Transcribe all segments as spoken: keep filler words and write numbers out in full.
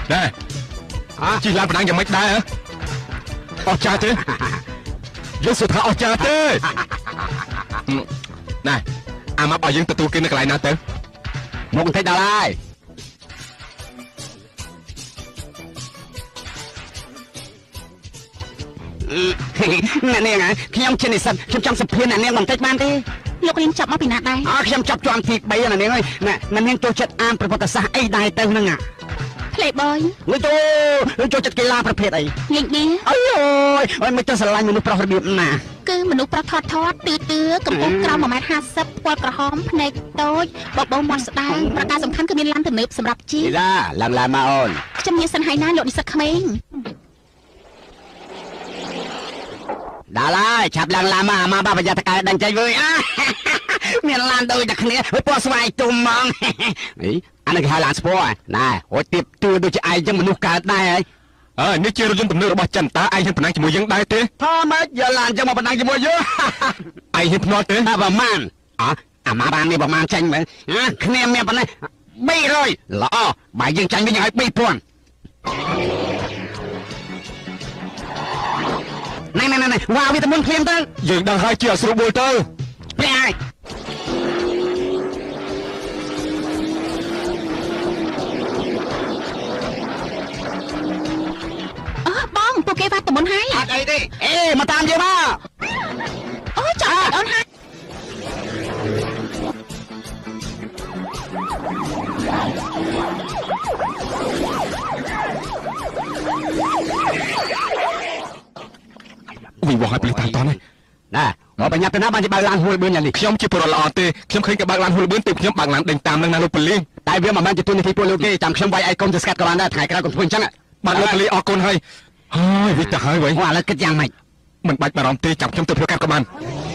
Nè Chỉ làm đang chẳng mạch đai hả Ồ cha thế Dân sự thả ồ cha thế Nè À mà bảo dân tự tu kia nó lại nào tới Một thấy đào lai Nè nè nè Khi ông trên này sân Khi trong sập phiên nè nè bằng cách ban đi Lúc em chọc mà bị nạt đây À khi ông chọc cho anh thịt bây giờ nè nè ơi Nè nè nè cho chất am Bởi vật xa ấy đài tao nâng à Playboy Người cho Người cho chất cây la ประเภท ấy ងាយនេះ Ôi ôi Ôi mới cho sẵn lànhមនុស្សប្រុសរបៀបណាគឺមនុស្សប្រុសថតថតទឿទឿកម្ពស់ក្រោម một métห้าสิบ ពណ៌ក្រហមភ្នែកតូចបបោមាត់ស្ដើងប្រការសំខាន់គឺមានឡានទំនើបសម្រាប់ជិះ Đi ra làm lại mà ôn ខ្ញុំមានសិនហើយណាលោកនិស្សិតក្មេង Đã lại chạp lần làm mà mà bà bây giờ ta cái đánh chơi vui á miền lan đôi đặc nghĩa với po xoay tùm mong ý anh là cái hai làn sport này ôi tiếp chưa đôi cho ai cho mình nuốt cả đây ấy Ờ nếu chưa dân tầm nước bỏ chân ta ai hiện phần năng chỉ mùi dân đai thế thôi mấy giờ làm cho một phần năng chỉ mùi dưa Ai hiện phần nói thế à bà man à à mà bà này bà man tranh mà à khné mẹ bà này bay rồi lọ bài dân tranh với nhau bay tuần này này này này wow vì ta muốn thêm ta Dân đang hai chia sửa bồi tơ Mẹ ai Ơ bôngពួកគេវត្តតំបន់ហើយអត់អីទេអេមកតាមយើងមកអូចាំអូនហើយ Vì bỏ hai bì tàn to này Nè ngồi bà nhập tới nó bạn chỉ bao lan hôi bên nhà này ខ្ញុំជាពលរដ្ឋល្អទេខ្ញុំឃើញគេបើកឡានហួលបឿនទេខ្ញុំបើកឡានដេញតាមនឹងណាលោកប៉ូលីសតែវាមិនមែនជាទូនាទីពលលោកទេចាំខ្ញុំវាយឲ្យកុំទៅស្កាត់ក៏បានដែរថ្ងៃក្រោយកុំធ្វើអញ្ចឹងបាទលោកប៉ូលីសអរគុណហើយហើយវិទៅហើយវិញអូឥឡូវគិតយ៉ាងម៉េចមិនបាច់បារម្ភទេចាំខ្ញុំទៅធ្វើកាត់ក៏បាន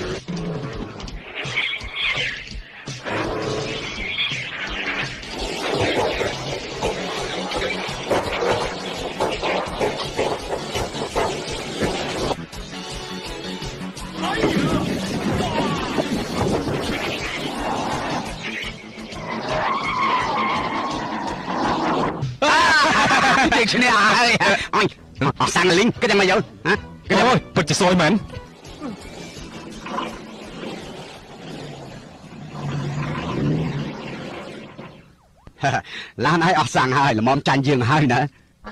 Đi này ơi ôi sang lính cái này mà vô hả cái Ôi bật chỉ sôi mến Lan ấy ở sang hơi là mom chanh dương hơi nữa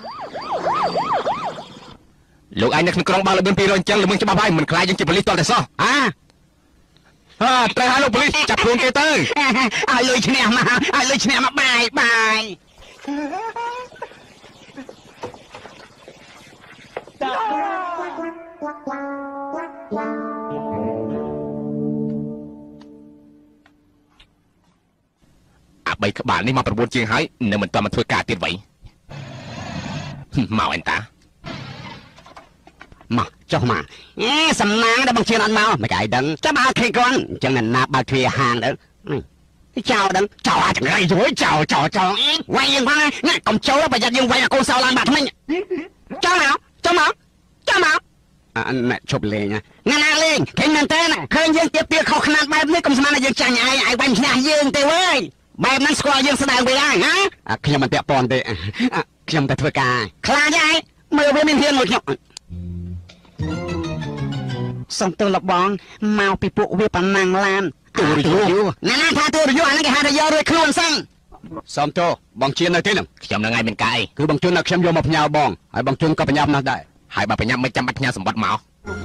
Lúc anh nó còn bao là bên pi rồi chân là mình cho ba bay mình khai dân chỉ police toàn tại sao à à trai hai lúc police chặt luôn kia tới ai lùi này mà ai lùi này mà bài bài À bây các bạn đi mà buôn chiên hái nên mình toàn mà thôi cả tiền vậy Màu anh ta mà cho mà nghe sầm nang đã bằng chiên ăn mau mày cái đấng cho ba khi con chẳng nên nạp ba thuê hàng đó chào đấng chào ai chẳng gây rối chào chào chào quay yên qua nghe còn châu đó bây giờ dương quay là cô sao lan bạc mình cho nào cho nào cho nào à mẹ chụp lê nha nghe nào lên cái mình tên này khơi dương tiếp tiếp khó khăn bài mới công sản là dương chẳng ai ai quanh nhà dương tê ơi bài năng score dương sẽ đàng về đây hả à khi mình tẹo pon tê khi mình tẹo ca khla nhai mưa với mình hiên một nhộng xong tôi lọc bóng mau bị bộ về bản năng lan tôi rồi nè nè tha tôi rồi anh cái hai đứa rồi khuôn xăng xong tôi bóng chiên nơi thế nào Chồng là ngay bên cạnh cứ bóng chiên là xem vô một nhau bóng hay bóng chiên có phải nhau nào đây Hai bà phải nhắm mấy trăm bạch nha sầm bạch máu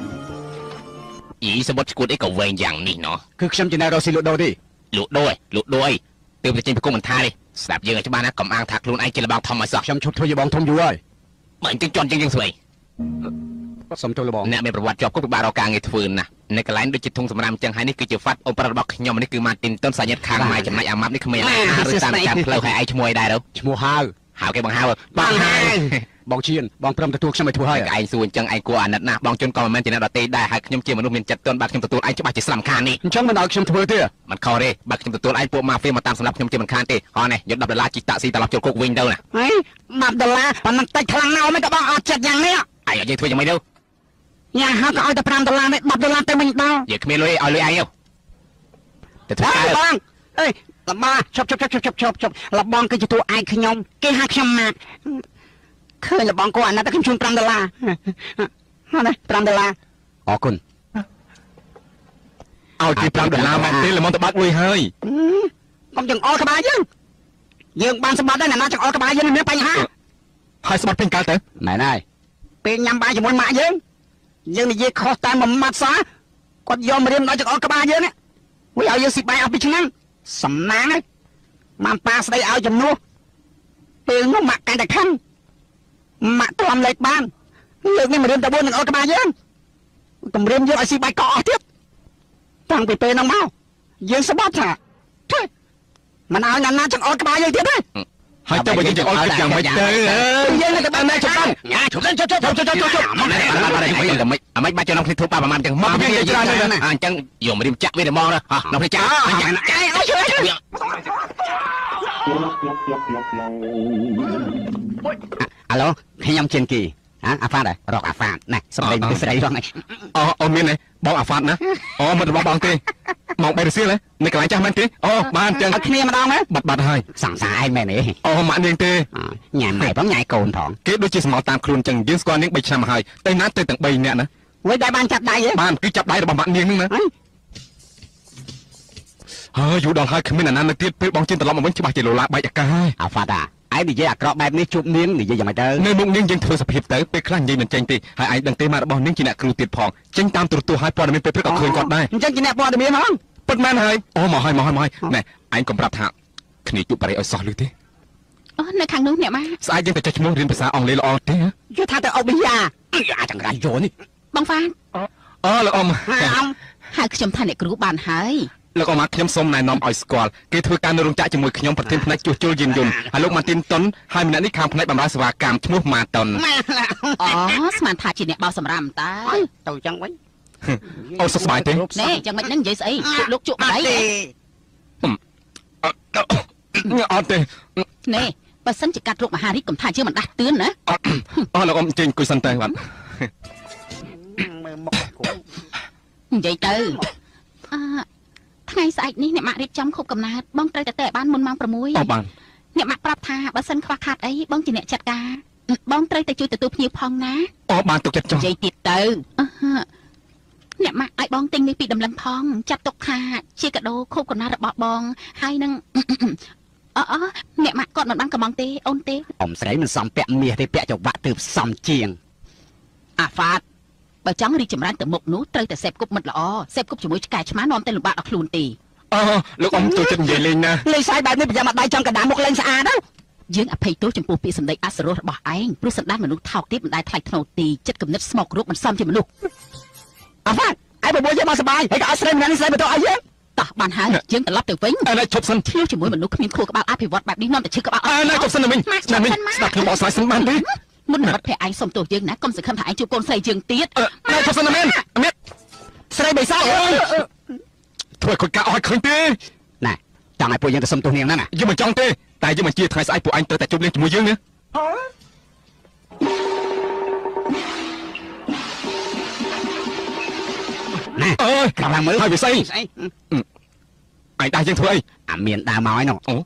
Ý sẽ bớt cuốn ấy cầu về dạng này nó cứ xem trên này rồi xin lụt đôi đi Lụt đôi, lụt đôi Từ trên phải cung mình tha đi Sạp dương ở cho ba nó cầm ăn thạc luôn anh chỉ là bao thông mà sao xem chụp thôi với bóng thông vui ơi Mình chân tròn chân chân xuôi xong tôi là bóng nè mẹประวัติจบก็เป็นบารอกางไงฟื้นนะในกระไรด้วยจิตทงสมรามจังไห้นี่คือจุดฟัดองค์ประบอกยอมนี่คือมาตินต้นสายยัดคางไม้จำนายอามับนี่คือไม่อะไรหรือตามจำเพลาใครไอ้ชมวยได้แล้วชมัวฮาวหาวแกบังฮาวบังฮาวบองเชียนบองพรำตะตุกใช่ไหมทัวร์ให้ไอ้ส่วนจังไอ้กลัวอันนั้นนะบองจนก่อนมันจะน่าดตีได้หากยมเจียมนุษย์มีจัดต้นบักยมตัวไอ้จะบาดจิตสลัมคานนี่ช่างมันเอาชมทัวร์เตี้ยมันคอเร่บักยมตัวไอ้พวกมาเฟียมาตามสำหรับยมเจียมันคานตีอ๋อเนี่ยยศดับดาราจิตตะซีตลอดจนกุกวินเดอร์น่ะเฮ้ยดับดาราปนักติดพลังเน่าไม่กระบอกเอาจัดอย่างเนี้ยไอ้ยังช่วยยังไม่ดู nhà họ có ai tập làm tập làm đấy đập tập làm tay mình đâu giờ không lôi ao lôi ai đâu để thôi cái băng ê là ba chop chop chop chop chop chop là băng cái chữ ai khi nhông cái hai trăm mà ឃើញលបងគាត់អាណត្តិខ្ញុំជូន5ដុល្លារហ្នឹងណា5ដុល្លារអរគុណឲ្យគេ5ដុល្លារមកទេល្មមទៅបាក់លុយហើយកុំចង្អុលក្បាលយើងយើងបានសម្បត្តិដែរណាចង្អុលក្បាលយើងមានបញ្ហាហើយសម្បត្តិពេញកាលទៅមែនហើយពេលញ៉ាំបាយជាមួយម៉ាក់យើងយើងនិយាយខុសតែមួយម៉ាត់សោះគាត់យកមករៀមដល់ចង្អុលក្បាលយើងនេះវាឲ្យយើងស៊ីបាយអស់ពីឆ្នាំសំណាងហើយបានប៉ាស្ដីឲ្យចំនួនពេលនោះម៉ាក់កាន់តែខឹងម៉ាក់ទ្រាំលេខបានលើកនេះមករៀមតែបួនចង្អុលក្បាលយើងគម្រាមយើងឲ្យស៊ីបាយកកអស់ទៀតតាំងពីពេលនោះមកយើងស្បត់ថាមិនឲ្យណាណាចង្អុលក្បាលយើងទៀតទេហើយទៅបើយើងចង្អុលគិតយ៉ាងម៉េចទៅយើងទៅបានណាជប់ញ៉ាជប់ជប់ជប់ជប់ជប់ជប់ជប់មកនេះអាម៉េចអាម៉េចបាច់ចំណាំគ្នាធូបបាប្រហែលចឹងមកយើងច្រើនណាស់អញ្ចឹងយកមករៀមចាក់វាទៅមកណាដល់គ្នាចាក់ចាក់ឲ្យជួយអាឡូខ្ញុំជិនគីអាហ្វាតរកអាហ្វាតណាសម្លេងពីស្រីរងអូអូមានទេបងអាហ្វាតណាអូមិនរបស់បងទេមកបែរសៀលនៅកន្លែងចាស់មែនទេអូបានចឹងឲ្យគ្នាម្ដងណាបាត់បាត់ហើយសង្សារឯងមែនទេអូម៉ាក់នាងទេញ៉ាំហើយបងញ៉ាយកូនផងគេដូចជាស្មោតាមខ្លួនចឹងយើងស្គាល់នាង3ឆ្នាំមកហើយតែណាទៅទាំង3នាក់ណាវិញតែបានចាប់ដៃទេបានគឺចាប់ដៃរបស់ម៉ាក់នាងហ្នឹងណាហើយយូរដល់ហើយគ្មានអាណានៅទៀតពេលបងជិនត្រឡប់មកវិញច្បាស់ជាលោឡាបែកអាកាហើយអាហ្វាតាឯងនិយាយអាក្រក់បែបនេះជួបនាងនិយាយយ៉ាងម៉េចទៅនៅមុខនាងយើងធ្វើសភាពទៅពេលខ្លះនិយាយមិនចេញទេហើយឯងដឹងទេម៉ាក់របស់នាងជាអ្នកគ្រូទៀតផងចេញតាមទូរទស្សន៍ហើយព័ត៌មានពេលព្រឹកក៏ឃើញគាត់ដែរអញ្ចឹងជាអ្នកព័ត៌មានហ្នឹងពិតមែនហើយអូមកហើយមកហើយមកហើយណែឯងកុំប្រាប់ថាគ្នាជួបបារីឲ្យសោះលឺទេអូនៅខាងនោះអ្នកម៉ាស្អែកយើងទៅចុះឈ្មោះរៀនភាសាអង់គ្លេសល្អទេយល់ថាទៅអុកប៊ីយ៉ាអាចង្រៃយោនេះបងហ្វានអូលោកអ៊ំហៅខ្ញុំថាអ្នកគ្រូបានហើយលោកអ៊ំខ្ញុំសូមណែនាំឲ្យស្គាល់គេធ្វើការនៅរោងចក្រជាមួយខ្ញុំប្រធានផ្នែកជួសជុលយានយន្តហើយលោកម៉ាទីនតុនហើយម្នាក់នេះខាងផ្នែកបម្រើសេវាកម្មឈ្មោះម៉ាតុនអូស្មានថាជាអ្នកបោសសម្រាមតើទៅចឹងវិញអូសុខសប្បាយទេណែចឹងមិនហ្នឹងនិយាយស្អីលោកជក់បដៃអត់ទេណែបើសិនជាកាត់រូបមហារីកកុំថាជាមិនដាស់តឿនណាអូលោកអ៊ំចេញអង្គុយសិនទៅបាទមើលមុខនិយាយទៅអឺថ្ងៃស្អែកនេះអ្នកម៉ាក់រៀបចំខូបកំណើតបងត្រូវតែទៅឲ្យបានមុនម៉ោង6 អូបានអ្នកម៉ាក់ប្រាប់ថាបើសិនខ្វះខាតអីបងជាអ្នកចាត់ការបងត្រូវតែជួយទទួលភ្ញៀវផងណាអូបានទុកចិត្តចុះនិយាយទៀតទៅអ្នកម៉ាក់ឲ្យបងទិញនេះពីដំឡឹងផងចាត់ទុកថាជាកាដូខូបកំណើតរបស់បងហើយនឹងអអអ្នកម៉ាក់គាត់មិនបានកំងទេអូនទេអ៊ំស្រីមិនសមពាក់មាសទេពាក់ចង្វាក់ទើបសមជាងអាហ្វាតបើចង់រីកចម្រើនទៅមុខនោះត្រូវតែសេពគប់មិត្តល្អសេពគប់ជាមួយឆ្កែឆ្មានាំទៅលំបាកដល់ខ្លួនទេអូលោកអ៊ំចូលចិត្តនិយាយលេងណាលេងស្អីបែបនេះប្រយ័ត្នមកដៃចំកណ្ដាលមុខលេងស្អាតណាយើងអភ័យទោសចំពោះពាក្យសម្ដីអសរោះរបស់ឯងព្រោះសន្តានមនុស្សថោកទាបមិនដែលថ្លៃថ្នូរទីចិត្តគំនិតស្មោករូបមិនសមជាមនុស្សអាហ្វាតឯងបបួលយើងមកសបាយហើយក៏អត់ស្រីម្នាក់នេះស្រីបន្ទោឲ្យយើងតោះបានហើយយើងត្រឡប់ទៅវិញអើឈប់សិនធ្លាវជាមួយមនុស្សគ្មានខួរក្បាលអភិវឌ្ឍបែបនេះនាំតែឈឺក្បាលអើឈប់សិនទៅវិញស្ដាប់វិញស្ដាប់ខ្ញុំបកស្រាយសិនបានទេមុនមិត្តភក្តិឯងសុំទោសយើងណាកុំសង្ឃឹមថាឯងជួបកូនស្រីយើងទៀតអើឈប់សិនមែនមែនស្រីបិសាអើយធ្វើឲ្យគាត់កាអស់ឃើញទេណែចង់ឲ្យពួកយើងទៅសុំទោសនាងណាយើងមិនចង់ទេតែយើងមិនជាថ្ងៃស្អែកពួកអញត្រូវតែជួបលេងជាមួយយើងណាណែអើយកំឡុងមើលហើយវាស្អីស្អីឯងដើរយើងធ្វើអីអាមានដើរមកហើយនោះអូ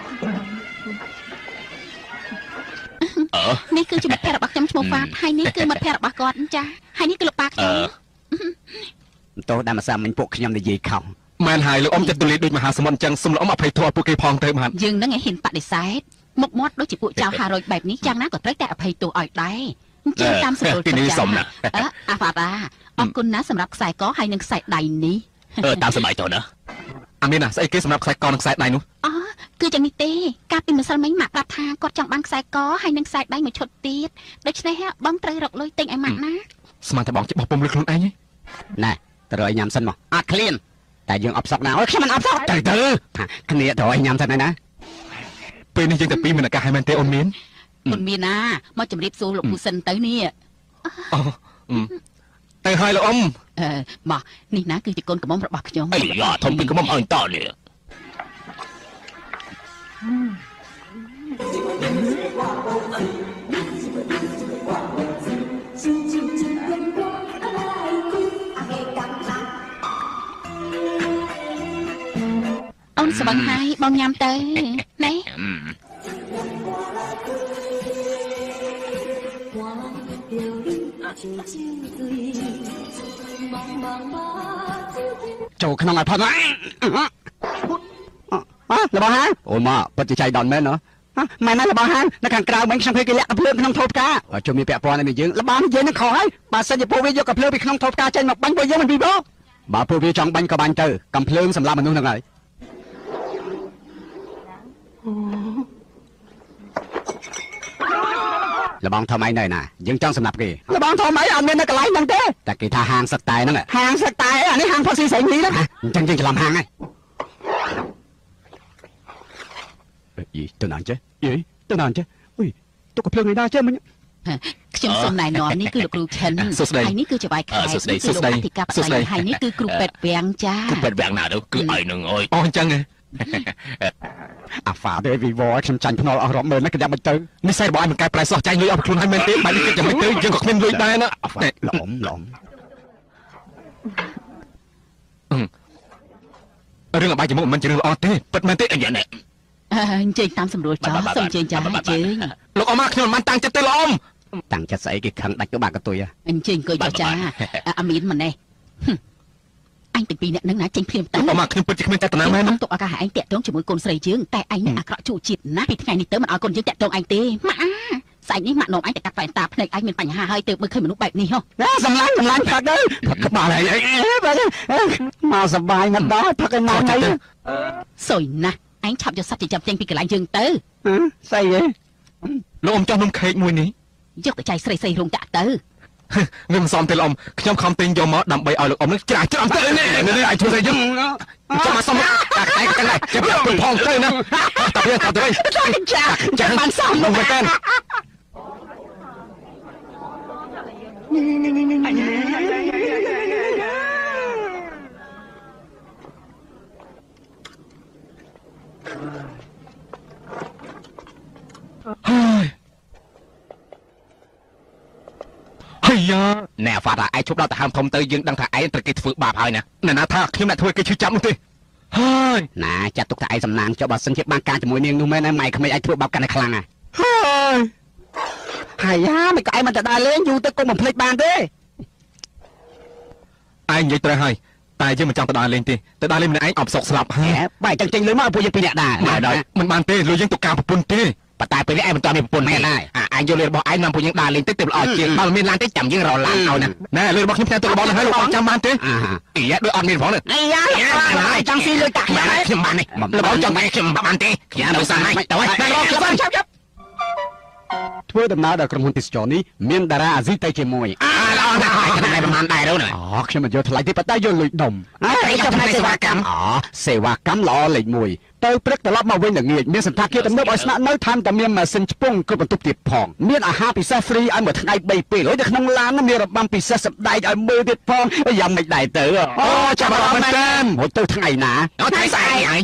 អឺនេះគឺជាមិត្តភក្តិរបស់ខ្ញុំឈ្មោះហ្វាតហើយនេះគឺមិត្តភក្តិរបស់គាត់ចាហើយនេះគឺលោកប៉ាខ្ញុំតោះតាមភាសាមិញពួកខ្ញុំនិយាយខុសមែនហើយលោកអ៊ំចិត្តទូលាយដូចមហាសមុទ្រអញ្ចឹងសូមលោកអ៊ំអភ័យទោសពួកគេផងទៅបានយើងនឹងឲ្យហ៊ានបដិសេធមុខមាត់ដូចជាពួកចៅហារ៉ុយបែបនេះយ៉ាងណាក៏ត្រូវតែអភ័យទោសឲ្យដែរអញ្ចឹងតាមសម្រួលចិត្តចាអឺអាហ្វាតាអរគុណណាស់សម្រាប់ខ្សែកហើយនិងខ្សែដៃនេះអឺតាមសម័យតោះណាអាមានណាស្អីគេសម្រាប់ខ្សែកនិងខ្សែដៃនោះអូគឺយ៉ាងនេះទេកាលពីម្សិលមិញម៉ាក់ប្រាប់ថាគាត់ចង់បានខ្សែកហើយនិងខ្សែដៃមួយឈុតទៀតដូច្នេះបងត្រូវរកលុយទិញឲ្យម៉ាក់ណាស្មានតែបងច្បោះពុំលើខ្លួនឯងណែត្រូវឲ្យញ៉ាំសិនមកអត់ឃ្លានតែយើងអបសក់ណាអូខ្ញុំមិនអបសក់ទៅទៅគ្នាត្រូវឲ្យញ៉ាំសិនហើយណាពេលនេះយើងតែពីរមានឱកាសឲ្យមែនទេអូនមានអូនមានណាមកជម្រាបសួរលោកពូសិនទៅនេះអូទៅហើយលោកអ៊ំអឺមកនេះណាគឺជាកូនកំមុំរបស់ខ្ញុំអីយ៉ាធំពីកំមុំឲ្យតនេះអូនស្បឹងហើយបងញ៉ាំទៅណែចូលក្នុងឲ្យផុតអើរបស់ហាអូម៉ាពិតជាចៃដន្យមែនណាម៉ែណារបស់ហានៅខាងក្រៅមិញខ្ញុំឃើញគេលាក់កំភ្លើងក្នុងថូផ្កាជុំមានពាក់ព័ន្ធនេះយើងរបស់និយាយនឹងខុសហើយបើសិនជាពួកវាយកកំភ្លើងពីក្នុងថូផ្កាចេញមកបាញ់ពួកយើងមិនពីបងបើពួកវាចង់បាញ់ក៏បាញ់ទៅកំភ្លើងសម្រាប់មនុស្សហ្នឹងហើយលបងធំអីនៅណាយើងចង់សម្រាប់គេលបងធំអីអត់មាននៅកន្លែងហ្នឹងទេតែគេថាហាងសឹកតែហ្នឹងហាងសឹកតែអានេះហាងផុសស៊ីស្រីនេះហ្នឹងអញ្ចឹងយើងច្រឡំហាងហើយយីទៅណាចេះយីទៅណាចេះអុយទុកកំភ្លើងនេះណាចេះមិញខ្ញុំសូមណែនាំនេះគឺលោកគ្រូឈិនហើយនេះគឺជាបាយខែគឺលោកអធិការបតីហើយនេះគឺគ្រូពេទ្យវាំងចាគ្រូពេទ្យវាំងណាទៅគឺឲ្យនឹងអើយអូអញ្ចឹងអាហ្វាទេវីវខ្ញុំចាញ់ភ្នល់អស់រាប់ម៉ឺនណាក្តាប់មិនទៅនិស័យរបស់ឯងមិនកែប្រែសោះចាញ់លុយអស់ខ្លួនហើយមែនទេបើនេះគិតយ៉ាងម៉េចទៅយើងក៏គ្មានលុយដែរណាឡំឡំរឿងអបាយជាមួយមិនជារឿងល្អទេពិតមែនទេអញ្ចឹងអញ្ជើញតាមសម្រួលចោះសូមអញ្ជើញចាអញ្ជើញលោកអមខ្ញុំមិនតាំងចិត្តទេលោកអមតាំងចិត្តស្អីគេខឹងដាច់ក៏បាក់កតុយអញ្ជើញអង្គុយចោះចាអមានមិនទេអញទាំងពីរអ្នកនឹងណាចេញភ្លាមទៅអមខ្ញុំពិតជាគ្មានចេតនាមែនណាទុកឱកាសឲ្យឯងតាក់ទងជាមួយកូនស្រីយើងតែឯងនឹងអាក្រក់ជួជាតិណាពីថ្ងៃនេះទៅមិនឲ្យកូនយើងតាក់ទងឯងទេម៉ាក់ស្អែកនេះម៉ាក់នោមឯងតែកាត់ផ្លែតាភ្នែកឯងមានបញ្ហាហើយទៅមើលឃើញមនុស្សបែបនេះហ៎ណាសម្លាញ់សម្លាញ់ផឹកទៅផឹកក្បាលអីអីមកសបាយណាស់ដល់ផឹកឯណាទៅសុយណាស់ឯងឆាប់យកសត្វចិញ្ចឹមចេញពីកន្លែងយើងទៅស្អីហ៎លោកអមចោះនំខេកមួយនេះយកទៅចៃស្រីស្រីរោងចក្រទៅខ្ញុំមិនសមទេលោកអមខ្ញុំខំទិញយកមកដើម្បីឲ្យលោកអមនឹងច្រាស់ច្រាំទៅនេះនេះឲ្យជួយយើងចាំមកសមតែតែទាំងឡាយចាំផងទៅណាតែវាទៅទៅចាចាំបានសមមកមែនទេហើយយ៉ាណែហ្វាត់ឯងជប់ដល់ទៅហើមធំទៅយើងដឹងថាឯងត្រូវគេធ្វើបាបហើយណាណែណាថាខ្ញុំអ្នកធ្វើគេឈឺចាប់នោះទេហើយណាចាត់ទុកថាឯងសំណាងចុះបើសិនជាបានការជាមួយនាងនោះមែនណាម៉ែក្មេងឯងធ្វើបាបកាន់តែខ្លាំងហើយហើយយ៉ាមិនក៏ឯងមិនទៅដើរលេងយូរទៅកុំបំភ្លេចបានទេឯងនិយាយត្រូវហើយតែយើងមិនចង់ទៅដើរលេងទេទៅដើរលេងម្នាក់ឯងអបសុកស្លាប់ហើយបែរចឹងចេញលុយមកពួកយើងពីរនាក់ដែរមិនបានទេលុយយើងទៅការប្រពន្ធទេប៉ុន្តែពេលនេះឯងមិនទាន់មានប្រពន្ធមែនដែរអាយកលុយរបស់ឯងនាំពួកយើងដើរលេងទៅទៅល្អជាងបើមានឡានទេចាំយើងរឡានឲ្យណាណែលុយរបស់ខ្ញុំផ្ញើទៅរបស់នឹងហើយលោកចាំបានទេអីយ៉ាដូចអត់មានផងអីយ៉ាចង់ស៊ីលុយតាក់ខ្ញុំបាននេះរបស់ចង់បានខ្ញុំបានទេខ្ញុំនៅសានហើយទៅហើយចាំចាំចាំធ្វើដំណើរដល់ក្រុមហ៊ុនទេសចរនេះមានតារាអាស៊ីទៅជាមួយអើល្អណាស់ហើយតែប្រហែលដែរទៅណាអូខ្ញុំមិនយកថ្លៃទេប៉ុន្តែយកលុយដុំអើខ្ញុំផ្នែកសេវាកម្មអូសេវាកម្មល្អលេខមួយទៅព្រឹកត្រឡប់មកវិញល្ងាចមានសន្តាគារទំនើបឲ្យស្នាក់នៅថែមទាំងមានម៉ាស៊ីនឆ្ពង់គ្រប់បន្ទប់ទៀតផងមានអាហារពិសេសហ្វ្រីឲ្យមួយថ្ងៃបីពេលហើយនៅក្នុងឡានមានរបាំពិសេសសម្ដែងឲ្យមើលទៀតផងយ៉ាងមិនដែរទៅអូចាប់អារម្មណ៍មែនទេមកទៅថ្ងៃណាថ្ងៃស្អែកហើយ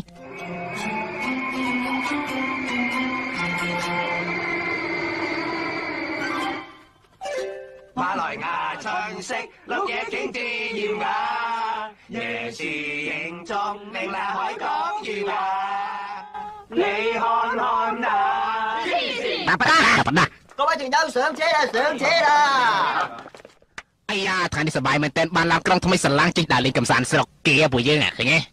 馬來亞春色，綠野景致豔雅，椰樹形狀令那海港譽雅。你看看那， 打不打？打不打？ 各位團友上車啦！上車啦！ 哎呀，ថ្ងៃនេះសប្បាយមែនតើបានឡើងក្រុងថ្មីស្រឡាំងចេញដើរលេងកំសាន្តស្រុកគេពួកយើងឃើញទេ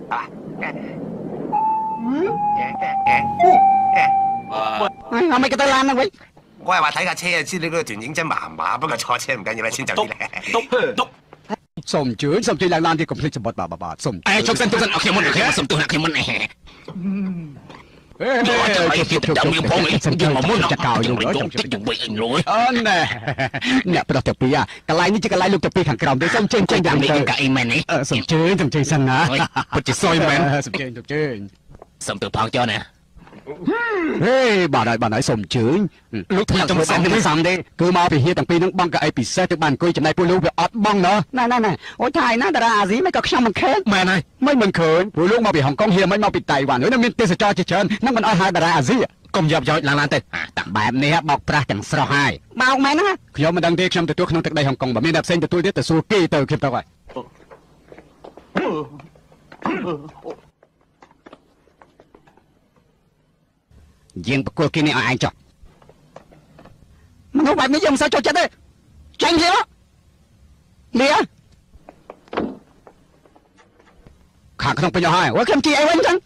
អីអត់មិនក៏ទៅឡានហ្នឹងវិញ我係話睇架車啊，知你嗰個團影真麻麻，不過坐車唔緊要啦，先走啲咧。篤篤， សូមជួយសូមជួយឡើងឡានទីកុំភ្លេចសម្បត្តិបាទបាទសូមអេជុកសិនជុកសិនអខ្ញុំមុនខ្ញុំសូមទូណាខ្ញុំមុនអេអេជុកជុកចាំយើងផងអីយើងមកមុនចាត់កោយកចុកតិចទៅវិញអញលុយអូនណែអ្នកប្រុសតាពីអាកន្លែងនេះជាកន្លែងលោកតាពីខាងក្រោមទេសូមជើញចេញយ៉ាងទៅកាអីមែននេះសូមជើញសូមជើញសិនណាពិតជាសយមែនសូមជើញសូមជើញសូមទៅផងចុះណាហេបាទហើយបាទហើយសូមអញ្ជើញលោកធ្វើចំសំទេសំទេគឺមកពីហៀទាំងពីរនឹងបងកៅអីពិសេសទៅបានអង្គុយចំណាយពួកលោកវាអត់បងណ៎ណែណែណែអូយថាឯណាតារាអាស៊ីមិនក៏ខ្ញុំមិនឃើញមែនហើយមិនមិនឃើញពួកលោកមកពីហុងកុងហៀមិនមកពីតៃវ៉ាន់ហើយមានទេសចរជាច្រើននឹងមិនអោយហៅតារាអាស៊ីកុំយ៉ាប់យ៉យឡើងឡើងទៅតាបែបនេះបោកប្រាស់ទាំងស្រស់ហើយបោកមែនណាខ្ញុំមិនដឹងទេខ្ញុំទទួលក្នុងទឹកដីហុងកុងបើមានតែផ្សេងទទួលទៀតទៅសួរគេទៅខ្ញុំទៅហើយយើងបកគលគេនេះឲ្យឯងចុះមនុស្សបែបនេះយើងមិនសូវចូលចិត្តទេចាញ់ទៀតលីខាងក្នុងពេញអស់ហើយអូខ្ញុំជីអីវិញចឹង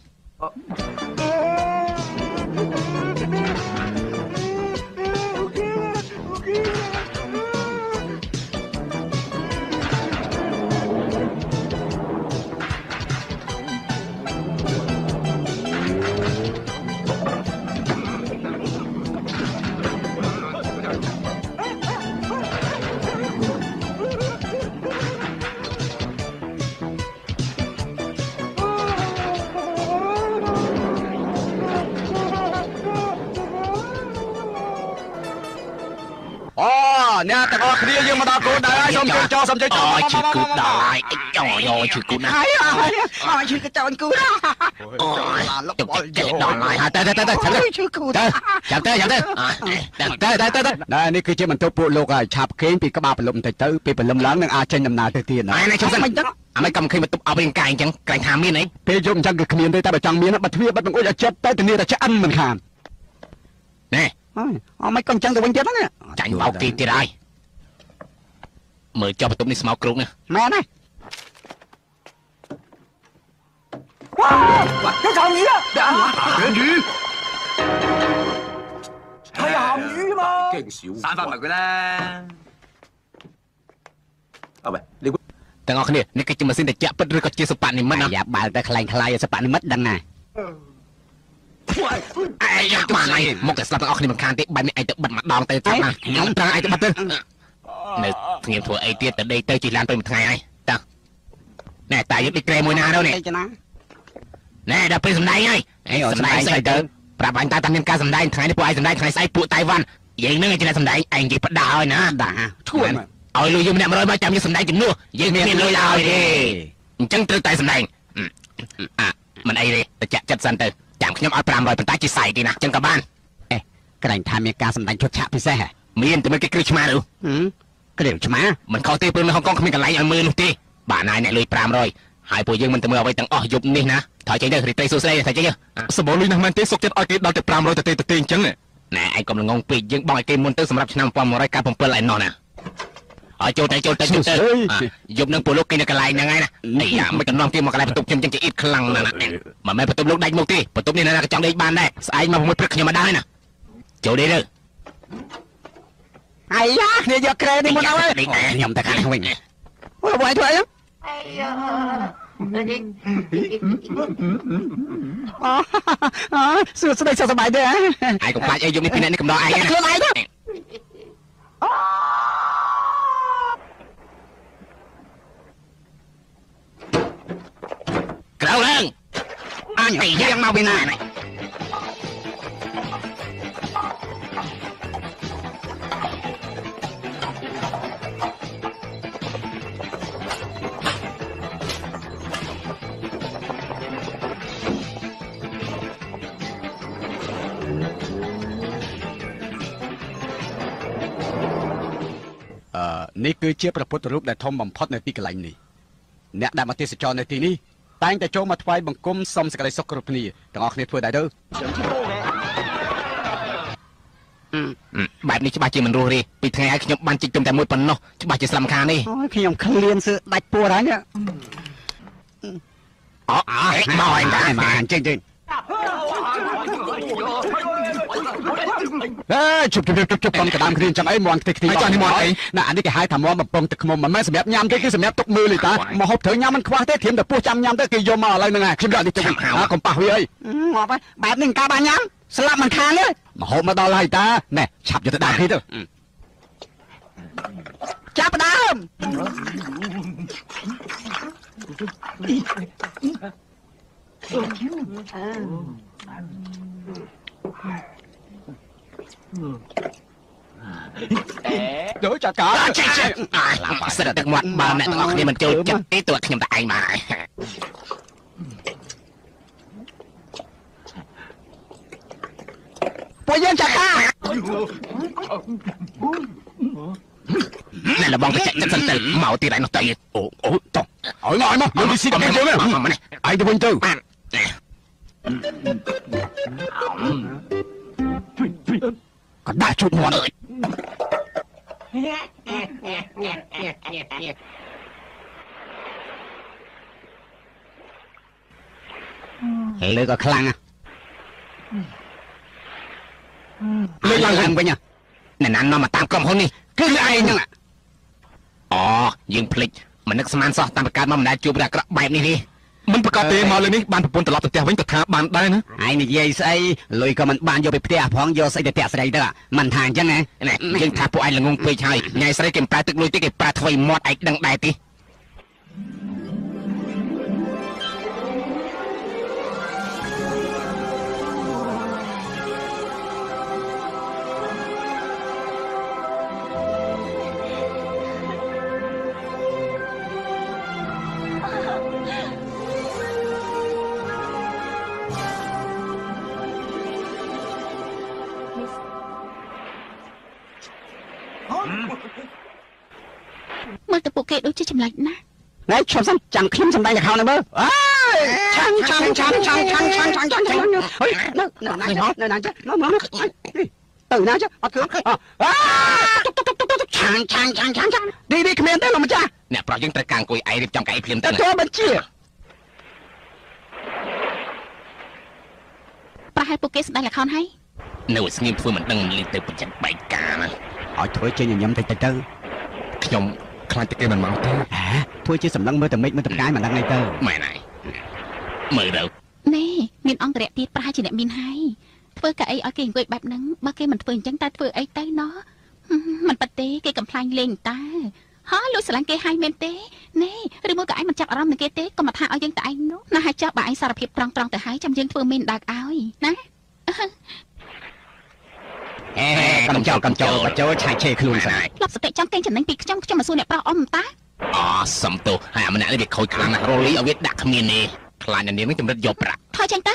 អ្នកទាំងអស់គ្នាយើងមកដល់គោលដៅហើយសូមជួយចោលសូមជួយចោលអូឈឺគូដល់ហើយចោយោឈឺគូណាស់ហើយហើយឈឺកចោលគូអូយលុបបលយកដល់ហើយទៅទៅទៅទៅឈឺគូទៅចាំទៅចាំទៅទៅទៅទៅណែនេះគឺជាបន្ទប់ពួកលោកហើយឆាប់គេងពីក្បាលព្រលឹមបន្តិចទៅពីព្រលឹមឡើងនឹងអាចចេញដំណើរទៅទៀតណាណែខ្ញុំសិនមិនដឹងអាមិនកំឃើញបន្ទប់អប់រៀងកាយអញ្ចឹងក្រែងថាមានអីពេលយប់អញ្ចឹងគឺគ្មានទេតែបើចង់មានបាត់ទ្វារបិទបង្អួចឲ្យចិត្តទៅធានាថាឆ្អិនមិនខានណែហើយអត់មិនក៏អញ្ចឹងទៅវិញទៀតណាចាញ់បោកទីទៀតហើយមើលចុះបន្ទប់នេះស្មោកគ្រូកណាមែនទេ哇！有鹹魚啊！養魚係鹹魚嘛？驚少散翻埋佢啦！啊喂，你ទាំងអស់គ្នានេះគឺជាម៉ាស៊ីនត្រជាក់ពិតឬក៏ជាសប៉ានិមិត្តណាយ៉ាបើទៅខ្លែងខ្លាយសប៉ានិមិត្តដឹងណាអាយ៉ាបានហើយមកតែស្លាប់ទាំងអស់គ្នាមិនខានទេបែបនេះឯងទៅបិទម្ដងទៅចាំណាខ្ញុំប្រើឯងទៅបិទទៅនៅស្ងៀមធ្វើអីទៀតទៅដេកទៅជិះឡានទៅមួយថ្ងៃហើយតើណែតាយកឌីក្រេមួយណាទៅនេះណែដល់ពេលសម្ដែងហើយសម្ដែងស្អីទៅប្រាប់អញតើតាមានការសម្ដែងថ្ងៃនេះពួកឯងសម្ដែងថ្ងៃស្អែកពួកតៃវ៉ាន់យើងនឹងឯងសម្ដែងឯងនិយាយបដាហើយណាដាឈួនឲ្យលុយយើងម្នាក់មួយរយមកចាំយើងសម្ដែងជំនួសយើងមានលុយឲ្យទេអញ្ចឹងត្រូវតែសម្ដែងអាមិនអីទេតែចាក់ចិត្តសិនទៅចាំខ្ញុំឲ្យប្រាំរយប៉ុន្តែជាសាយទេណាអញ្ចឹងក៏បានអេក្រែងថាមានការសម្ដែងឈុតឆាកពិសេសមានតែមិនគេគ្រឹះឆ្មាឬគ្រឹះឆ្មាមិនខុសទេព្រោះនៅហុងកុងគ្មានកន្លែងឲ្យមើលនោះទេបាទណាយអ្នកលុយប្រាំរយហើយពួកយើងមិនទៅមើលអ្វីទាំងអស់យប់នេះណាថយចេញទៅរីត្រីសួស្ដីថយចេញទៅសម្បូរលុយណាស់មែនទេសុកចិត្តឲ្យគេដល់ទៅប្រាំរយទៅទេទៅទេអញ្ចឹងណែឯងកុំល្ងងពេកយើងបងឲ្យគេមុនទៅសម្រាប់ឆ្នាំmột nghìn chín trăm chín mươi bảyឯណោះណាឲ្យចូលទៅចូលទៅចូលទៅយប់នឹងពួកលោកគេនៅកន្លែងហ្នឹងហើយណានេះអាមិនកំណំគេមកកន្លែងបន្ទប់ខ្ញុំចឹងជាអ៊ីតខ្លាំងណាស់ណាមិនមែនបន្ទប់លោកដាច់មកទេបន្ទប់នេះណាក៏ចង់ដេកបានដែរស្អែកមក6ព្រឹកខ្ញុំមកដែរណាចូលដេកទៅអាយ៉ាគ្នាយកក្រែនេះមកដល់ហើយខ្ញុំទៅខាងវិញអូយធ្វើអីអូសួស្ដីសុខសប្បាយទេហ៎ឯងកុំខ្លាចអីយប់នេះពីអ្នកនេះកំដរឯងណាខ្លួនឯងក្រៅឡើងអញទៅយ៉ាងមកពីណានេះនេះគឺជាព្រះពុទ្ធរូបដែលធំបំផុតនៅទីកន្លែងនេះអ្នកដែលមកទេសចរនៅទីនេះតែងតែចូលមកថ្វាយបង្គំសុំសេចក្តីសុខគ្រប់គ្នាទាំងអស់គ្នាធ្វើដែរទៅបែបនេះច្បាស់ជាមិនរស់ទេពីថ្ងៃឲ្យខ្ញុំបានជីកទុំតែមួយប៉ុណ្ណោះច្បាស់ជាស្លំខាននេះអូយខ្ញុំឃ្លានសើដាច់ពួរហើយនេះអូអើមកអញដែរមកអញ្ចឹងទៅអេជប់ជប់ជប់ជប់កុំក្តាមគ្រៀនចាំអីមន់ខ្ទេចខ្ទីអត់នេះមន់អីណាអានេះគេហៅថាមន់បំពងទឹកខ្មុំមិនមែនសម្រាប់ញ៉ាំទេគឺសម្រាប់ទុកមើលទេតាមកហូបត្រូវញ៉ាំមិនខ្វះទេធៀមតែពោះចាំញ៉ាំទៅគេយកមកឥឡូវហ្នឹងខ្ញុំដាក់នេះទៅវិញកុំប៉ះវាអីមកបែបនេះការបានញ៉ាំស្លាប់មិនខានទេមកហូបមកដល់ហើយតាណែឆាប់យកទៅដាក់គេទៅចាប់ដើមដូចចាកាចេះចេះអាសិនទឹកមាត់បើអ្នកទាំងអស់គ្នាមិនចូលចិត្តទេតើខ្ញុំតែឯងមកពួកយើងចាកាអ្នកលបងទៅចាក់ចិត្តសិនទៅមកទៀតឯនោះទៅអូអូតោះឲ្យមកឲ្យមកយើងទៅស៊ីដល់យើងឯងទៅវិញទៅក៏ដាក់ជូតមាត់អើយលើក៏ខ្លាំងលើឡើងឡើងវិញណែណាននាំមកតាមក្រុមហ៊ុននេះគឺឯងហ្នឹងអូយើងភ្លេចមិននឹកស្មានសោះតាមប្រកាសមកមិនដែលជួបរឿងអាក្រក់បែបនេះទេមិនប្រកាសទេមកលើនេះបានប្រពន្ធត្រឡប់ទៅផ្ទះវិញក៏ថាបានដែរណាឯងនិយាយស្អីលុយក៏មិនបានយកទៅផ្ទះផងយកស្អីទៅផ្ទះស្រីទៅមិនថាអញ្ចឹងណាយើងថាពួកឯងល្ងងពេកហើយញ៉ៃស្រីគេប្រើទឹកលុយតិចគេប្រើថ្វីមាត់ឯងដឹងដែរទេមើលទៅពួកគេដូចជាចម្លែកណាស់ណែឈប់សិនចាំខ្ញុំសម្ដែងល្ខោនទៅមើលអើយឆាំឆាំឆាំឆាំឆាំឆាំឆាំឆាំឆាំហុយនៅនៅណានៅណាចេះមកមកទៅណាចេះអត់គ្រឿងឆាំឆាំឆាំឆាំឆាំឌីឌីគ្មានទេលោកម្ចាស់អ្នកប្រុសយើងត្រូវការអង្គុយឯងរៀបចំកៅអីភ្លាមទៅចូលបញ្ជាប្រហែលពួកគេសម្ដែងល្ខោនហើយនៅស្ងៀមធ្វើមិនដឹងលីទៅប្រចាំបែកការណាឲ្យធ្វើជាញញឹមតិចតិចទៅខ្ញុំខ្លាចតែគេមិនមកទេធ្វើជាសម្លឹងមើលតែមិចមើលតែផ្កាយមិនដឹងអីទៅម៉ែណៃមើលទៅនេះមានអង្គរៈទៀតប្រហែលជាអ្នកមានហើយធ្វើកៅអីឲ្យគេអង្គុយបែបហ្នឹងបើគេមិនធ្វើអញ្ចឹងតើធ្វើអីទៅណោះមិនប៉ាទេគេកំ pl ាញ់លេងតើហើយលួចស្រឡាញ់គេហើយមែនទេនេះឬមួយក៏ឯងមិនចាប់អារម្មណ៍នឹងគេទេក៏មកថាឲ្យយើងតែឯងនោះណាហើយចុះបើឯងសារភាពត្រង់ត្រង់ទៅហើយចាំយើងធ្វើមេនដើកឲ្យណាអេកំចោកំចោបចូលឆាយឆេខ្លួនស្អីលប់សតិចង់កេងចំណេញពីខ្ញុំខ្ញុំមកសួរអ្នកប្រុសអ៊ំតាអូសំទោហើយអាម្នាក់នេះវាខូចខ្លាំងណាស់រលីឲ្យវាដាក់គ្មានទេខ្លាចអ្នកនាងនេះចម្រិតយកប្រាក់ថយចឹងទៅ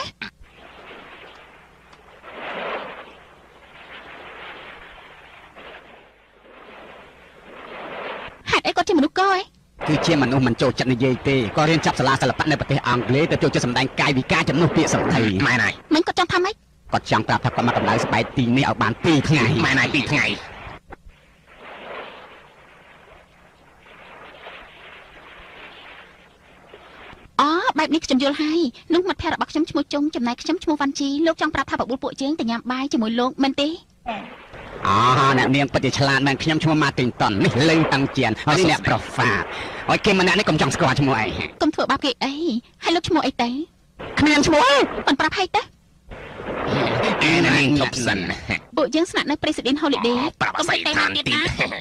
ហេតុអីគាត់ជាមនុស្សកោឯងគឺជាមនុស្សមិនចូលចិត្តនិយាយទេក៏រៀនចាប់សាលាសិល្បៈនៅប្រទេសអង់គ្លេសទៅចូលចិត្តសម្ដែងកាយវិការចំនួនពាក្យសម្ដីម៉ែណៃមិនគាត់ចង់ធ្វើម៉េចគាត់ចង់ប្រាប់ថាគាត់មកកម្ដៅស្បែកទីនេះឲ្យបានពីរថ្ងៃម៉ែណៃពីរថ្ងៃអូបែបនេះខ្ញុំយល់ហើយនោះមិត្តភក្តិរបស់ខ្ញុំឈ្មោះជុងចំណែកខ្ញុំឈ្មោះវ៉ាន់ជីលោកចង់ប្រាប់ថាបបួលពួកយើងទៅញ៉ាំបាយជាមួយលោកមែនទេអូអ្នកនាងពិតជាឆ្លាតមែនខ្ញុំឈ្មោះម៉ាទីនតុននេះលេងតាំងជៀនហើយអ្នកប្រុសហ្វាឲ្យគេម្នាក់នេះកុំចង់ស្គាល់ឈ្មោះឯងកុំធ្វើបាបគេអីហើយលោកឈ្មោះអីទៅគ្មានឈ្មោះមិនប្រាប់ឲ្យទៅអេនាងជប់សិនពួកយើងស្នាក់នៅ President Holiday ប្រាប់ស្អីតាមទៀត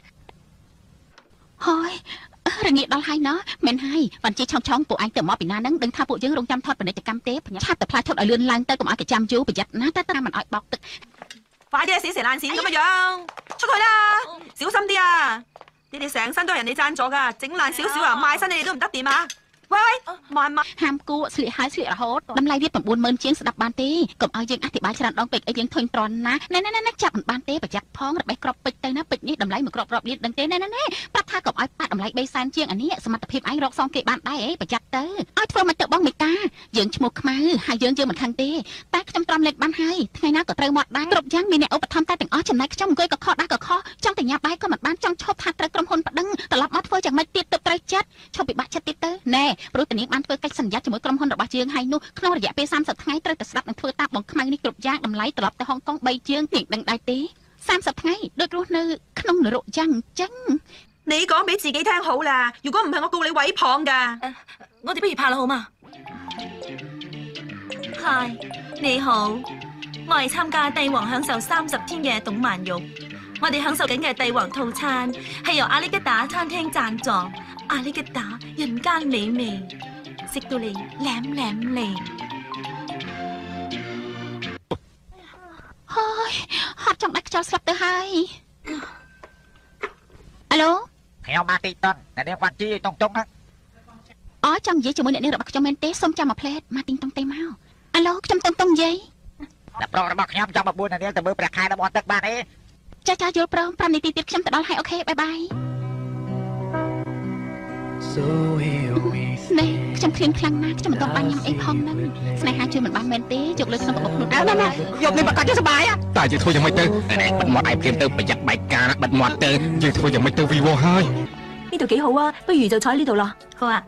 ហើយរងាដល់ហើយណោះមែនហើយវ៉ាន់ជីឆောင်းឆောင်းពួកឯងទៅមកពីណាហ្នឹងដឹងថាពួកយើងរងចាំថតពាណិជ្ជកម្មទេឆាប់តែផ្លាយថតឲ្យលឿនឡើងទៅកុំឲ្យគេចាំយូរប្រយ័ត្នណាតែតែមិនឲ្យបោកទឹក快啲死蛇爛鱔咁嘅樣，出去啦！小心啲啊！你哋成身都係人哋贊助㗎，整爛少少啊，賣身你哋都唔得掂啊！喂喂，慢慢。 ហាមគួស្លៀកហើយស្លៀករហូតតម្លៃវា90000ជាងស្ដាប់បានទេកុំឲ្យយើងអធិប្បាយច្រើនដងពេកអីយើងធុញទ្រាន់ណាណែណែណែចាប់មិនបានទេប្រយ័ត្នផងរបេះក្របពេជ្រទៅណាពេជ្រនេះតម្លៃមួយក្របរាប់លានដឹងទេណែណែណែប្រាប់ថាកុំឲ្យប៉ាតម្លៃ3សែនជាងអានេះសមត្ថភាពឯងរកសងគេបានដែរអីប្រយ័ត្នទៅឲ្យធ្វើមិនទៅបងមេតាយើងឈ្មោះខ្មៅហើយយើងយើងមិនខឹងទេតែខ្ញុំទ្រាំលេខបានហើយថ្ងៃណាក៏ត្រូវមកដែរគ្រប់យ៉ាងមានអ្នកឧបត្ថម្ភតែទាំងអស់ចំណែកខ្ញុំអង្គុយក៏ខកដែរក៏ខកចង់តែញ៉ាំបាយក៏មិនបានចង់ឈប់ថាត្រូវក្រុមហ៊ុនប្តឹងត្រឡប់មកធ្វើយ៉ាងម៉េចទៀតទៅត្រូវចិត្តឈប់ពិបាកចិត្តទៀតទៅណែព្រោះតានាងបានធ្វើកិច្ចសន្យាជាមួយក្រុមហ៊ុនរបស់យើងហើយនោះក្នុងរយៈពេល30ថ្ងៃត្រូវតែស្ដាប់និងធ្វើតាមបងខ្មៅនេះគ្រប់យ៉ាងតម្លៃត្រឡប់ទៅហុងកុង3ជាងនាងដឹងដែរទេ30ថ្ងៃដូចរស់នៅក្នុងនរកយ៉ាងអញ្ចឹង你講俾自己聽好啦，如果唔係我告你毀謗㗎。 我哋不如拍啦好嘛？係，你好，我係參加帝王享受三十天嘅董曼玉。我哋享受緊嘅帝王套餐係由阿里吉打餐廳贊助，阿里吉打人間美味，食到你舐舐脷。 ហើយហត់ចង់ដាច់ខ្យល់ស្លាប់ទៅហើយអាឡូខ្ញុំម៉ាទីតុនតែនាងវ៉ាន់ជីឲ្យតុងតុងណាអូចង់និយាយជាមួយអ្នកនាងរបស់ខ្ញុំមែនទេសូមចាំមួយផ្លែតម៉ាទីតុងទេមកអាឡូខ្ញុំតុងតុងនិយាយតែប្រុសរបស់ខ្ញុំចង់បបួលអ្នកនាងទៅមើលព្រះខែនៅបនទឹកបានទេចាចាយល់ព្រម5នាទីទៀតខ្ញុំទៅដល់ហើយអូខេបាយបាយនេះខ្ញុំឃ្លានខ្លាំងណាស់ខ្ញុំមិនต้องបានញ៉ាំអីផងហ្នឹងស្នេហាជួយមិនបានមែនទេយកលើក្នុងកាបូបខ្លួនអើណាយកនេះប្រកាសជាសុបាយតែយើងធ្វើយ៉ាងម៉េចទៅណែបិទមាត់ឯងព្រាមទៅប្រយ័ត្នបែកការបិទមាត់ទៅយើងធ្វើយ៉ាងម៉េចទៅវីវហើយ呢度幾好啊，不如就坐喺呢度咯。 好啊。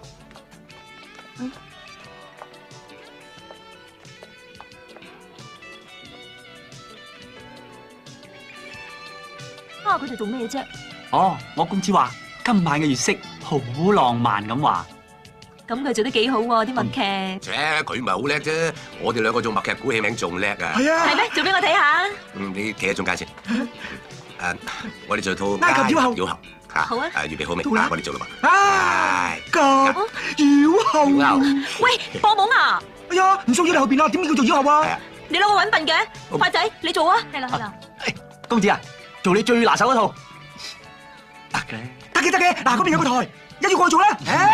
啊，佢哋做咩啫？ 哦，我公子話今晚嘅月色好浪漫咁話。 咁佢做得幾好喎啲默劇。 切，佢唔係好叻啫，我哋兩個做默劇鼓戲名仲叻啊！ 係啊， 係咩？做俾我睇下。 嗯，你企喺中間先。誒，我哋做套拉及繞後。 繞後。 好啊！ 誒，預備好未？ 到啦， 我哋做啦嘛。 啊，夾繞後。 喂，播懵啊！ 哎呀，唔需要你後邊啦，點叫做繞後啊？ 你兩個揾笨嘅，快仔你做啊！ 係啦係啦。 公子啊，做你最拿手嗰套。得嘅，得嘅得嘅，嗱嗰邊有個台，一於過去做啦。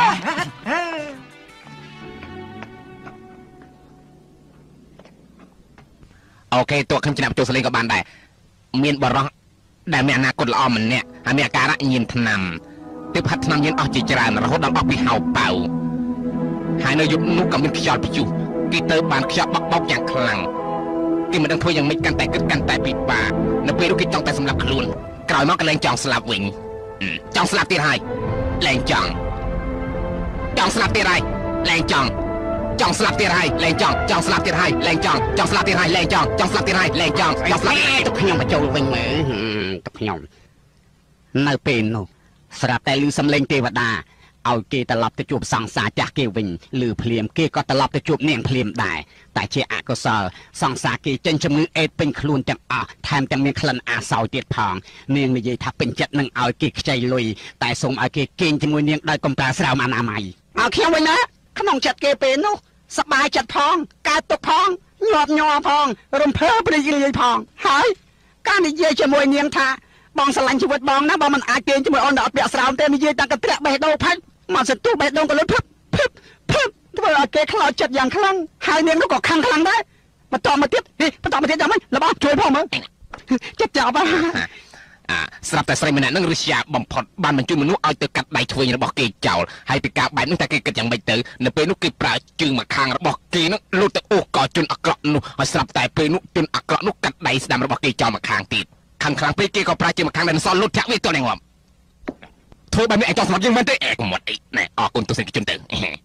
អូខេតួខ្ញុំឆ្នាំចូលសលេងក៏បានដែរមានបរោះដែលមានអនាគតល្អម្នាក់ហើយមានអាការៈញៀនថ្នាំទើបហាត់ថ្នាំញៀនអស់ជាច្រើនរហូតដល់អស់ពីហៅប៉ៅហើយនៅយប់នោះក៏មានខ្យល់ព្យុះគេទៅបានខ្យល់បក់បោកយ៉ាងខ្លាំងគេមិនដឹងធ្វើយ៉ាងម៉េចកាន់តែគិតកាន់តែពិបាកនៅពេលនោះគេចង់តែសម្លាប់ខ្លួនក្រោយមកក៏លែងចង់ស្លាប់វិញចង់ស្លាប់ទៀតហើយលែងចង់ចង់ស្លាប់ទៀតហើយលែងចង់ចង់ស្លាប់ទៀតហើយលែងចង់ចង់ស្លាប់ទៀតហើយលែងចង់ចង់ស្លាប់ទៀតហើយលែងចង់ចង់ស្លាប់ទៀតហើយលែងចង់ចង់ស្លាប់ទៅខ្ញុំមកចូលវិញមើលទៅខ្ញុំនៅពេលនោះស្រាប់តែឮសំឡេងទេវតាឲ្យគេត្រឡប់ទៅជួបសង្សារចាស់គេវិញឮភ្លាមគេក៏ត្រឡប់ទៅជួបនាងភ្លាមដែរតែជាអកុសលសង្សារគេចេញជំងឺអេដពេញខ្លួនទាំងអស់ថែមទាំងមានក្លិនអាសោយទៀតផងនាងនិយាយថាពេញចិត្តនឹងឲ្យគេខ្ចីលុយតែសូមឲ្យគេគេងជាមួយនាងដោយកំប្រើស្រោមអនាម័យមកខ្ញុំវិញណាក្នុងចិត្តគេពេលនោះសប្បាយចិត្តផងកើតទុកផងញាប់ញ័រផងរំភើបព្រីរាយផងហើយការនិយាយជាមួយនាងថាបងស្រឡាញ់ជីវិតបងណាបងមិនអាចគេងជាមួយអូនដល់អត់ពាក់ស្រោមទេនិយាយតែកត្រាក់បេះដូងផាច់មកសន្ទុះបេះដូងក៏លុយភឹបភឹបភឹបធ្វើឲ្យគេខ្លោចចិត្តយ៉ាងខ្លាំងហើយនាងនោះក៏ខឹងខ្លាំងដែរបន្តមកទៀតបន្តមកទៀតយ៉ាងម៉េចរបស់ជួយផងមើលចិត្តចាប់អាស្រាប់តែស្រីម្នាក់នឹងរស្យាបំផុតបានបញ្ជូនមនុស្សឲ្យទៅកាត់ដៃធ្វេងរបស់គេចោលហើយពីការបែបនោះតែគេគិតយ៉ាងម៉េចទៅនៅពេលនោះគេប្រើជើងមកខាងរបស់គេនោះលូតទៅអូសក៏ជន់អាក្រក់នោះហើយស្រាប់តែពេលនោះជន់អាក្រក់នោះកាត់ដៃស្ដាំរបស់គេចោលមកខាងទៀតខាងខ្លាំងពេកគេក៏ប្រើជើងមកខាងដែលសល់លូតធាក់វាទៅនឹងងាប់ធ្វើបែបនេះឯងចង់ស្មាត់យើងមែនទេអេកុំមកអីណែអរគុណទស្សនិកជនទៅ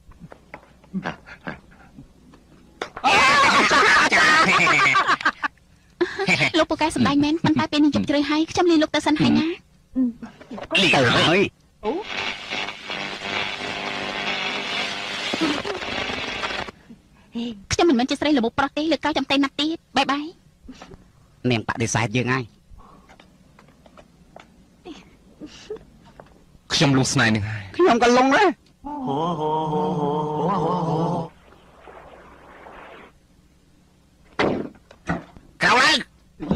លោកពូកែសម្ដែងមែនប៉ុន្តែពេលនេះជប់ជ្រៅហើយខ្ញុំលាលោកទៅសិនហើយណាលីហើយខ្ញុំមិនមែនជាស្រីល្បុប្រុសទេលើកក្រោយចាំតែណាត់ទៀតបាយបាយនាងបដិសេធយើងហើយខ្ញុំលងស្នេហ៍នឹងហើយខ្ញុំក៏លងដែរក្រៅឡើង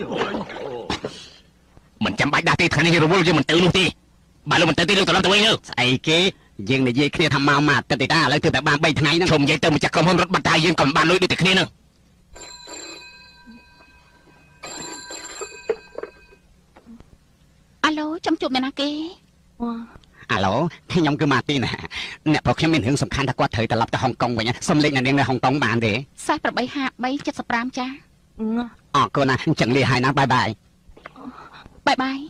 មិនចាំបាច់ដាក់ទេថ្ងៃនេះរវល់យើងមិនទៅនោះទេបើលោកមិនទៅទេលោកត្រឡប់ទៅវិញទៅស្អីគេយើងនិយាយគ្នាថាមកមកទឹកទេតាឥឡូវទើបតែបានបីថ្ងៃហ្នឹងខ្ញុំនិយាយទៅម្ចាស់ក្រុមហ៊ុនរត់បាត់តែយើងក៏មិនបានលុយដូចតែគ្នាហ្នឹងអាឡូចាំជួបអ្នកណាគេអាឡូខ្ញុំគឺម៉ាទីនអ្នកប្រុសខ្ញុំមានរឿងសំខាន់ថាគាត់ត្រូវត្រឡប់ទៅហុងកុងវិញសុំលេខអ្នកនាងនៅហុងកុងបានទេសាសប្រាំហាបីเจ็ดสิบห้าចាអរគុណណាអញ្ចឹងលាហើយណាបាយបាយបាយបាយ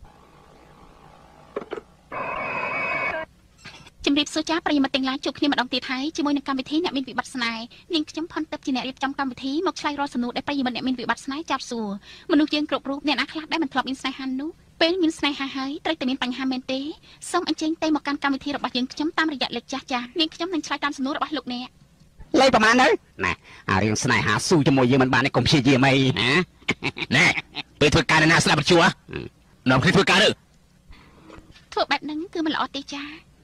ជំរាបសួរចាប្រិយមិត្តទាំងឡាយជួបគ្នាម្ដងទៀតហើយជាមួយនឹងកម្មវិធីអ្នកមានវិបត្តិស្នេហ៍នាងខ្ញុំផនទឹកជាអ្នករៀបចំកម្មវិធីមកឆ្លើយរាល់សំណួរដែលប្រិយមិត្តអ្នកមានវិបត្តិស្នេហ៍ចាប់សួរមនុស្សយើងគ្រប់រូបអ្នកណាខ្លះដែលមិនធ្លាប់មានស្នេហានោះពេលមានស្នេហាហើយត្រូវតែមានបញ្ហាមែនទេសូមអញ្ជើញទៅមកកាន់កម្មវិធីរបស់យើងខ្ញុំតាមរយៈលេខចាស់ចាស់នាងខ្ញុំនឹងឆ្លើយតាមសំណួររបស់លោកអ្នកលេខប្រហែលទៅណែអារឿងស្នេហាស៊ូជាមួយយើងមិនបានទេកុំព្យាយាមអីណាណែពេលធ្វើការណាស្ដាប់បញ្ជួនាំគ្នាធ្វើការទៅធ្វើបែបហ្នឹងគឺមិនល្អទេចា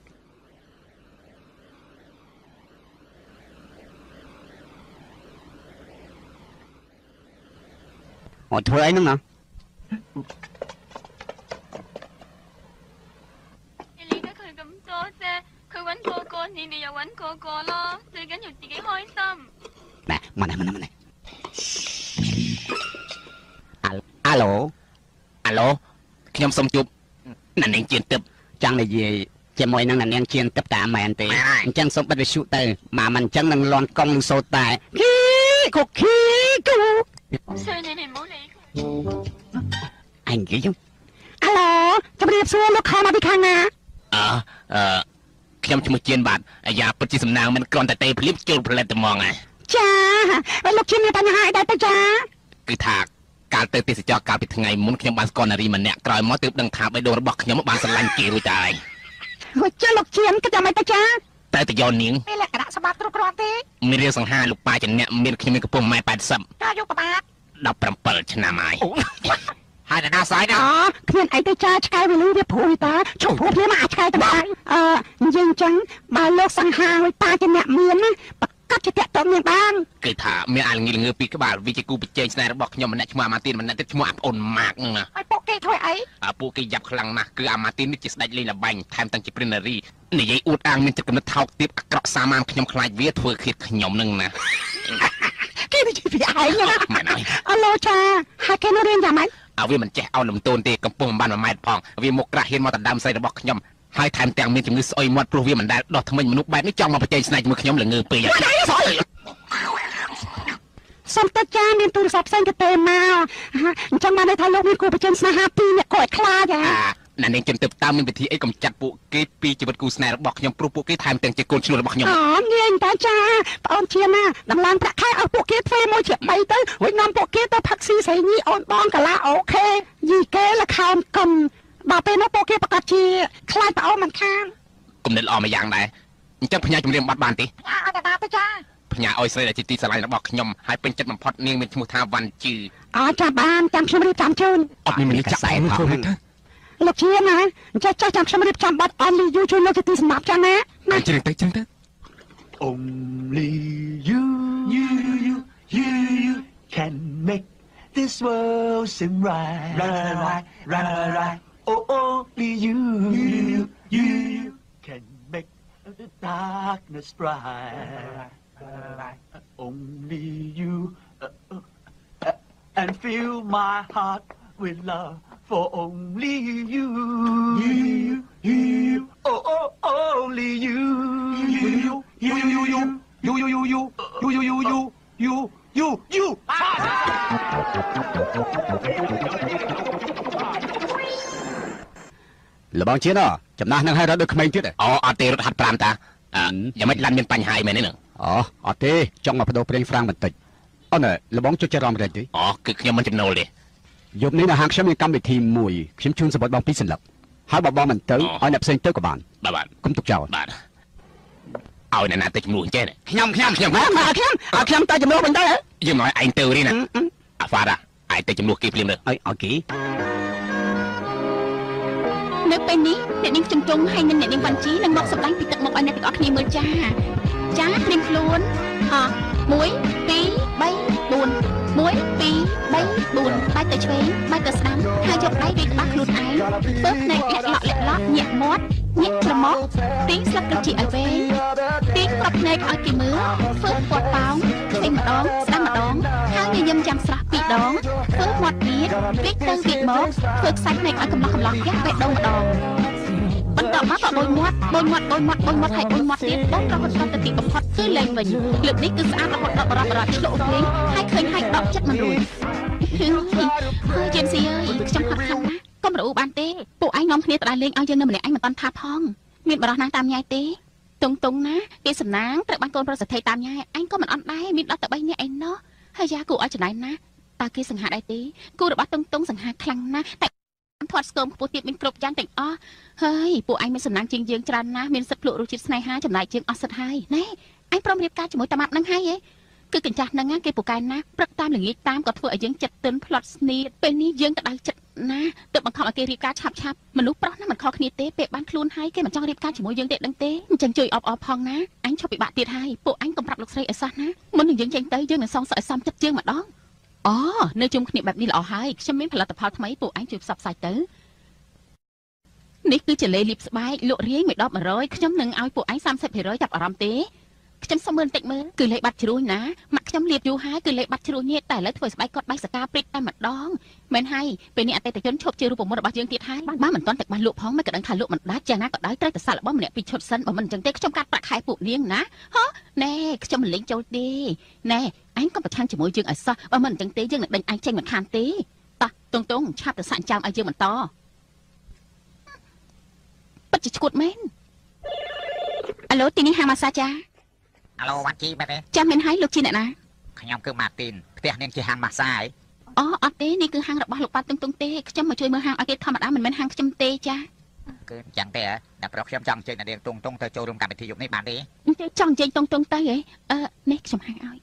អត់ធ្វើអីហ្នឹងណា佢揾個個，你哋又揾個個咯，最緊要自己開心。 嗱，問嚟問嚟問嚟。អាឡូអាឡូខ្ញុំសូមជួបអ្នកនាងជាទឹកចង់និយាយចជាមួយនឹងនាងជាទឹកតាមែនទេអញ្ចឹងសូមបិទវិទ្យុទៅមកមិនអញ្ចឹងនឹងលន់កង់នឹងសូតែគីកុកគីគូអញគីយំអាឡូជម្រាបសួរលោកខំមកពីខាងណាអឺអឺខ្ញុំឈ្មោះជៀនបាទអាយ៉ាពិតជាសំណាងមិនគ្រាន់តែទេភ្លាមចូលផលិតតែហ្មងហ៎ចាហើយលោកជៀនមានបញ្ហាអីដែរទៅចាគឺថាកាលទៅទេសចរកាលពីថ្ងៃមុនខ្ញុំបានស្គាល់នារីម្នាក់ក្រោយមកទើបដឹងថាបេះដូងរបស់ខ្ញុំបានស្រឡាញ់គេរួចតែឯងហូចលោកជៀនគិតយ៉ាងម៉េចទៅចាតែទៅយកនាងមានលក្ខណៈសម្បត្តិគ្រប់គ្រាន់ទេមានរាងសង្ហាលោកប៉ាជាអ្នកមានខ្ញុំមានកម្ពស់ ម៉ែត្រ ប៉ែតសិបអាយុប្រមាណដប់ប្រាំbảyឆ្នាំហើយហើយណាស្អីណាអូគ្មានអីទៅចាឆ្កែវាលឺវាព្រួយតាជុំព្រួយមកឆ្កែទៅដែរអឺនិយាយអញ្ចឹងបើលោកសង្ហាឲ្យប៉ាជាអ្នកមានណាប្រកាសជាតាក់ទងមានបានគឺថាមានអាលងីលងើពីក្បាលវាជាគូប្រជែងស្នេហ៍របស់ខ្ញុំម្នាក់ឈ្មោះអាម៉ាទីនម្នាក់ទៀតឈ្មោះអាប្អូនម៉ាកហ្នឹងណាហើយពួកគេធ្វើអីអាពួកគេយ៉ាប់ខ្លាំងណាស់គឺអាម៉ាទីននេះជាស្ដេចលេងល្បែងថែមទាំងជាព្រិននារីនិយាយអួតអាងមានចិត្តកំណត់ថោកទៀតអាក្រក់សាមានខ្ញុំខ្លាចវាធ្វើឃាតខ្ញុំហ្នឹងណាគេនិយាយពីឯងណាមែនហើយអឡូចាហើយគេនៅរៀនយ៉ាងម៉េចឲ្យវាមិនចេះអោនលំទោនទេកំពុងមិនបានមួយម៉ែត្រផងវាមកក្រាស់ហ៊ានមកដណ្ដើមស្រីរបស់ខ្ញុំហើយថែមទាំងមានជំងឺស្អុយមាត់ព្រោះវាមិនដែលដោះថ្មិញមនុស្សបែបនេះចង់មកប្រជែងស្នេហ៍ជាមួយខ្ញុំល្ងើពេកសុំតើចាមានទូរស័ព្ទផ្សេងទៅទេមកអញ្ចឹងបានន័យថាលោកមានគូប្រជែងស្នេហាពីរអ្នកគាត់ខ្លាចហ៎ណានាងជំទាវតាមមានវិធីអីកំចាត់ពួកគេពីជីវិតគូស្នេហ៍របស់ខ្ញុំព្រោះពួកគេថែមទាំងជាកូនឈ្នួលរបស់ខ្ញុំអូងាយតើចាបងអូនជាណាដំឡើងប្រាក់ខែឲ្យពួកគេធ្វើមួយជាបីទៅរួចនាំពួកគេទៅផឹកស៊ីស្រីញីអូនបងកាឡាអូខេយីគេលខោនកំបើពេលនោះពួកគេប្រកាសជាខ្លាចបងអូនមិនខានគំនិតល្អមួយយ៉ាងដែរអញ្ចឹងផ្ញើជំរាបបាត់បានទេផ្ញើឲ្យតាទៅចាផ្ញើឲ្យស្រីដែលជាទីស្រឡាញ់របស់ខ្ញុំហើយពេញចិត្តបំផុតនាងមានឈ្មោះថាវ៉ាន់ជឺអើចាបានចាំខ្ញុំរៀបចំជូនអត់មានមនុស្សចាក់ឯងផងលោកជាណាចាស់ចាស់ចាំខ្ញុំរៀបចំបាត់ Only You ជួយលោកជាទីសម្រាប់ចាណាណាជ្រឹងទៅជ្រឹងទៅ Only you you you you you can make this world seem right right right right right oh only you you you you can make the darkness bright only you uh, uh, and fill my heart with love for only you you you you oh oh only you you you you you you you you you you you you you you you you លបងជាតិចំណាស់នឹងឲ្យរត់ដូចក្មេងទៀតអូអត់ទេរត់ហាត់ប្រាំតាយ៉ាងម៉េចឡានមានបញ្ហាអីមែនទេនឹងអូអត់ទេចង់មកបដូរប្រេងហ្វ្រាំងបន្តិចអូនលបងជួយចែករំលែកទេអូគឺខ្ញុំមិនចំណូលទេយប់នេះនៅហាងខ្ញុំមានកម្មវិធីមួយខ្ញុំជូនសម្បត្តិបងពីរសន្លឹកហើយបើបងមិនទៅឲ្យអ្នកផ្សេងទៅក៏បានបាទបាទគុំទុកចោលបាទឲ្យអ្នកណាទៅជំនួសចេះខ្ញុំខ្ញុំខ្ញុំខ្ញុំឲ្យខ្ញុំឲ្យខ្ញុំទៅជំនួសវិញទៅយើងមកឯងទៅរីណាអាហ្វារ៉ាឯងទៅជំនួសគេភ្លាមទៅឲ្យឲ្យគេនៅពេលនេះអ្នកនាងជំទង់ហើយនិងអ្នកនាងវ៉ាន់ជីនឹងមកសម្ដែងពីទឹកមុខឲ្យអ្នកទាំងអស់គ្នាមើលចាចាព្រៀងខ្លួនអមួយពីរបីបួនមួយពីរបីបួនបែកទៅឆ្វេងបែកទៅស្ដាំហើយយកដៃវាក្បាលខ្លួនឯងពើភ្នែកលាក់ឡក់លាក់ឡក់ញាក់មាត់ញាក់ច្រមុះទីស្លឹកត្រចៀកឲ្យវែងទីក្របភ្នែកឲ្យគេមើលធ្វើពាត់ប៉ោងឆ្វេងម្ដងស្ដាំម្ដងហើយញញឹមចាំស្រស់ពីរដងធ្វើមាត់ទៀតវិកទៅវិកមកធ្វើខ្សាច់ភ្នែកឲ្យកំឡោះកំឡោះយ៉ាក់បេះដូងម្ដងបន្តមកក៏បូនមាត់បូនមាត់បូនមាត់បូនមាត់ហើយបូនមាត់ទៀតបូនរហូតដល់ទៅទីបំផុតគឺលែងវិញលើកនេះគឺស្អាតរហូតដល់បរោះបរោះឆ្លុះវិញហើយឃើញហើយដកចិត្តមិនរួចហើយជេមស៊ីអើយខ្ញុំខកខានណាកុំរអ៊ូបានទេពួកឯងនាំគ្នាទៅដើរលេងឲ្យយើងនៅម្នាក់ឯងមិនតាន់ថាផងមានបរោះណាតាមញ៉ៃទេតុងតុងណាគេសំណាងត្រូវបានកូនប្រុសសេដ្ឋីតាមញ៉ៃឯងក៏មិនអន់ដែរមានដល់តែបីនាក់ឯណោះហើយយ៉ាគូឲ្យចំណាយណាតើគេសង្ហាដែរទេគូរបស់តុងតុងសង្ហាខ្លាំងណាស់តែធាត់ស្គមខ្ពស់ទៀតមានគ្រប់យ៉ាងទាំងអស់ហើយពួកឯងមានសំណាងជាងយើងច្រើនណាស់មានសិទ្ធិភ្លក់រសជាតិស្នេហាចំណាយជាងអស់សិទ្ធហើយណែឯងព្រមរៀបការជាមួយតាម៉ាប់នឹងហើយហ៎គឺកញ្ចាស់ហ្នឹងគេពូកែណាព្រឹកតាមល្ងាចតាមក៏ធ្វើឲ្យយើងចិត្តទិនផ្លត់ស្នៀតពេលនេះយើងក្តៅចិត្តណាទើបបង្ខំឲ្យគេរៀបការឆាប់ឆាប់មនុស្សប្រុសណាមិនខុសគ្នាទេពេលបានខ្លួនហើយគេមិនចង់រៀបការជាមួយយើងទេដឹងទេអញ្ចឹងជួយអបអរផងណាអញឈប់ពិបាកទៀតហើយពួកអញកំប្រាប់លោកស្រីឲ្យសោះណាមុននឹងយើងចេញទៅយើងនឹងសងសឹកឲ្យសមចិត្តយើងម្ដងអូនៅជុំគ្នាបែបនេះល្អហើយខ្ញុំមានផលិតផលថ្មីពួកអញជួយផ្សព្វផ្សាយទៅនេះគឺជាលេលាបស្បែកលក់រាយមួយដបមួយរយខ្ញុំនឹងឲ្យពួកឯងសាមសិបភាគរយចាប់អារម្មណ៍ទេខ្ញុំសុំមើលបន្តិចមើលគឺលេខបាត់ជ្រួញណាម៉ាក់ខ្ញុំលៀបយូរហើយគឺលេខបាត់ជ្រួញនេះតែឥឡូវធ្វើស្បែកគាត់បែកសកាព្រិចតែម្ដងមែនហើយពេលនេះអតិថិជនឈប់ជឿរូបមន្តរបស់យើងទៀតហើយបានមិនទាន់តែបានលក់ផងមិនក៏ដឹងថាលក់មិនដាច់យ៉ាងណាក៏ដោយត្រូវតែសាក់របស់ម្នាក់ពីឈុតសិនបើមិនអញ្ចឹងទេខ្ញុំកាត់ប្រាក់ខែពួកនាងណាហ៎ណែខ្ញុំមិនលេងចូលទេណែអញក៏ប្រឆាំងជាមួយយើងឲ្យសោះបើមិនអញ្ចឹងទេយើងនឹងដេញអញចេញមិនខានទេតោះតុងតុងឆាប់ទៅសាក់ចាំឲ្យយើងបន្តពិតជាឈួតមែនអាឡូទីនេះហាងម៉ាសាចាអាឡូវ៉ាន់ជីមែនទេចាំមែនហើយលោកជាអ្នកណាខ្ញុំគឺម៉ាទីនផ្ទះនាងជាហាងម៉ាសាហ៎អូអត់ទេនេះគឺហាងរបស់លោកប៉ាតុងតុងទេខ្ញុំមកជួយមើលហាងឲ្យគេធម្មតាមិនមែនហាងខ្ញុំទេចាគឺអញ្ចឹងទេអ្នកប្រុសខ្ញុំចង់អញ្ជើញនាងតុងតុងទៅចូលរួមកម្មវិធីយប់នេះបានទេចង់អញ្ជើញតុងតុងទៅហ៎អឺនេះខ្ញុំហាងឲ្យ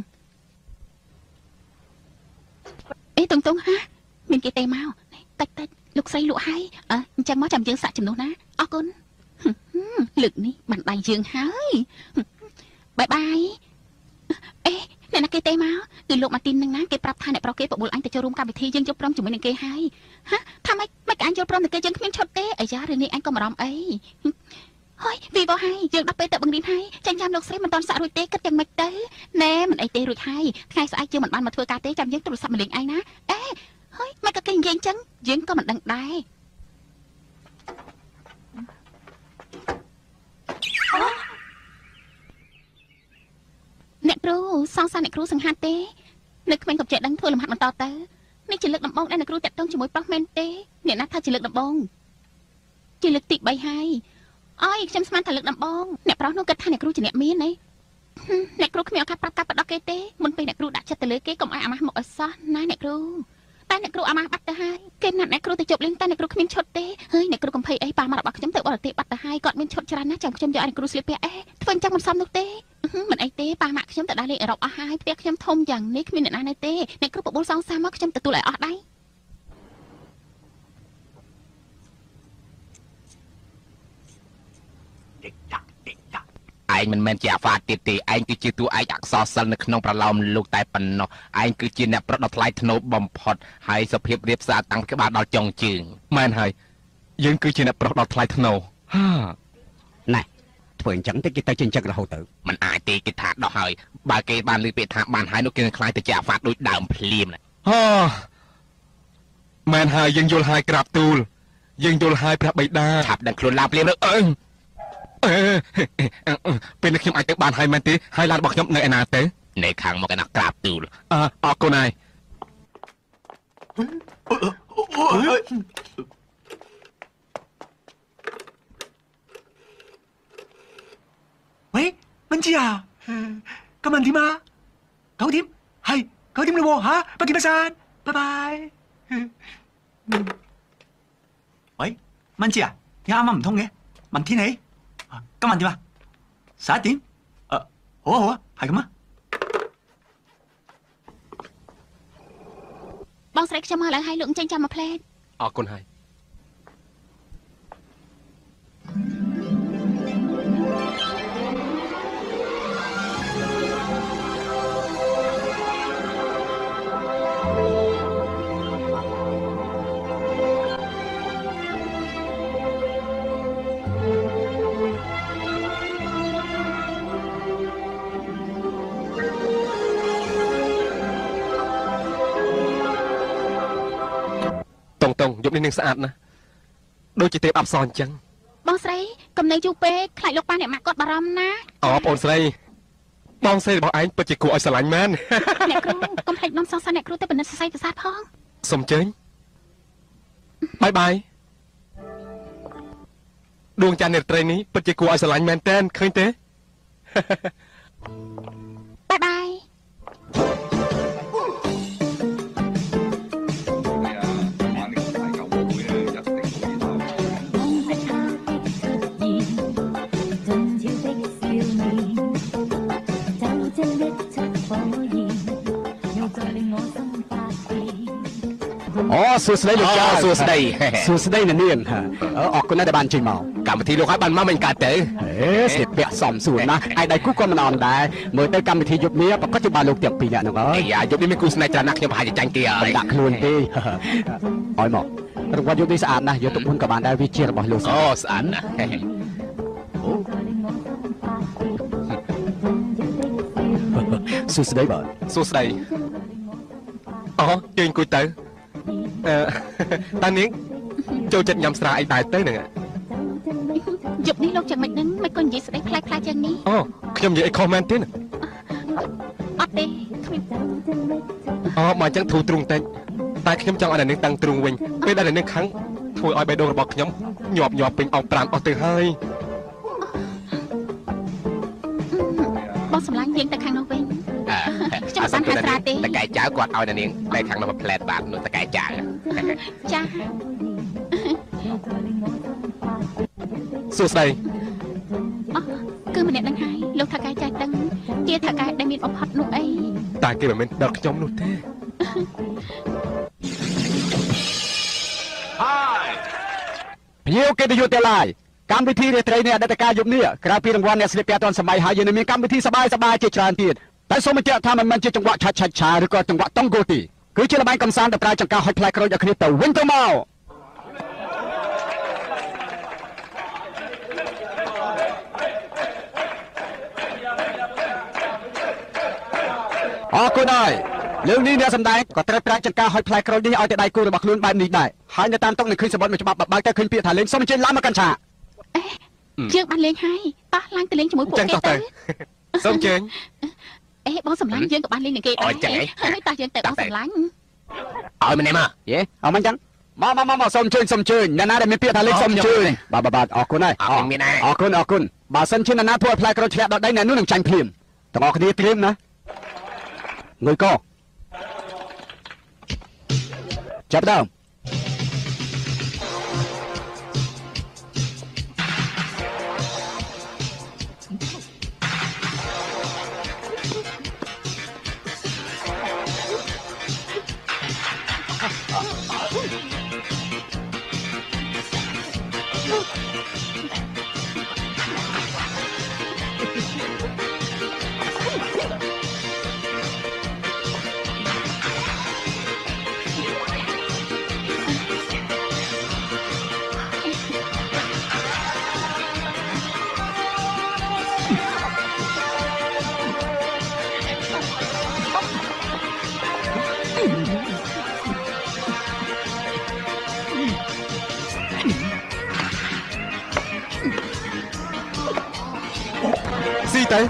អេតុងតុងហាមានគេទេមកតិចតិចលោកស្រីលក់ហើយអឺអញ្ចឹងមកចាំយើងសាក់ចំនួនណាអរគុណលើកនេះបានដៃយើងហើយបាយបាយអេអ្នកណាគេទេមកគឺលោកម៉ាទីននឹងណាគេប្រាប់ថាអ្នកប្រុសគេបបួលអញទៅចូលរួមកម្មវិធីយើងយកព្រមជាមួយនឹងគេហើយហាថាម៉េចមិនអញយល់ព្រមនឹងគេយើងគ្មានឈុតទេអាយ៉ារឿងនេះអញក៏បារម្ភអីហើយវីវហើយយើងដល់ពេលទៅបង្រៀនហើយចាញ់ចាំលោកស្រីមិនតន់សាក់រួចទេគិតយ៉ាងម៉េចទៅណែមិនអីទេរួចហើយថ្ងៃស្អែកយើងមិនបានមកធ្វើការទេចាំយើងទូរស័ព្ទមកលេងឯងណាអេហើយមិនក៏គេនិយាយអញ្ចឹងយើងក៏មិនដឹងដែរអ្នកគ្រូសងសាអ្នកគ្រូសង្ហាត់ទេនៅក្មេងក៏ចេះដឹងធ្វើលំហាត់បន្តទៅនេះជាលើកដំបូងដែលអ្នកគ្រូតាក់ទងជាមួយប្រុសមែនទេអ្នកណាថាជាលើកដំបូងជាលើកទីបីហើយអើយខ្ញុំស្មានថាលើកដំបូងអ្នកប្រុសនោះគិតថាអ្នកគ្រូជាអ្នកមានទេអ្នកគ្រូគ្មានឱកាសប្រាប់ការបដកគេទេមុនពេលអ្នកគ្រូដាក់ចិត្តទៅលើគេកុំឲ្យអាម៉ាស់មកអសោះណាអ្នកគ្រូតែអ្នកគ្រូអាម៉ាស់បាត់ទៅហើយគេណាត់អ្នកគ្រូទៅជប់លេងតែអ្នកគ្រូគ្មានឈុតទេហើយអ្នកគ្រូកំភៃអីប៉ាម៉ាក់របស់ខ្ញុំទៅបរទេសបាត់ទៅហើយគាត់មានឈុតច្រើនណាស់ចាំខ្ញុំយកឲ្យអ្នកគ្រូស្លៀកពាក់អេធ្វើអញ្ចឹងមិនសមនោះទេមិនអីទេប៉ាម៉ាក់ខ្ញុំទៅដល់លេងអឺរ៉ុបអស់ហើយផ្ទះខ្ញុំធំយ៉ាងនេះគ្មានអ្នកណានៅទេអ្នកគ្រូបបួលសងសាមកខ្ញុំទទួលឲ្យអស់ដៃឯងមិនមែនជាអាហ្វាទៀតទេឯងគឺជាតួឯកអក្សរសិល្ប៍នៅក្នុងប្រឡោមលោកតែប៉ុណ្ណោះឯងគឺជាអ្នកប្រដថ្លៃធ្នូបំផុតហើយសុភាពរៀបសារតាំងក្បាលដល់ចុងជើងមែនហើយយើងគឺជាអ្នកប្រដថ្លៃធ្នូហាណែធ្វើអញ្ចឹងទៅគេទៅចិញ្ចឹករហូតទៅมันអាចទេគេថាដោះហើយបើគេបានលើពាក្យថាបានហើយនោះគេនឹងខ្លាយទៅជាអាហ្វាដូចដើមភ្លាមណាហ៎មែនហើយយើងយល់ហើយក្រាបទូលយើងយល់ហើយព្រះបិតាឆាប់ដឹងខ្លួនឡើងភ្លាមទៅអឺអឺពេលនេះខ្ញុំអាចទៅបានហើយមែនទេហើយឡានរបស់ខ្ញុំនៅឯណាទៅនៅខាងមកឯណាក្រាបទូលអើអរគុណហើយ喂，文姬啊，今晚點啊？九點，係九點嘞喎嚇，不見不散，拜拜。喂，文姬啊，點啱啱唔通嘅？問天氣。今晚點啊？十一點？誒，好啊好啊，係咁啊。 បងស្រីខ្ញុំមកឡើងឲ្យលោកចេញចាំមកផ្លែអរគុណហើយតុងយប់នេះនឹងស្អាតណាស់ដូចជាទេពអប្សរអញ្ចឹងបងស្រីកុំនៅយូរពេកខ្លាចលោកប៉ាអ្នកម៉ាក់គាត់បារម្ភណាអូបងស្រីបងស្រីរបស់ឯងពិតជាគួរឲ្យស្រឡាញ់មែនអ្នកគ្រូកុំភ្លេចនាំសងសាអ្នកគ្រូទៅពិនិត្យសរសៃប្រសាទផងសូមអញ្ជើញបាយបាយដួងច័ន្ទនេត្រីនេះពិតជាគួរឲ្យស្រឡាញ់មែនតើឃើញទេបាយបាយអូសួស្តីលោកចាសួស្តីសួស្តីនាងអរគុណណាស់ដែលបានចេញមកកម្មវិធីលោកឲ្យបានមកមិនកើតទៅអេស្លៀកពាក់សមសួរណាស់ឯដៃគូក៏មិនអន់ដែរមើលទៅកម្មវិធីយប់នេះប្រកាសជាបានលោកទាំងពីរនាក់ហ្នឹងហើយអាយប់នេះមានគូស្នេហ៍ច្រើនណាស់ខ្ញុំប្រហែលជាចាញ់គេហើយដាក់ខ្លួនទេឲ្យមករង្វាន់យប់នេះស្អាតណាស់យកទុកមុនក៏បានដែរវាជារបស់លោកអូស្អាតណាស់សួស្តីបាទសួស្តីអូជើញអង្គុយទៅអឺតានាងចូលចិត្តញ៉ាំស្រាអីដែរទៅហ្នឹងយប់នេះលោកយ៉ាងម៉េចហ្នឹងមិនក៏និយាយស្ដីខ្លាចខ្លាចយ៉ាងនេះអូខ្ញុំនិយាយអីខុសមែនទេអត់ទេគ្មានអូមកអញ្ចឹងធូរទ្រូងតិចតែខ្ញុំចង់ឲ្យអ្នកនាងតាំងទ្រូងវិញពេលដែលអ្នកនាងខឹងធ្វើឲ្យបេះដូងរបស់ខ្ញុំញាប់ញាប់ពេញអោបប្រាំអស់ទៅហើយបងសម្លាញ់យើងទៅខាងនោះវិញខ្ញុំមិនបានហៅស្រាទេតកែចៅគាត់ឲ្យអ្នកនាងតែខាងនោះមកផ្លែតបាទនោះតកែចៅចាសួស្តីគឺម្នាក់នឹងហើយលោកថាកែចៅដឹងជាថាកែដែលមានបំផុតនោះអីតែគេមិនមែនដល់ខ្ញុំនោះទេភ្ញៀវកិត្តិយសទាំងឡាយកម្មវិធីរាត្រីនេះអតីតកាលយប់នេះក្រៅពីរង្វាន់អ្នកស្លៀកពាក់ទាន់សម័យហើយយើងមានកម្មវិធីសប្បាយសប្បាយជាច្រើនទៀតតែសូមបញ្ជាក់ថាមិនមែនជាចង្វាក់ឆាច់ឆាច់ឆាឬក៏ចង្វាក់តុងគោទេគឺជាល្បែងកំសាន្តដែលប្រើចង្ការហុចផ្លែក្រូចឲ្យគ្នាទៅវិញទៅមកអរគុណហើយលើកនេះអ្នកសម្ដែងក៏ត្រូវប្រើចង្ការហុចផ្លែក្រូចនេះឲ្យទៅដៃគូរបស់ខ្លួនបែបនេះដែរហើយនៅតាមតុនឹងឃើញសម្បត្តិមួយច្បាប់បើកទៅឃើញពាក្យថាលេងសូមអញ្ជើញឡើងមកកាន់ឆាកយើងបានលេងហើយតោះឡើងទៅលេងជាមួយពួកគេទៅសូមអញ្ជើញអេបងសម្លាញ់យើងក៏បានលេងនឹងគេដែរហើយតោះយើងទៅបងសម្លាញ់ឲ្យម្នាក់មកយេអមិនចឹងមកមកមកសូមអញ្ជើញសូមអញ្ជើញអ្នកណាដែលមានពាក្យថាលេងសូមអញ្ជើញបាទបាទអរគុណហើយអរគុណអរគុណបើសិនជាអ្នកណាធ្វើឲ្យផ្លែក្រូចធ្លាក់ដល់ដីអ្នកនោះនឹងចាញ់ភ្លាមទាំងអស់គ្នាត្រៀមណាងុយកចាប់ដើមស៊ីទៅ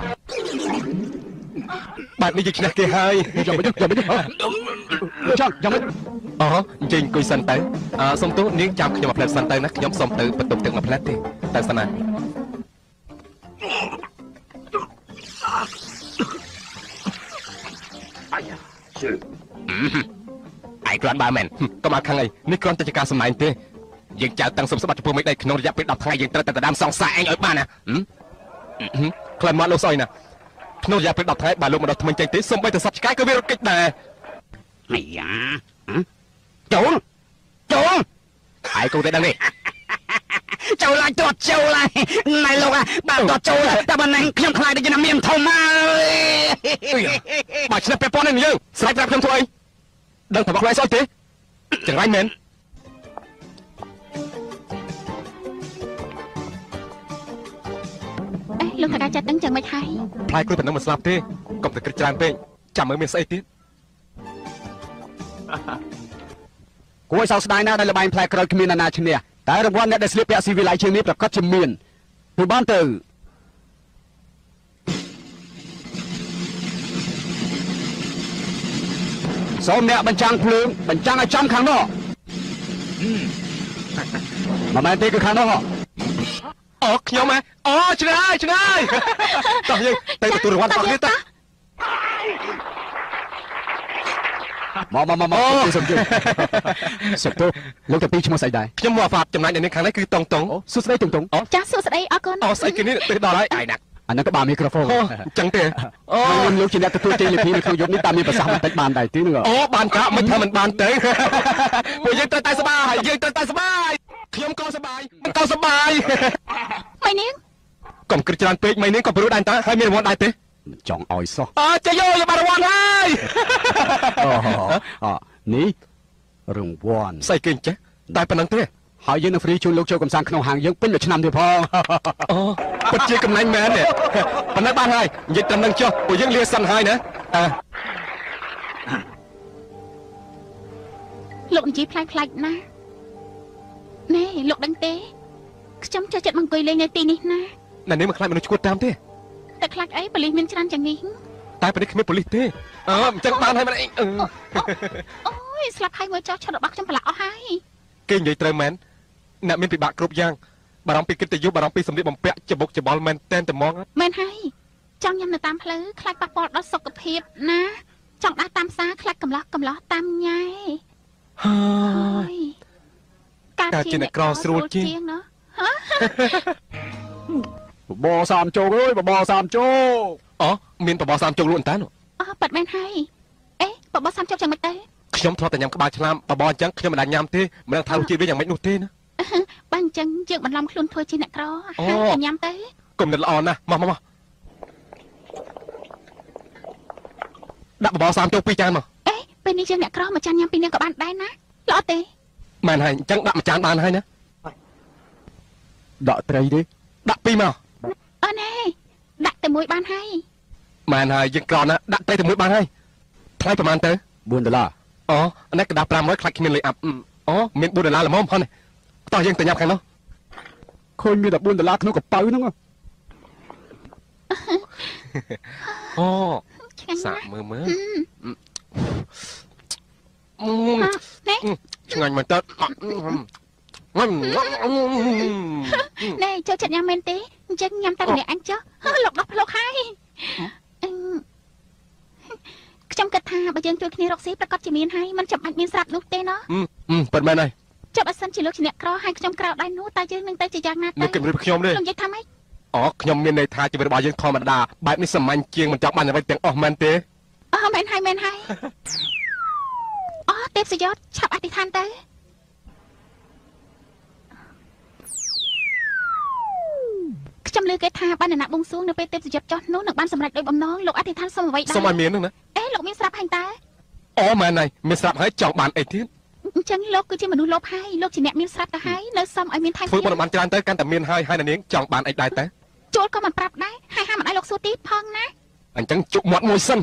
បាទនេះយើងឈ្នះគេហើយយកមកយកមកយកចង់យកមកអូអញ្ជើញអង្គុយសិនទៅអឺសុំទោសនាងចាំខ្ញុំមកផ្លែតសិនទៅណាខ្ញុំសុំទៅបន្ទប់ទឹកមកផ្លែតទេតែសិនណាអាយគ្រាន់បើមែនកុំអាខឹងអីនេះគ្រាន់តែជាការសម្ដែងទេយើងចៅតាំងសុំសម្បត្តិចំពោះមេដៃក្នុងរយៈពេលដប់ថ្ងៃយើងត្រូវតែដណ្ដើមសងសាឯងឲ្យបានណាខ្លាំងមកលោកស្អុយណាក្នុងរយៈពេលដប់ថ្ងៃបើលោកមកដល់ថ្មីចេញទេសូម្បីតែសត្វឆ្កែក៏វារត់គេចដែរអាយ៉ាចូលចូលហើយកូនតែដឹងទេចូលឡើងទាត់ចូលឡើងណៃលោកបើទាត់ចូលតែបើណែខ្ញុំខ្លាចដូចជាមានធំមកបើឆ្នះពាក់ព័ន្ធនឹងយើងស្រេចប្រាប់ខ្ញុំធ្វើអីដឹងថាមកខ្លាចស្អុយទេចង្រៃមែនលោកថាការចាត់ដឹងចឹងមិនហើយផ្លែក្រូចប៉ុណ្ណឹងមិនស្លាប់ទេកុំតែគិតច្រើនពេកចាំមើលមានស្អីទៀតគួរឲ្យសោកស្ដាយណាស់ដែលល្បែងផ្លែក្រូចគ្មានអ្នកណាឈ្នះតែរង្វាន់អ្នកដែលស្លៀកពាក់ស៊ីវិល័យជាងនេះប្រកាសជាមានទៅបានទៅសូមអ្នកបញ្ចាំងភ្លើងបញ្ចាំងឲ្យចំខាងនោះមិនមែនទេគឺខាងនោះអូខ្ញុំហ៎អូឆ្ងាយឆ្ងាយតោះយើងទៅទទួលរង្វាន់របស់គ្នាតើមកមកមកមកសុំជឿសុំទោសលោកតាពីឈ្មោះស្អីដែរខ្ញុំមកហ្វាប់ចំណែកនៅខាងនេះគឺតុងតុងសួស្ដីតុងតុងចាសួស្ដីអរគុណអូស្អីគេនេះទៅដល់ហើយអាយណាក់អានោះក៏បានមីក្រូហ្វូនអញ្ចឹងទេអូខ្ញុំលោកជាអ្នកទទួលជ័យលាភីនៅក្នុងយប់នេះតាមមានប្រសាសន៍បន្តិចបានដែរទីនោះអូបានកាមិនថាមិនបានទេពួកយើងត្រូវតែសប្បាយយើងត្រូវតែសប្បាយខ្ញុំក៏សប្បាយក៏សប្បាយម៉ៃនាងកុំគិតច្រើនពេកម៉ៃនាងក៏ព្រោះដែរតើហើយមានរង្វាន់ដែរទេចង់ឲ្យសោះអើចាយោយកបានរង្វាន់ហើយអូនេះរង្វាន់ស្អីគេចេះតែប៉ុណ្្នឹងទេហើយយើងនឹងហ្វ្រីជូនលោកចូលកំសាន្តក្នុងហាងយើងពេញមួយឆ្នាំទៀតផងអូពិតជាកំណាញ់មែនទេប៉ុណ្ណឹងបានហើយនិយាយត្រឹមនឹងចុះពួកយើងលាសិនហើយណាអើលោកនិយាយផ្លាច់ផ្លាច់ណាណែលោកដឹងទេខ្ញុំចូលចិត្តមកអង្គុយលេងនៅទីនេះណាណែនេះមិនខ្លាចមនុស្សឈួតតាមទេតែខ្លាចអីប៉ូលីសមានច្រើនយ៉ាងនេះតែប៉ូលីសគ្មានប៉ូលីសទេអើអញ្ចឹងបានហើយមែនអីអូយស្លាប់ហើយមើលចោះឆាត់របស់ខ្ញុំប្រឡាក់អស់ហើយគេនិយាយត្រូវមែនអ្នកមានពិបាកគ្រប់យ៉ាងបារម្ភពីកិត្តិយសបារម្ភពីសម្លៀកបំពាក់ច្បុកច្បល់មែនតែនតែហ្មងមែនហើយចង់ញ៉ាំនៅតាមផ្លូវខ្លាចប៉ះពាល់ដល់សុខភាពណាចង់ដើរតាមផ្សារខ្លាចកំឡោះកំឡោះតាមញ៉ែហើយការជាអ្នកក្រស្រួលជាងណាបបសាមជោគអើយបបសាមជោគអូមានបបសាមជោគលក់អន្តើអូអូប៉ាត់មែនហើយអេបបសាមជោគយ៉ាងម៉េចទៅខ្ញុំធ្លាប់តែញ៉ាំក្បាលឆ្លាមបបអញ្ចឹងខ្ញុំមិនដាច់ញ៉ាំទេមិនដឹងថារសជាតិវាយ៉ាងម៉េចនោះទេណាបើអញ្ចឹងយើងបន្លំខ្លួនធ្វើជាអ្នកក្រហើយតែញ៉ាំទៅគុំនិតល្អណាស់មកមកមកដាក់បបសាមជោគពីរចានមកអេពេលនេះយើងអ្នកក្រមកចានញ៉ាំពីរនាក់ក៏បានដែរណាល្អទេមែនហើយអញ្ចឹងដាក់មួយចានបានហើយណាដាក់ត្រីទេដាក់ពីរមកអឺណែដាក់តែមួយបានហើយមែនហើយយើងក្រណាដាក់ត្រីតែមួយបានហើយថ្លៃប្រហែលទៅបួនដុល្លារអូអានេះកដាស់ប្រាំរយខ្លាចគ្មានលុយអាប់អូមានបួនដុល្លារល្មមហ្នឹងតោះយើងទៅញ៉ាំខាងនោះឃើញមានតែបួនដុល្លារក្នុងកប៉ៅហ្នឹងអូសាក់មើលមើលណែឆ្ងាញ់មែនតើណែចូលចិត្តញ៉ាំមែនទេអញ្ចឹងញ៉ាំតែម្នាក់អញចុះលោកដោះភ្លុកហើយខ្ញុំគិតថាបើយើងជួយគ្នារកស៊ីប្រកាសជាមានហើយមិនចាំបាច់មានស្រាប់នោះទេណាប៉ិនមែនហើយចុះបើសិនជាលោកជាអ្នកក្រហើយខ្ញុំក្រៅដៃនោះតើយើងនឹងទៅជាយ៉ាងណាទៅនឹងគិតរៀបខ្ញុំទេខ្ញុំនិយាយថាម៉េចអូខ្ញុំមានន័យថាជីវិតរបស់យើងធម្មតាបែបនេះសាមញ្ញជាងមិនចង់បានអ្វីទាំងអស់មែនទេអូមែនហើយមែនហើយអូទេពសយោតឆាប់អធិដ្ឋានទៅខ្ញុំលើគេថាបានអ្នកបួងសួងនៅពេលទេពសយោតចុះនោះនឹងបានសម្រេចដោយបំណងលោកអធិដ្ឋានសុំអ្វីដែរសុំឲ្យមានហ្នឹងណាអេលោកមានស្រាប់ហើយតើអូមែនហើយមានស្រាប់ហើយចង់បានអីទៀតអញ្ចឹងលោកគឺជាមនុស្សលោភហើយលោកជាអ្នកមានស្រាប់ទៅហើយនៅសុំឲ្យមានថែមធ្វើបុណ្យបានច្រើនទៅកាន់តែមានហើយហើយនាងចង់បានអីដែរតើជួលក៏មិនប្រាប់ដែរហើយហាមមិនឲ្យលោកសួរទីផងណាអញ្ចឹងជក់មាត់មួយសិន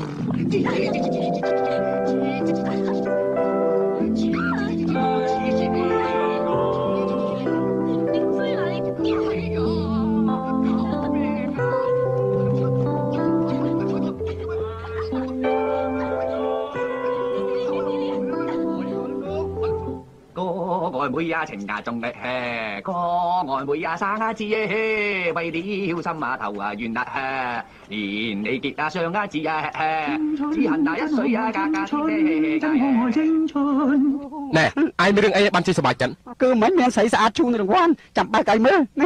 愛妹呀情呀仲力嘿，個愛妹呀生啊字耶，為了心啊頭啊願啊，連你結啊上啊字啊，只恨那一歲啊格格天真可愛青春。 ណែឯងមានរឿងអីបានជិះសប្បាយចិត្តគឺមិនមានស្រីស្អាតជូនរង្វាន់ចាំបើកឲ្យមើលណែ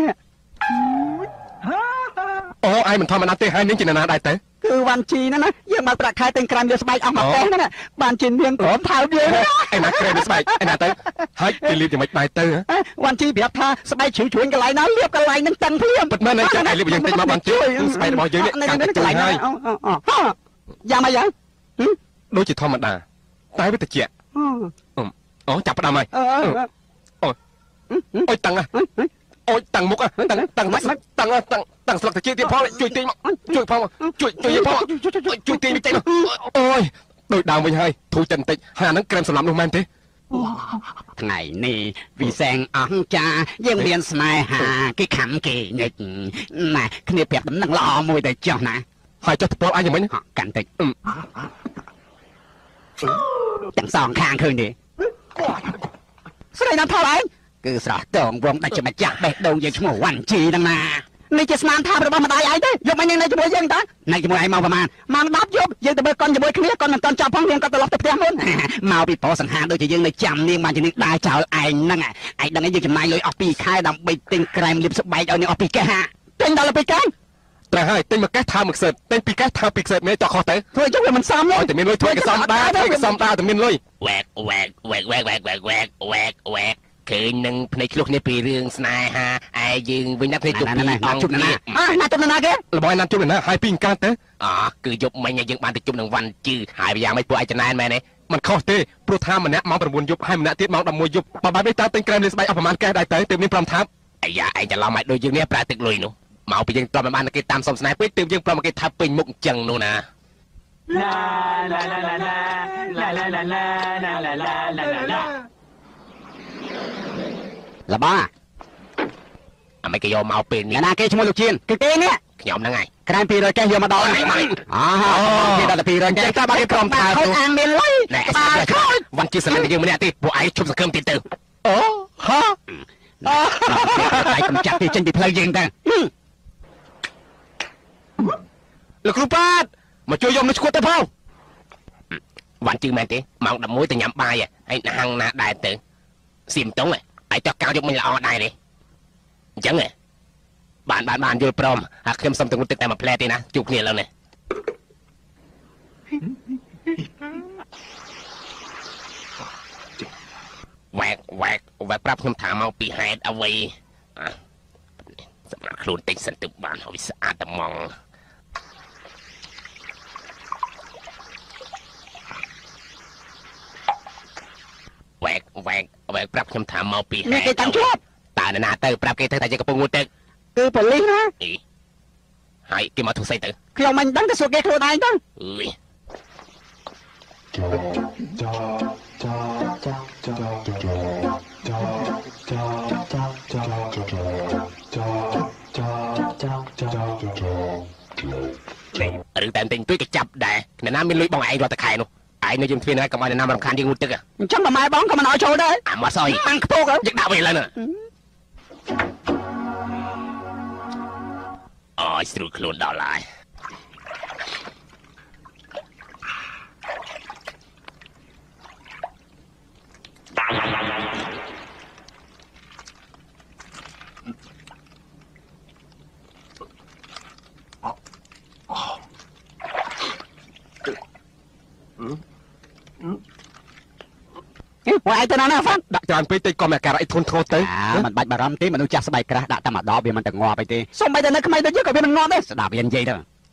អូឯងមិនធម្មតាទេហើយនាងជាណាដែរទៅគឺវ៉ាន់ជីណាណាយើងមកប្រាក់ខែទិញក្រាមយកស្បែកអស់មកទេណាបានជានាងព្រមថើបយើងឯណាក្រាមយកស្បែកឯណាទៅហើយទៅលាបយ៉ាងម៉េចដែរទៅវ៉ាន់ជីប្រាប់ថាស្បែកជ្រឿជ្រួញកន្លែងណាលាបកន្លែងហ្នឹងតឹងភ្លាមពិតមែនឯងចាំឯងលាបយើងតិចមកបានជួយស្បែករបស់យើងនេះកាន់តែជួយហើយយ៉ាងម៉េចយ៉ាងដូចជាធម្មតាតែវាតិចអូចាប់ផ្ដើមហើយអូអុយតាំងអូយតាំងមុខតាំងតាំងតាំងតាំងតាំងស្លឹកតាទៀតផងជួយទាញមកជួយផងជួយជួយផងជួយទាញតិចអូយដូចដើមវិញហើយធូរចិត្តបន្តិចហើយអាហ្នឹងក្រែមសម្លាប់នោះមែនទេថ្ងៃនេះវិសែងអង្ចាយើងមានស្នេហាគេខំគេញិចណាគ្នាប្រាប់ដំណឹងល្អមួយទៅចុះណាហើយចុះទៅពលអញយ៉ាងម៉េចកាន់តិចទាំងសងខាងឃើញទេស្រីណាថតឯងគឺស្រស់តងវងដាច់ជាម្ចាស់បេះដូងយើងឈ្មោះវ៉ាន់ជីហ្នឹងណានេះជាស្នាមថារបស់ម្ដាយឯងទេយកមកញ៉ាំនៅជាមួយយើងតើនៅជាមួយឯងមកប្រហែលម៉ោងដប់យប់យើងទៅមើលកូនជាមួយគ្នាកូនមិនតន់ចាប់ផងនាងក៏ត្រឡប់ទៅផ្ទះមុនមកពីប្រុសសង្ហាដូចជាយើងនៅចាំនាងបានជានាងដើរចោលឯងហ្នឹងឯងដឹងឯងយើងចំណាយលុយអស់ពីរខែដើម្បីទិញក្រែមលាបស្បែកឲ្យនាងអស់ពីរកេះហាទិញដល់ទៅពីរកេះត្រូវហើយទិញមួយកេះថើមួយកខ្សែទិញពីរកេះថើពីរខ្សែមានចោះខុសទៅធ្វើយកវាមិនសមទេតែមានលុយធ្វើកសមដែរធ្វើកសមដែរតែមានលុយវ៉ែកវ៉ែកវ៉ែកវ៉ែកវ៉ែកវ៉ែកវ៉ែកវ៉ែកវ៉ែកឃើញនឹងភ្នែកឆ្លុះគ្នាពីរឿងស្នេហាឯយើងវិញណាភ្នែកជប់ពីអង្គជប់ណាអើណាជប់ណាគេល្បងណាជប់ណាហើយពីកាទៅអូគឺយប់មិញយើងបានទៅជប់នឹងវ៉ាន់ជឺហើយយ៉ាងម៉េចពួកឯចំណែនមែនទេมันខុសទេព្រោះថាម្នាក់ម៉ោង៩យប់ហើយម្នាក់ទៀតម៉ោង១១យប់បើបែបនេះតើទិញក្រែមលាបស្បែកអស់ប្រហែលកេះដែរទៅទើបមានប្រាំថាប់អាយ៉ាឯងច្រឡំឲ្យដូចយើងនេះប្រើទឹកលុយនោះមកពីយើងត្រឹមបានគេតាមសំស្នេហ៍ពេកទើបយើងប្រមគេថាពេញមុខអញ្ចឹងនោះណា La la la la la la la la la la la la la la la ល្បាអាមិនគេយកមកពេលនេះណាគេឈ្មោះលោកជៀនគេគេនេះខ្ញុំហ្នឹងហើយក្រែមពីររយកេះយកមកដល់អូគេដល់ពីររយកេះតែបើគេព្រមថាខូចអាងមានលុយណែវ៉ាន់ជាសន្លឹងយើងម្នាក់ទេពួកឯងជុំសង្ឃឹមទៀតទៅអូហ៎តែកំចាត់ទីចេញពីផ្លូវយើងទៅលោកគ្រូប៉ាតមកជួយយកមនុស្សឈួតទៅផងវ៉ាន់ជឿមែនទេម៉ោងដប់មួយទៅញ៉ាំបាយឯងហាងណាដែរទៅសៀមតុងឯងតោះកៅយកមិញល្អដែរទេអញ្ចឹងបានបានបានយល់ព្រមហើយខ្ញុំសុំទៅងុតទឹកតែមួយផ្លែទេណាជួបគ្នាឥឡូវនេះវ៉ែកវ៉ែកវ៉ែកប្រាប់ខ្ញុំថាមកពីហេតុអ្វីសម្រាប់ខ្លួនតិចសិនទៅបានហើយស្អាតតែម៉ងវ៉ែកវ៉ែកវ៉ែកប្រាប់ខ្ញុំថាមកពីហេតុគេតាំងជាប់តើនរណាទៅប្រាប់គេទៅថាជាកំពុងងូតទឹកគឺប៉ូលីសណាហើយគេមកធ្វើស្អីទៅខ្ញុំមិនដឹងទៅសួរគេខ្លួនឯងទៅអើយឬតែតែងទួយក៏ចាប់ដែរអ្នកណាមានលុយបងឯងរត់តែខែនោះឯងនៅយើងទ្វារណាកុំឲ្យអ្នកណាមករំខានយើងងូតទឹកអញ្ចឹងម៉ែបងក៏មិនឲ្យចូលដែរអាមកសយអាំងខ្ពស់យើងដាក់វិញឥឡូវណាអូយស្រួលខ្លួនដល់ហើយវ៉ៃទៅណាណាហ្វាន់ដាក់ច្រើនពេកតិចក៏មានអាការៈអីធន់ធ្ងរទៅមិនបាច់បារម្ភទេមនុស្សចាស់ស្បែកក្រាស់ដាក់តែម្ដងវាមិនទៅងាប់អីទេសូម្បីតែនៅក្មេងដូចយើងក៏វាមិនងាប់ដែរស្ដាប់វានិយាយទៅ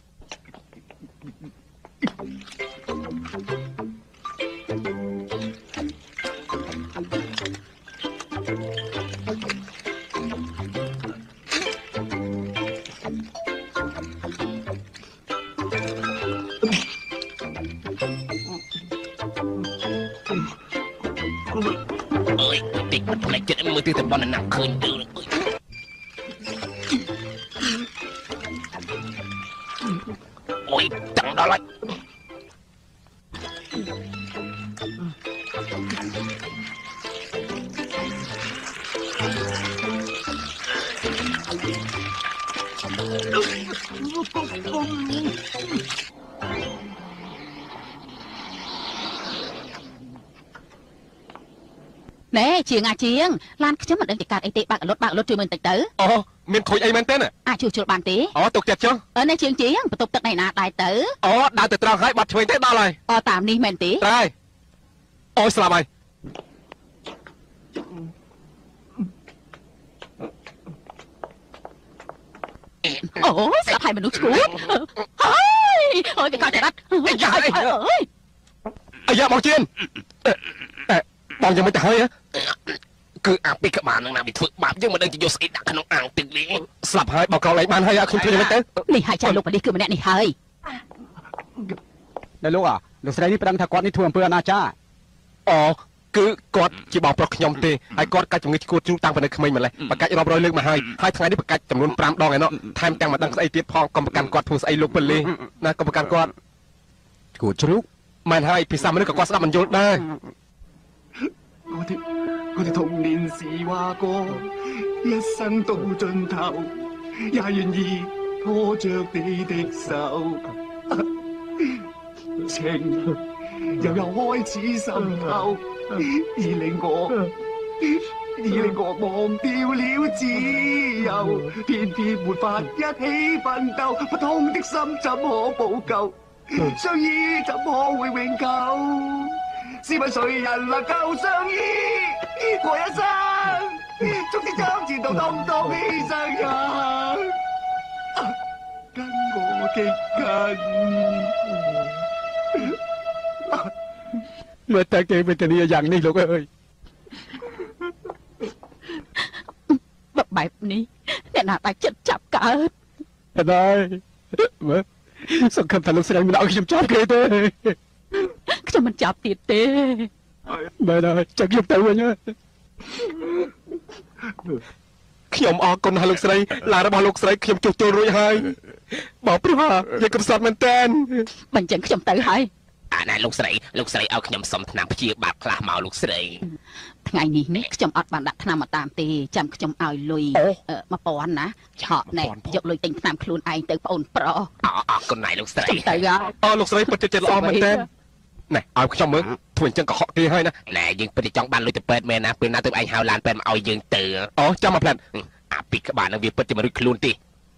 អើយតិចមិនផ្លេចចិត្តមើលទិសតំបន់ណាឃើញទៅអូយតឹងដល់ហើយណែជាងអាជាងឡានខ្ញុំមិនដឹងតែកាត់អីទេបើកអលត់បើកអលត់ជួយមើលបន្តិចទៅអូមានខូចអីមែនទេអាចជួយជល់បានទេអូទុកចិត្តចុះអឺណែជាងជាងបន្ទប់ទឹកណៃណាដែរទៅអូដើរទៅត្រង់ហើយបាត់ឆ្វេងទេដល់ហើយអូតាមនេះមែនទេត្រៃអូស្លាប់ហើយអូស្លាប់ហើយមនុស្សឈួតហើយអូយវាកាត់ចរិតអីយ៉ាអីអាយ៉ាបងជៀនបងยังไม่ទៅហើយគឺអាពីក្បាលនឹងណាវាធ្វើបាបយើងមិនដឹងជាយកស្អីដាក់ក្នុងអាងទឹកនេះស្លាប់ហើយបងកោលេងបានហើយខ្ញុំធ្វើយ៉ាងម៉េចទៅនេះហើយចាលោកប៉ានេះគឺម្នាក់នេះហើយណែលោកអាលោកស្រីនេះប្រឹងថាគាត់នេះធ្វើអំពើអនាចារអូគឺគាត់ជាបងប្រុសខ្ញុំទេហើយគាត់កាច់ជំងឺឈួតជ្រូកតាំងពីនៅក្មេងម្លេះបកាច់រាប់រយលើកមកហើយហើយថ្ងៃនេះបកាច់ចំនួនប្រាំដងឯណោះថែមទាំងមិនដឹងស្អីទៀតផងកុំប្រកាន់គាត់ធ្វើស្អីលោកប៉ូលីសណាកុំប្រកាន់គាត់ឈួតជ្រូកមិនហើយភាសាមនុស្សក៏គាត់ស្ដាប់មិនយល់ដែរ我哋我哋童年時話過，一生到盡頭，也願意拖着你的手，情又又開始滲透，而令我而令我忘掉了自由，偏偏沒法一起奮鬥，不通的心怎可補救？相依怎可會永久？試問誰人能夠相依過一生？終之將前途通通犧牲人，跟我極近。មើលតែគេវេទនាយ៉ាងនេះលោកអើយបែបនេះអ្នកណាដាច់ចិត្តចាប់កើតអត់ហើយមើលសង្ឃឹមថាលោកស្រីមិនឲ្យខ្ញុំចាប់គេទេខ្ញុំមិនចាប់ទៀតទេមែនហើយចាំខ្ញុំទៅវិញខ្ញុំអរគុណណាស់លោកស្រីឡានរបស់លោកស្រីខ្ញុំជួសជុលរួចហើយបើព្រោះយាយកំសត់មែនតើបើអញ្ចឹងខ្ញុំទៅហើយអាណែលោកស្រីលោកស្រីឲ្យខ្ញុំសុំថ្នាំព្យាបាលខ្លះមកលោកស្រីថ្ងៃនេះនេះខ្ញុំអត់បានដាក់ថ្នាំមកតាមទេចាំខ្ញុំឲ្យលុយមួយពាន់ណាឆក់ណែយកលុយទិញថ្នាំខ្លួនឯងទៅប្អូនប្រុសអរអរគុណណៃលោកស្រីទៅហើយអូលោកស្រីពិតជាចិត្តល្អមែនតើណែឲ្យខ្ញុំមើលធ្វើអញ្ចឹងក៏ហក់គេហើយណាណែយើងពិតជាចង់បានលុយទៅពេទ្យមែនណាពេលណាទៅឯងហៅឡានពេទ្យមកឲ្យយើងទៅអូចាំមកផ្លែតអាពីក្បាលនឹងវាពិតជាមិនរួចខ្លួនទេ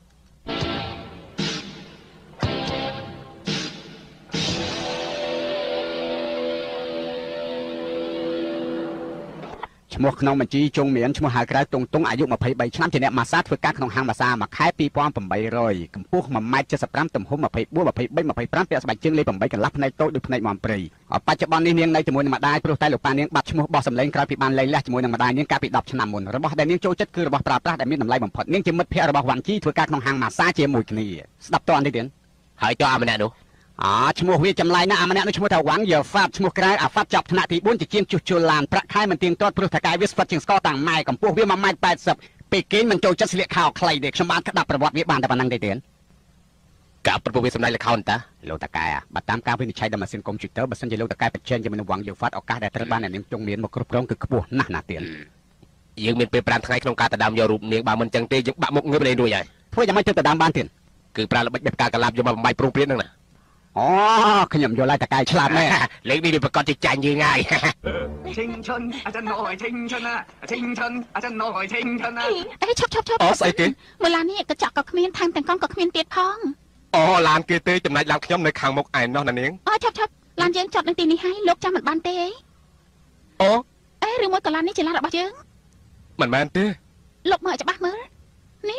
ឈ្មោះក្នុងបញ្ជីជងមានឈ្មោះហៅក្រៅតុងតុងអាយុម្ភៃបីឆ្នាំជាអ្នកម៉ាសាធ្វើការក្នុងហាងម៉ាសាមួយខែពីរពាន់ប្រាំបីរយកម្ពស់មួយម៉ែត្រចិតសិបប្រាំទំហំម្ភៃបួន ម្ភៃបី ម្ភៃប្រាំពាក់ស្បែកជើងលេខប្រាំបីកន្លះភ្នែកតូចដូចភ្នែកមាំព្រៃបច្ចុប្បន្ននេះនាងនៅជាមួយនឹងម្ដាយព្រោះតែលោកប៉ានាងបាត់ឈ្មោះបោះសម្លេងក្រោយពីបានលែងលះជាមួយនឹងម្ដាយនាងកាលពីដប់ឆ្នាំមុនរបស់ដែលនាងចូលចិត្តគឺរបស់ប្រើប្រាស់ដែលមានតម្លៃបំផុតនាងជាមិត្តភក្តិរបស់វ៉ាន់ជីធ្វើការក្នុងហាងម៉ាសាជាមួយគ្នាស្ដាប់តន់តិចទៀតហើយចុះអាម្នាក់នោះអឈ្មោះវាចម្លែកណាស់អាម្នាក់នោះឈ្មោះថាវ៉ាន់យឺហ្វាតឈ្មោះក្រៅអាហ្វាតចាប់ថ្នាក់ទីបួនជាជាងជួសជុលឡានប្រាក់ខែមិនទៀងទាត់ព្រោះថាកាយវាស្វិតជាងស្ករតាំងម៉ែកម្ពស់វាមួយម៉ែត្រប៉ែតសិបពេលគេមិនចូលចិត្តស្លៀកខោខ្លីទេខ្ញុំបានក្តាប់ប្រវត្តិវាបានតែប៉ុណ្្នឹងទេទៀតកាប់ប្រពន្ធវាសម្ដែងលខោនតាលោកតាកែបើតាមការវិនិច្ឆ័យដោយម៉ាស៊ីនកុំព្យូទ័របើសិនជាលោកតាកែប្រជែងជាមួយនឹងវ៉ាន់យឺហ្វាតឱកាសដែលត្រូវបានអ្នកនាងចុងមានមកគ្រប់គ្រងគឺខ្ពស់ណាស់ណាទៀតយើងមានពេលប្រាំថ្ងៃក្នុងការដណ្ដើមយករូបនាងបើមិនចឹងទេយើងបាក់មុខងើបលេងរួចហើយធ្វើយ៉ាងម៉េចទៅដណ្ដើមបានទៀតគឺប្រើល្បិចបេះការកលាប់យកមកបំបីព្រោងព្រាតហ្នឹងណាអូខ្ញុំយល់ហើយតាកែឆ្លាតមែនលេខនេះវាប្រកាសជាចាញ់យើងហើយ青春អាចិនអើយ青春ណា青春អាចិនអើយ青春ណាអេឈប់ឈប់ឈប់អូស្អីគេមើលឡាននេះកញ្ចក់ក៏គ្មានថែមទាំងកង់ក៏គ្មានទៀតផងអូឡានគេទេចំណែកឡានខ្ញុំនៅខាងមុខឯណោះណានាងអូឈប់ឈប់ឡានយើងចតនៅទីនេះហើយលោកចាំមិនបានទេអូអេឬមួយក៏ឡាននេះជាឡានរបស់យើងមិនមែនទេលោកមើលឲ្យច្បាស់មើលនេះ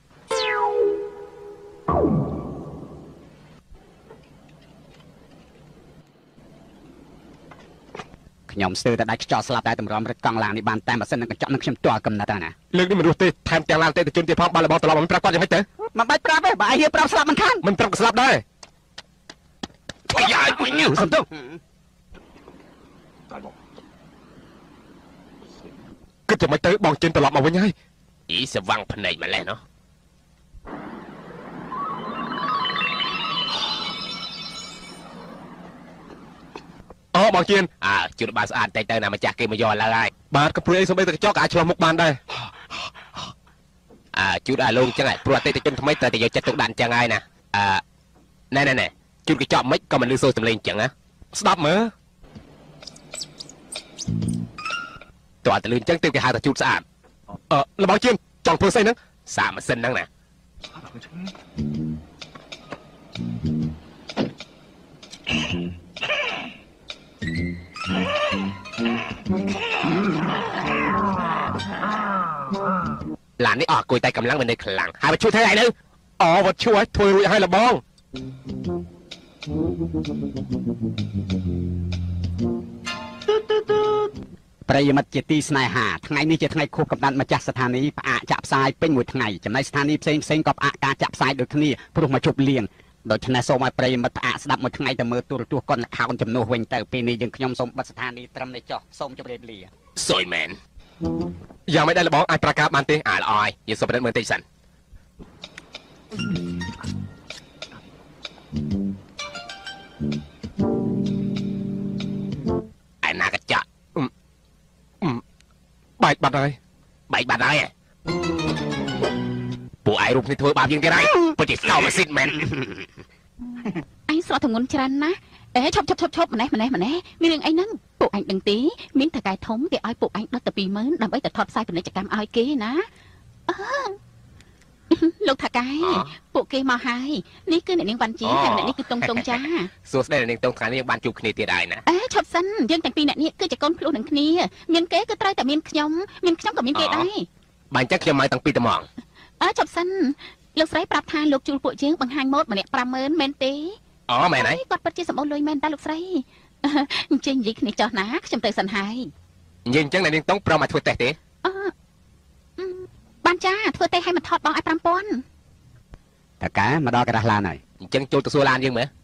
ខ្ញុំស្ទើរតែដាច់ខ្យល់ស្លាប់តែតម្រាំរឹកកង់ឡាននេះបានតែម៉ាស៊ីននឹងកញ្ចក់នឹងខ្ញុំទាល់កំណត់ហើយណាលើកនេះមិនរស់ទេថែមទាំងឡានទេទៅជន់ទៀតផងបានរបស់ត្រឡប់មិនប្រាប់គាត់យ៉ាងម៉េចទៅមិនបាច់ប្រាប់ទេបើអាយប្រាប់ស្លាប់មិនខានមិនប្រាប់ក៏ស្លាប់ដែរយ៉ាយវិញសំទោសគិតយ៉ាងម៉េចទៅបងជិនត្រឡប់មកវិញហើយអ៊ីសវាំងភ្នែកម្លេះណោះអូបងជៀនអើជួនបានស្អាតតែទៅណាម្ចាស់គេមកយកឡើយហើយបាទក៏ព្រួយអីសំបីតែកញ្ចក់ក៏អាចឆ្លោះមុខបានដែរអើជួនអាលោកចឹងហើយព្រោះអតិថិជនថ្មីត្រូវតែយកចិត្តទុកដាក់ចឹងហើយណាអឺណែណែណែជួនកញ្ចក់មិនក៏មិនលឺសូរសំឡេងចឹងណាស្ដាប់មើលតើអត់លឺចឹងទើបគេហៅថាជូតស្អាតអឺលបងជៀនចង់ធ្វើស្អីហ្នឹងសាកម៉ាស៊ីនហ្នឹងណាឡាននេះអស់គួយតែកម្លាំងមិននៅខ្លាំងហើយមកជួយធ្វើអីនៅអូវត្តជួយធ្វើរួចហើយលបងប្រិយមិត្តជាទីស្នេហាថ្ងៃនេះជាថ្ងៃខួបកំណត់ម្ចាស់ស្ថានីយ៍ផ្អាកចាក់ផ្សាយពេញមួយថ្ងៃចំណែកស្ថានីយ៍ផ្សេងផ្សេងក៏ផ្អាកការចាក់ផ្សាយដូចគ្នាព្រោះមកជប់លៀងដូច្នេះសូមឲ្យប្រិយមិត្តផ្អាកស្ដាប់មួយថ្ងៃទៅមើលទូរទស្សន៍កុនខោនចំនួនវិញទៅពេលនេះយើងខ្ញុំសូមបិទស្ថានីយ៍ត្រឹមនេះចុះសូមជម្រាបលាសួយមែនយ៉ាងមិនដែរលបងអាចប្រកាសបានទេអើល្អហើយយើងសុំប្រឌិតមើលតិចសិនឯណាកញ្ចក់បែកបាត់ហើយបែកបាត់ហើយពួកឯងរូបនេះធ្វើបាបយើងទៀតហើយពិតជាស្កោម៉ាស៊ីនមែនអញស្រកធ្ងន់ច្រើនណាស់អេឈប់ឈប់ឈប់ឈប់ម្នេះម្នេះម្នេះមានរឿងអីហ្នឹងពួកអញដឹងទេមានតកែធំគេឲ្យពួកអញដុតតែពីរម៉ឺនដើម្បីទៅថតផ្សាយពាណិជ្ជកម្មឲ្យគេណាអឺលោកថាកែពួកគេមកហើយនេះគឺអ្នកនាងវ៉ាន់ជីហើយអ្នកនេះគឺតុងតុងចាសួស្ដីអ្នកនាងតុងថ្ងៃនេះបានជួបគ្នាទៀតហើយណាអេឈប់សិនយើងទាំងពីរអ្នកនេះគឺជាកូនភ្លោះនឹងគ្នាមានគេគឺត្រូវតែមានខ្ញុំមានខ្ញុំក៏មានគេដែរបើអញ្ចឹងខ្ញុំមកតាំងពីត្មងអើឈប់សិនលោកស្រីប្រាប់ថាលោកជួលពួកយើងបង្ហាញម៉ូដម្នាក់ប្រាំម៉ឺនមែនទេអូមែនហើយគាត់ពិតជាសម្បូរលុយមែនតាលោកស្រីអញ្ចឹងនិយាយគ្នាចោះណាខ្ញុំទៅសិនហើយនិយាយអញ្ចឹងអ្នកនាងតុងព្រមឲ្យធ្វើតេស្តទេអឺបានចាធ្វើតេស្តឲ្យមកថតបងឲ្យប្រាំពាន់តើកែមកដល់ការ៉ាស់ឡានហើយចឹងចូលទៅសួរឡានយើងមើល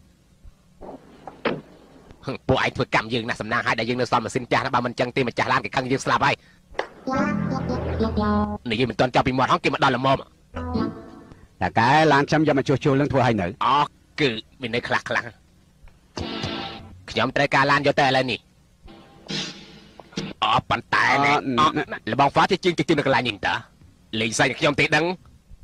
ពួកឯងធ្វើកម្មយើងណាសំណាងឲ្យតែយើងនៅសល់ម៉ាស៊ីនចាស់ណាបើមិនចឹងទេម្ចាស់ឡានគេខឹងយើងស្លាប់ហើយនេះយើងមិនទាន់ចាប់ពីមាត់ហងគេមកដល់ល្មមតែកែឡានខ្ញុំយកមកជួសជុលនឹងធ្វើឲ្យនៅអូគឺមាននៅខ្លះខ្លះខ្ញុំត្រូវការឡានយកតែឥឡូវនេះអូប៉ុន្តែនេះលបងហ្វាជាជាងជាងនៅកន្លែងនេះតើលេងសើចខ្ញុំទេដឹង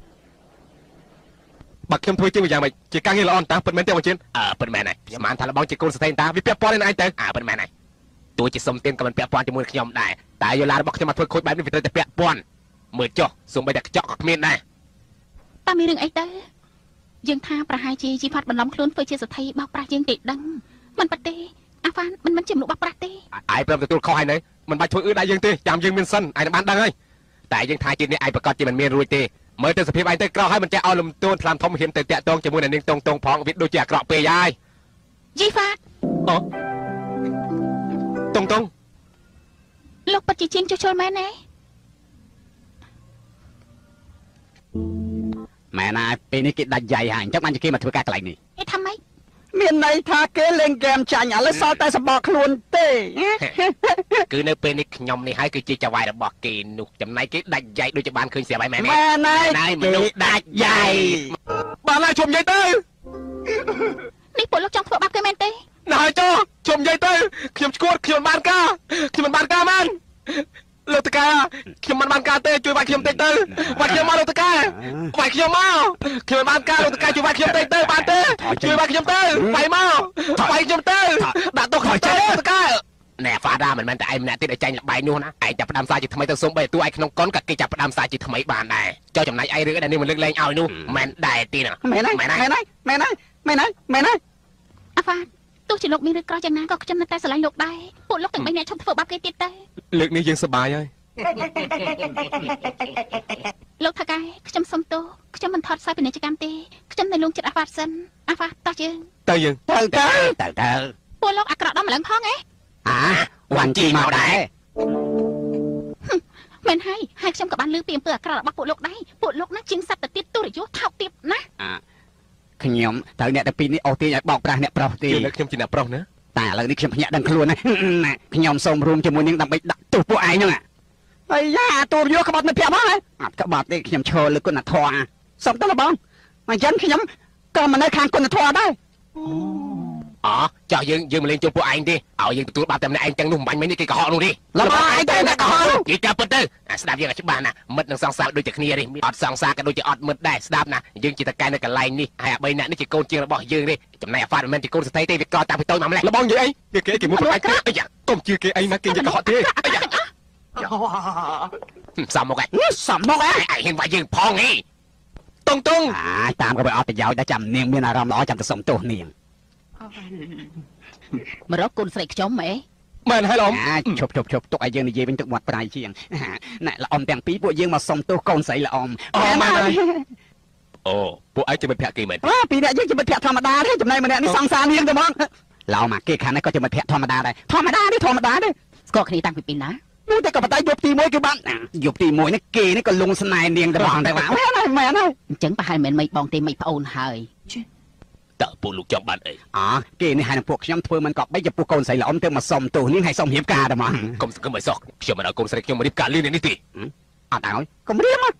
បើខ្ញុំធ្វើជាងយ៉ាងម៉េចជាការងារល្អតាពិតមែនទេបងជិនអើពិតមែនហើយខ្ញុំបានថាលបងជាកូនស្រីតាវាពាក់ព័ន្ធនឹងឯងទៅអើពិតមែនហើយទោះជាសុំទៀនក៏មិនពាក់ព័ន្ធជាមួយខ្ញុំដែរតែយូឡារបស់ខ្ញុំមកធ្វើខូចបែបនេះវាត្រូវតែពាក់ព័ន្ធមើលចុះសូម្បីតែខ្ចក់ក៏គ្មានដែរតើមានរឿងអីទៅយើងថាប្រហែលជាជីផាត់បន្លំខ្លួនធ្វើជាសទ្ធីបោកប្រាស់យើងទេដឹងមិនប៉ាទេអាហ្វានមិនមិនជាមនុស្សបោកប្រាស់ទេឯងព្រមទទួលខុសហើយនៅមិនបាច់ធ្វើអឺដៃយើងទេចាំយើងមានសិនឯងបានដឹងហើយតែយើងថាជាតិនេះឯងប្រកាសជាមិនមានរួចទេមើលទៅសភាពឯងទៅក្រោកហើយមិនចេះឲ្យលំទួនថ្លាមធំហ៊ានទៅតាក់ទងជាមួយនឹងនាងតងតងផងវាដូចជាអាក្រក់ពេកហើយជីហ្វាតអូតងតងលោកពិតជាជាងជួសជុលមែនទេម៉ែណាពេលនេះគេដាច់យ៉ៃហើយអញ្ចឹងបានជាគេមកធ្វើការកន្លែងនេះគេថាម៉េចមានន័យថាគេលេងហ្គេមចាញ់ឥឡូវសល់តែសបកខ្លួនទេគឺនៅពេលនេះខ្ញុំនេះហើយគឺជាចៅហ្វាយរបស់គេនោះចំណែកគេដាច់យ៉ៃដូចជាបានឃើញស្រាប់ហើយម៉ែម៉ែណៃមនុស្សដាច់យ៉ៃបានហើយជុំនិយាយទៅនេះពួកលោកចង់ធ្វើបាបគេមែនទេណ៎ចុះជុំនិយាយទៅខ្ញុំឈួតខ្ញុំបានការខ្ញុំមិនបានការមែនលោកតកាខ្ញុំមិនបានការទេជួយវាយខ្ញុំតិចទៅវាយខ្ញុំមកលោកតកាវាយខ្ញុំមកខ្ញុំមិនបានការលោកតកាជួយវាយខ្ញុំតិចទៅបានទេជួយវាយខ្ញុំទៅវាយមកវាយខ្ញុំទៅដាក់ទុកខ្ញុំទៅលោកតកាណែហ្វាដាមិនមែនតែឯងម្នាក់ទៀតឲ្យចាញ់លបាយនោះណាឯងចាប់ផ្ដើមសារជាថ្មីទៅសុំបីទូឯងក្នុងកុនក៏គេចាប់ផ្ដើមសារជាថ្មីបានដែរចុះចំណែកឯងរឿងដែលនេះមិនលើកលែងឲ្យនោះមិនដែរទេណាមែនហើយមែនហើយមែនហើយមែនហើយមែនហើយអាហ្វាទោះជាលោកមានរឿងក្រយ៉ាងណាក៏ខ្ញុំនៅតែស្រឡាញ់លោកដែរពួកលោកទាំងបីអ្នកឈប់ធ្វើបាបគេទៀតទៅលើកនេះយើងសប្បាយហើយលោកថាកែខ្ញុំសុំទោសខ្ញុំមិនថត់ខ្សែពាណិជ្ជកម្មទេខ្ញុំនៅលងចិត្តអាហ្វាសិនអាហ្វាតោះយើងទៅយើងទៅទៅទៅទៅពួកលោកអាក្រក់ដល់ម្លឹងផងហ៎អាវ៉ាន់ជីមកដែរមែនហើយហើយខ្ញុំក៏បានលើពីអំពើអាក្រក់របស់ពួកលោកដែរពួកលោកណាជាងសត្វទៅទៀតទុរយុថោកទៀតណាខ្ញុំត្រូវអ្នកតែពីរនេះអស់ទាញឲ្យបោកប្រាស់អ្នកប្រុសទេខ្ញុំជាអ្នកប្រុសណាតែឥឡូវនេះខ្ញុំភ្ញាក់ដឹងខ្លួនណាខ្ញុំសូមរួមជាមួយនឹងដើម្បីដាក់ទោសពួកឯងហ្នឹងអីយ៉ាទូរយោក្បត់នៅប្រាប់ហ្នឹងអត់ក្បត់ទេខ្ញុំឈរលើគុណធម៌សុំទៅបងអញ្ចឹងខ្ញុំក៏មិននៅខាងគុណធម៌ដែរអូចោះយើងយើងមិនលេងជួបពួកឯងទេឲ្យយើងទទួលបាបតែម្នាក់ឯងចឹងនោះមិនបាញ់មិញនេះគេកុហកនោះទេលបងឯងទៅអ្នកកុហកគេចាប់ពិតទៅស្ដាប់យើងឲ្យច្បាស់ណាមិត្តនឹងសង្សារដូចតែគ្នាទេអត់សង្សារក៏ដូចជាអត់មិត្តដែរស្ដាប់ណាយើងជាតកែនៅកន្លែងនេះហើយអាបីអ្នកនេះជាកូនជាងរបស់យើងទេចំណែកអាហ្វាតមិនមែនជាកូនស្ត្រីទេវាក្រតាំងពីតូចមកម្លេះលបងនិយាយអីគេគេមួយប្រហែលអីយ៉ាកុំជឿគេអីណាគេជាកុហកទេអីយ៉ាសំមកឯងសំមកឯងឯងហ៊ានវាយយើងផងហីតុងតុងអាតាមក៏វាអត់ប្រយោជន៍ដែរចាំនាងមានអារម្មណ៍ល្អចាំទៅសុំទោសនាងមករកកូនស្រីខ្ញុំហ៎មែនហើយឡំឈប់ឈប់ឈប់ទុកឲ្យយើងនិយាយវិញទឹកមាត់ប្រៃជាងណែល្អំទាំងពីរពួកយើងមកសុំទោសកូនស្រីល្អំអូមែនហើយអូពួកឯងជាមិត្តភក្តិគេមែនអូពីរអ្នកយើងជាមិត្តភក្តិធម្មតាទេចំណែកម្នាក់នេះសង្សារនាងទៅមកឡោមកគេខាងនេះក៏ជាមិត្តភក្តិធម្មតាដែរធម្មតានេះធម្មតាទេស្គាល់គ្នាតាំងពីពេលណានោះតែក៏បតៃយប់ទីមួយគឺបានយប់ទីមួយនេះគេនេះក៏លងស្នេហ៍នាងទៅបងតែមែនហើយមែនហើយអញ្ចឹងប្រហែលមិនមិនបងទេមិនប្អូនហើយតើពួកលោកចង់បានអីអើគេនេះហើយនឹងពួកខ្ញុំធ្វើមិនក៏បីចំពោះកូនស្រីល្អំទៅមកសុំទោសនាងហើយសុំរៀបការតែហ្មងកុំសង្ឃឹមឲ្យសោះខ្ញុំមិនឲ្យកូនស្រីខ្ញុំមករៀបការលឿននេះទេអត់ឲ្យកុំរៀបមក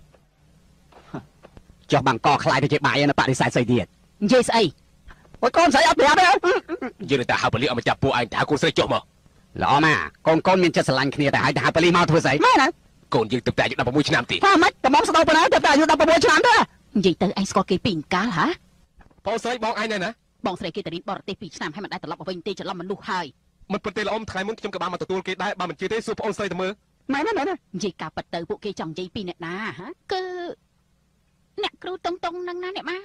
ចុះបាំងកខ្លាយទៅជាបាយនៅបរិស័ទស្អីទៀតនិយាយស្អីអូយកូនស្រីអត់ប្រាប់ទេយើងនឹងតែហៅប៉ូលីសឲ្យមកចាប់ពួកឯងតែហៅកូនស្រីចុះមកល្អណាស់កូនកូនមានចិត្តស្រឡាញ់គ្នាតែហើយទៅហៅប៉ូលីសមកធ្វើស្អីមែនណាកូនយើងទៅតែអាយុដប់ប្រាំមួយឆ្នាំទេថាម៉េចតែមកស្ដោប៉ុណ្ណាទៅតែអាយុដប់ប្រាំមួយឆ្នាំទេនិយាយទៅឯងស្គាល់គេពីកាលហ៎បងស្រីបងឯងណាបងស្រីគេទៅរៀនបរទេសពីរឆ្នាំហើយមិនដែលត្រឡប់មកវិញទេច្រឡំមនុស្សហើយមិនពិតទេល្អំថ្ងៃមុនខ្ញុំក៏បានមកទទួលគេដែរបើមិនជឿទេសួរបងស្រីទៅមើលមែនមែនមែននិយាយការប៉ັດទៅពួកគេចង់និយាយពីអ្នកណាហ៎គឺអ្នកគ្រូតុងតុងនឹងណាអ្នកម៉ា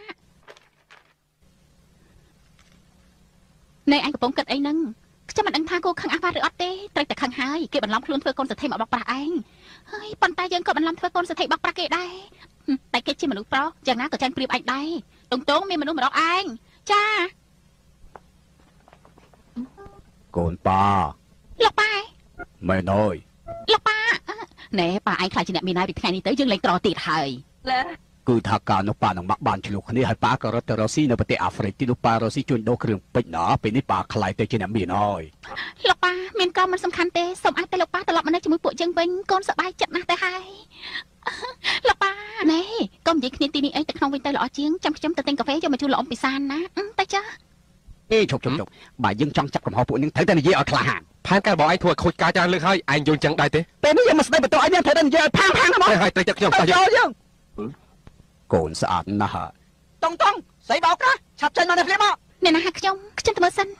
ណែឯងកំពុងគិតអីហ្នឹងខ្ញុំមិនដឹងថាគូខឹងអាហ្វាតឬអត់ទេត្រូវតែខឹងហើយគេបន្លំខ្លួនធ្វើកូនសទ្ធីមកបោកប្រាស់ឯងហើយប៉ុន្តែយើងក៏បន្លំធ្វើកូនសទ្ធីបោកប្រាស់គេដែរតែគេជាមនុស្សប្រុសយ៉ាងណាក៏ចាញ់ព្រៀបឯងដែរតុងតុងមានមនុស្សម្រកឯងចាកូនប៉ាលោកប៉ាមែនហើយលោកប៉ាណែប៉ាឯងខ្លាចជាអ្នកមានហើយពីថ្ងៃនេះទៅយើងលេងត្រទៀតហើយគឺថាការនោះប៉ានឹងមកបានឆ្លុះគ្នាហើយប៉ាក៏រត់ទៅរស់ស៊ីនៅប្រទេសអាហ្វ្រិកទីនោះប៉ารស់ស៊ីជួញដូរគ្រឿងពេជ្រណាពេលនេះប៉ាខ្លាយទៅជាអ្នកមានហើយលោកប៉ាមានក៏មិនសំខាន់ទេសូមឲ្យតែលោកប៉ាត្រឡប់មកនៅជាមួយពួកយើងវិញកូនសប្បាយចិត្តណាស់ទៅហើយលោកប៉ាណែកុំនិយាយគ្នាទីនេះអីទៅក្នុងវិញទៅល្អជាងចាំខ្ញុំទៅទិញកាហ្វេយកមកជូនលោកអ៊ំពិសានណាទៅចាអេជប់ជប់ជប់បើយើងចង់ចាប់កំហុសពួកនឹងត្រូវតែនិយាយឲ្យក្លាហានផែនការរបស់ឯងធ្វើឲ្យខូចការច្រើនលើកហើយឯងយល់ចឹងដែរទេពេលនេះយើងមកស្ដីបន្ទោសឲ្យយើងត្រូវតែនិយាយឲ្យផាំផាំហ្មងហើយទៅចិត្តខ្ញុំតោះយើងកូនស្អាតណាស់តុងតុងស្អីបោកណាឆាប់ចេញមកនៅភ្លាមមកអ្នកណាហៅខ្ញុំខ្ញុំទៅមើលសិន